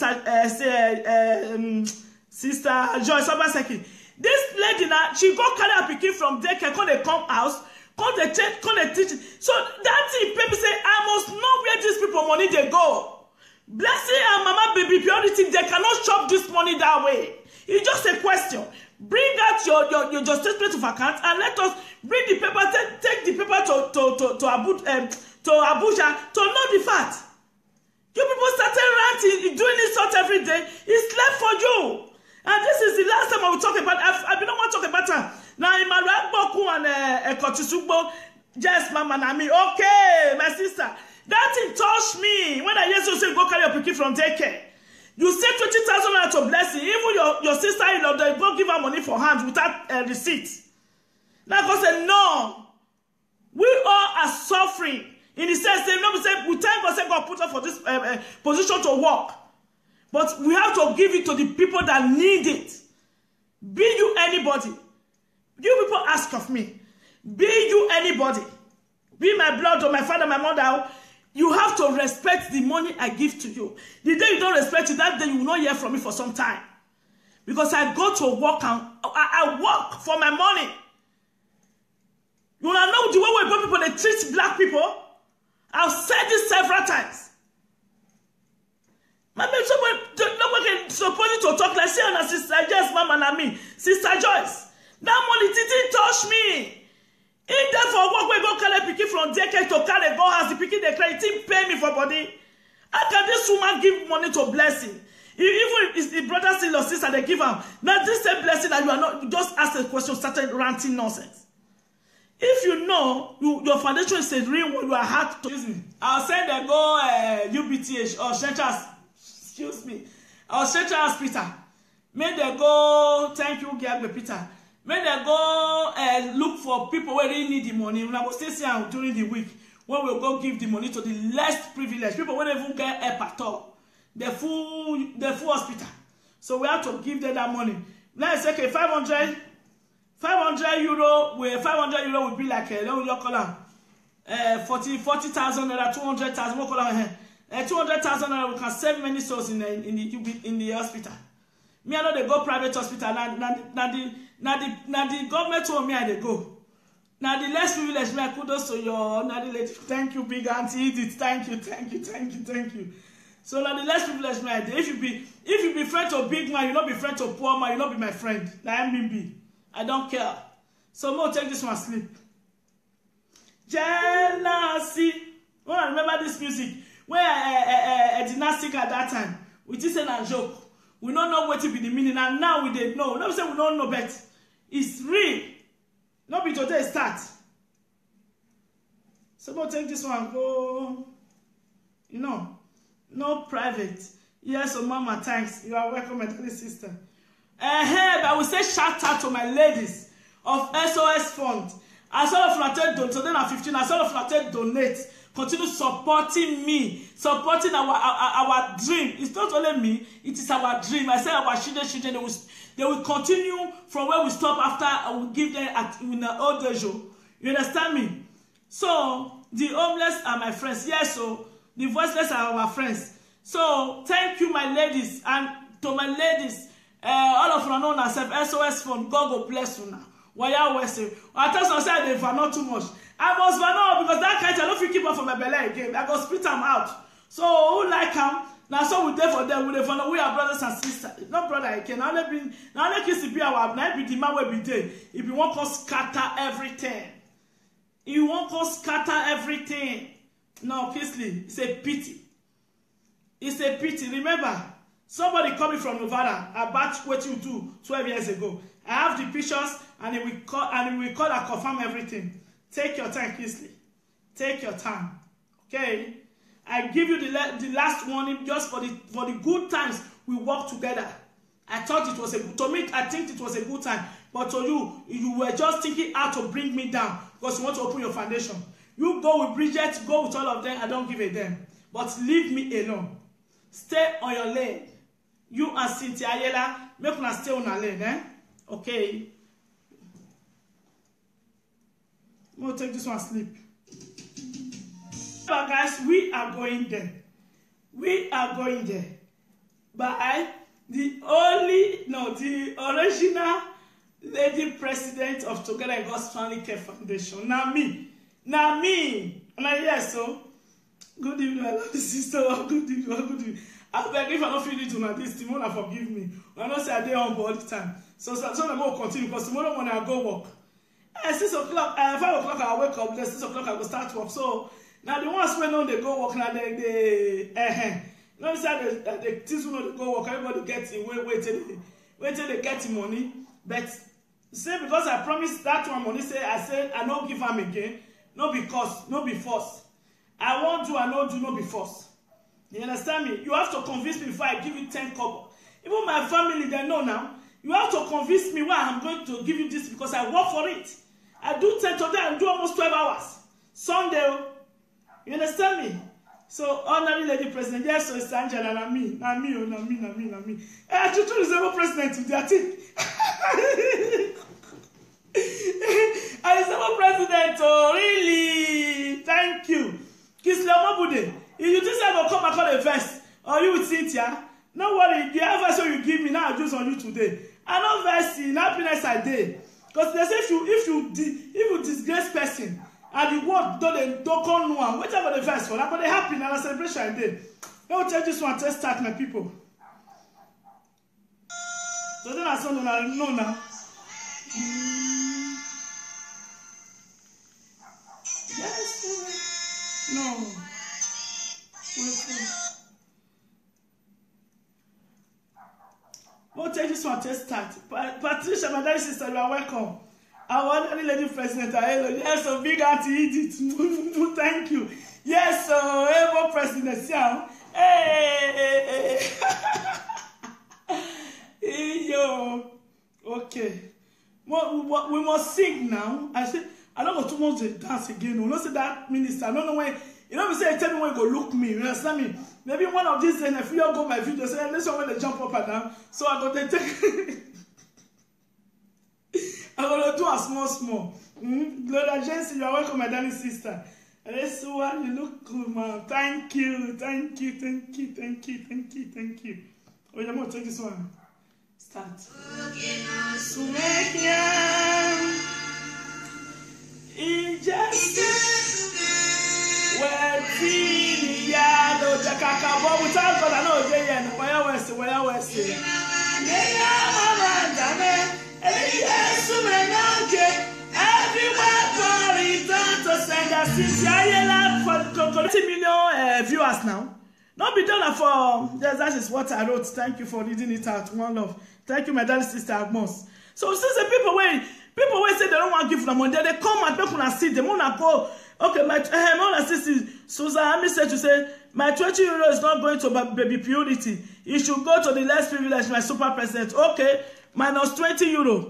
Sister Joy Sabaseki. This lady now, she go carry a pikin from daycare, come they come house, Come they check, come they teach. So that thing, people say, I must know where these people money they go. Blessing and Mama Baby Purity, they cannot chop this money that way. It's just a question. Bring out your statement of account and let us bring the paper, take the paper to Abuja to know the fact. You people started ranting, doing this sort every day. It's left for you. And this is the last time I will talk about. I don't want to talk about her. Now in my Boku and Kotisugbo, yes, Mama Nami. Okay, my sister. That thing touched me. When I hear you say go carry your pikin from daycare. You say 20,000 naira to blessing. Even your sister-in-law, they go give her money for hand without a receipt. Now God said, no. We all are suffering. In the sense, we thank God, say God put us for this position to work. But we have to give it to the people that need it. Be you anybody. You people ask of me. Be you anybody. Be my blood or my father, my mother. You have to respect the money I give to you. The day you don't respect it, that day you will not hear from me for some time. Because I go to work and I work for my money. You wanna know the way people they treat black people? I've said this several times. Maybe nobody can support you to talk like say on Sister Joyce, Mama and me. Sister Joyce, that money didn't touch me. If therefore work we go carry pikin from daycare to carry go house, the pikin they cry, it didn't pay me for body. How can this woman give money to blessing? Even if it's the brother, still or sister, they give them. Now this same blessing that you are not, you just ask a question, started ranting nonsense. If you know your foundation is a real one, you are hard to use me. I'll send them go UBTH or Central, excuse me, or Central Hospital. May they go, thank you, Gabby Peter. May they go look for people where they need the money. When I go stay here during the week, when we'll go give the money to the less privileged people, when they even get help at all, the full hospital. So we have to give them that money. Now it's okay, 500 euro, where 500 euro would be like let me just call them 40,000 naira, 200,000. We'll call them 200,000 naira. We can save many souls in the hospital. Me, I know they go private hospital. Now the government told me I they go. Now the less privileged, me kudos to your now the lady. Thank you, big auntie Edith. Thank you. So now the less privileged me I they. If you be friend to big man, you not be friend to poor man, you not be my friend. Like me. I don't care. So more take this one sleep. Jealousy. Oh, I remember this music where I did not sing at that time. We just said a joke. We don't know what to be the meaning, and now we didn't know. Not say we don't know, but it's real. Not be today start. So more take this one. Go. You know, no private. Yes, so Mama, thanks. You are welcome, my little sister. I will say shout out to my ladies of SOS Fund. As all of Flated donate, so then at 15, as all of Flated donate, continue supporting me, supporting our dream. It's not only me, it is our dream. I say our children, they will continue from where we stop after I will give them in the old age. You understand me? So the homeless are my friends. Yes, so the voiceless are our friends. So thank you, my ladies, and to my ladies. All of you know ourselves, SOS Fund, God will bless you now. Why are we saying? I tell some say they not too much. I must know because that kind I don't feel keep up for my belly again. I go spit them out. So who like them? Now so we there for them. We there for now. We are brothers and sisters. Not brother again. Now let me kiss the be our. Now be the man where be there. If you want to scatter everything, you want to scatter everything. No, Kisley, it's a pity. It's a pity. Remember. Somebody coming from Nevada about what you do 12 years ago. I have the pictures and we record and confirm everything. Take your time, Kisley. Take your time. Okay? I give you the last warning just for the good times we work together. I thought it was to me, I think it was a good time. But to you were just thinking how to bring me down because you want to open your foundation. You go with Bridget, go with all of them. I don't give a damn. But leave me alone. Stay on your lane. You and Cynthia Ayela, make una stay on a lane, eh? Okay. We'll take this one sleep. But guys, we are going there. We are going there. But the original Lady President of Together in God's Family Care Foundation. Now me. Now yes, so. Good evening, my lovely sister. Good evening. I beg if I don't feel it to this, tomorrow forgive me. I don't say I dey on all the time. So I'm going to continue because tomorrow morning I go work. At 6 o'clock, 5 o'clock I wake up. Then 6 o'clock I go start work. So now the ones when they go work now they you know say the things who know they go work. Everybody gets in wait till they get the money. But say because I promised that one money, I said I don't give them again. No because no be force. I won't do, I don't do, no be force. You understand me? You have to convince me before I give you 10 kobo. Even my family, they know now. You have to convince me why I'm going to give you this because I work for it. I do 10 today, I do almost 12 hours. Sunday. You understand me? So, honorary lady president, yes, so it's Angela, na me. I just to resemble president with their thing. I resemble president, oh, really? Thank you. Kisleomobude, if you think I will come back on a verse, or you with Cynthia, no worry, the advice you give me now I use on you today. I know verse in happiness I did. Because they say if you disgrace person and the word don't come no one, whatever the verse for that, but they happy and a celebration I did. Let me tell this one to start my people. So then I saw no now. Yes. No. We'll take this one to start. Patricia, my dear sister, you are welcome. Our honorary lady president, yes, so big auntie Edith. Thank you. Yes, so ever president, yeah. Hey. Yo. Okay. We must sing now. I said, I don't go too much to dance again. We don't say that minister. I don't know when. You know, we say, tell me when you go look me. You understand me? Maybe one of these days, if you all go my video, say, this one when they jump up and down. So I go to take. I'm going to do a small. Gloria Jensen, you are welcome, my darling sister. This one, you look good, man. Thank you. Oh, I'm going to take this one. Start. Without God, I know they are where West. For 20 million viewers now. Not be done for that is what I wrote. Thank you for reading it out. One love. Thank you, my darling sister Agmos. So since the people say they don't want to give them money, they come and people and see them want to go. Okay, my sister Susan Ami said to say my 20 euro is not going to baby purity. You should go to the less privileged, my super president. Okay, minus 20 euro.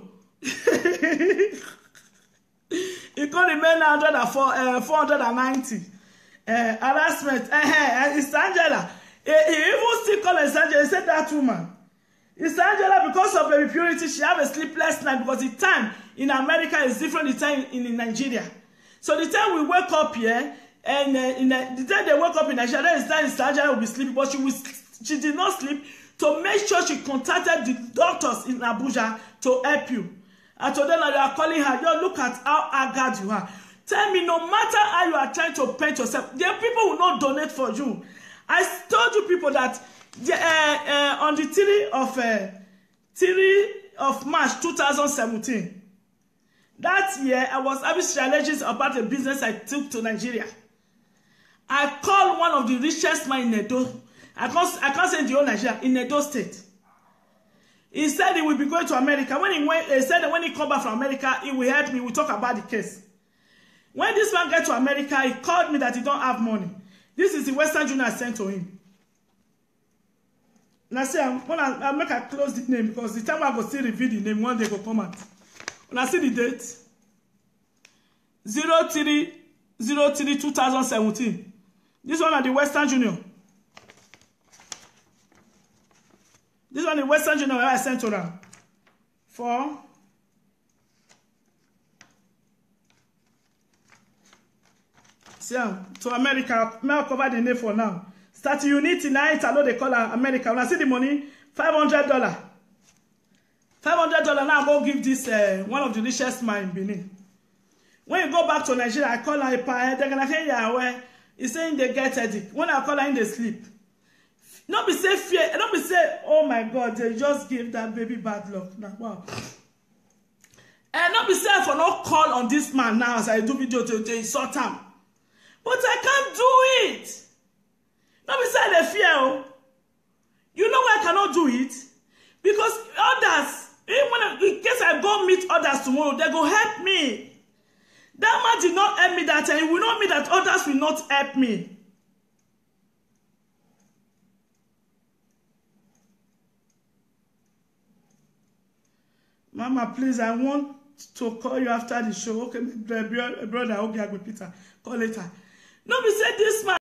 It could remain 490. Harassment. It's Angela. He even still call it Angela. He said that woman. It's Angela because of baby purity. She have a sleepless night because the time in America is different the time in Nigeria. So the time we wake up here, and the time they wake up in Nigeria, that is time Angela will be sleeping, but she did not sleep to make sure she contacted the doctors in Abuja to help you. I told them that they are calling her. Yo, look at how haggard you are. Tell me, no matter how you are trying to paint yourself, the people will not donate for you. I told you people that on the 3 of March 2017, that year I was having challenges about a business I took to Nigeria. I called one of the richest men in Edo. I can't say in the whole Nigeria, in Edo State. He said he will be going to America. He said that when he come back from America, he will help me. We'll talk about the case. When this man get to America, he called me that he don't have money. This is the Western Union I sent to him. And I say, I'll make her close the name because the time I go still reveal the name, one day go come out. When I see the date, 03/03/2017. This one at the Western Union. This one the Western Union where I sent to them. For to America, may I cover the name for now. Start Unity night, I know they call her America. When I see the money, $500. $500 now. I'm going to give this one of the richest man in Benin. When you go back to Nigeria, I call her a pie. They're going to say, yeah, where he's saying they get headache. When I call her in, they sleep. Not be say fear. Not be say, oh my God, they just give that baby bad luck. Now, wow. And not be say for no call on this man now as I do video to insult him. But I can't do it. Not be say they fear. You know why I cannot do it? Because others, in case I go meet others tomorrow, they go help me. That man did not help me that time. It will not mean that others will not help me. Mama, please, I want to call you after the show. Okay, brother, okay, I go Peter. Call later. No, we said this man.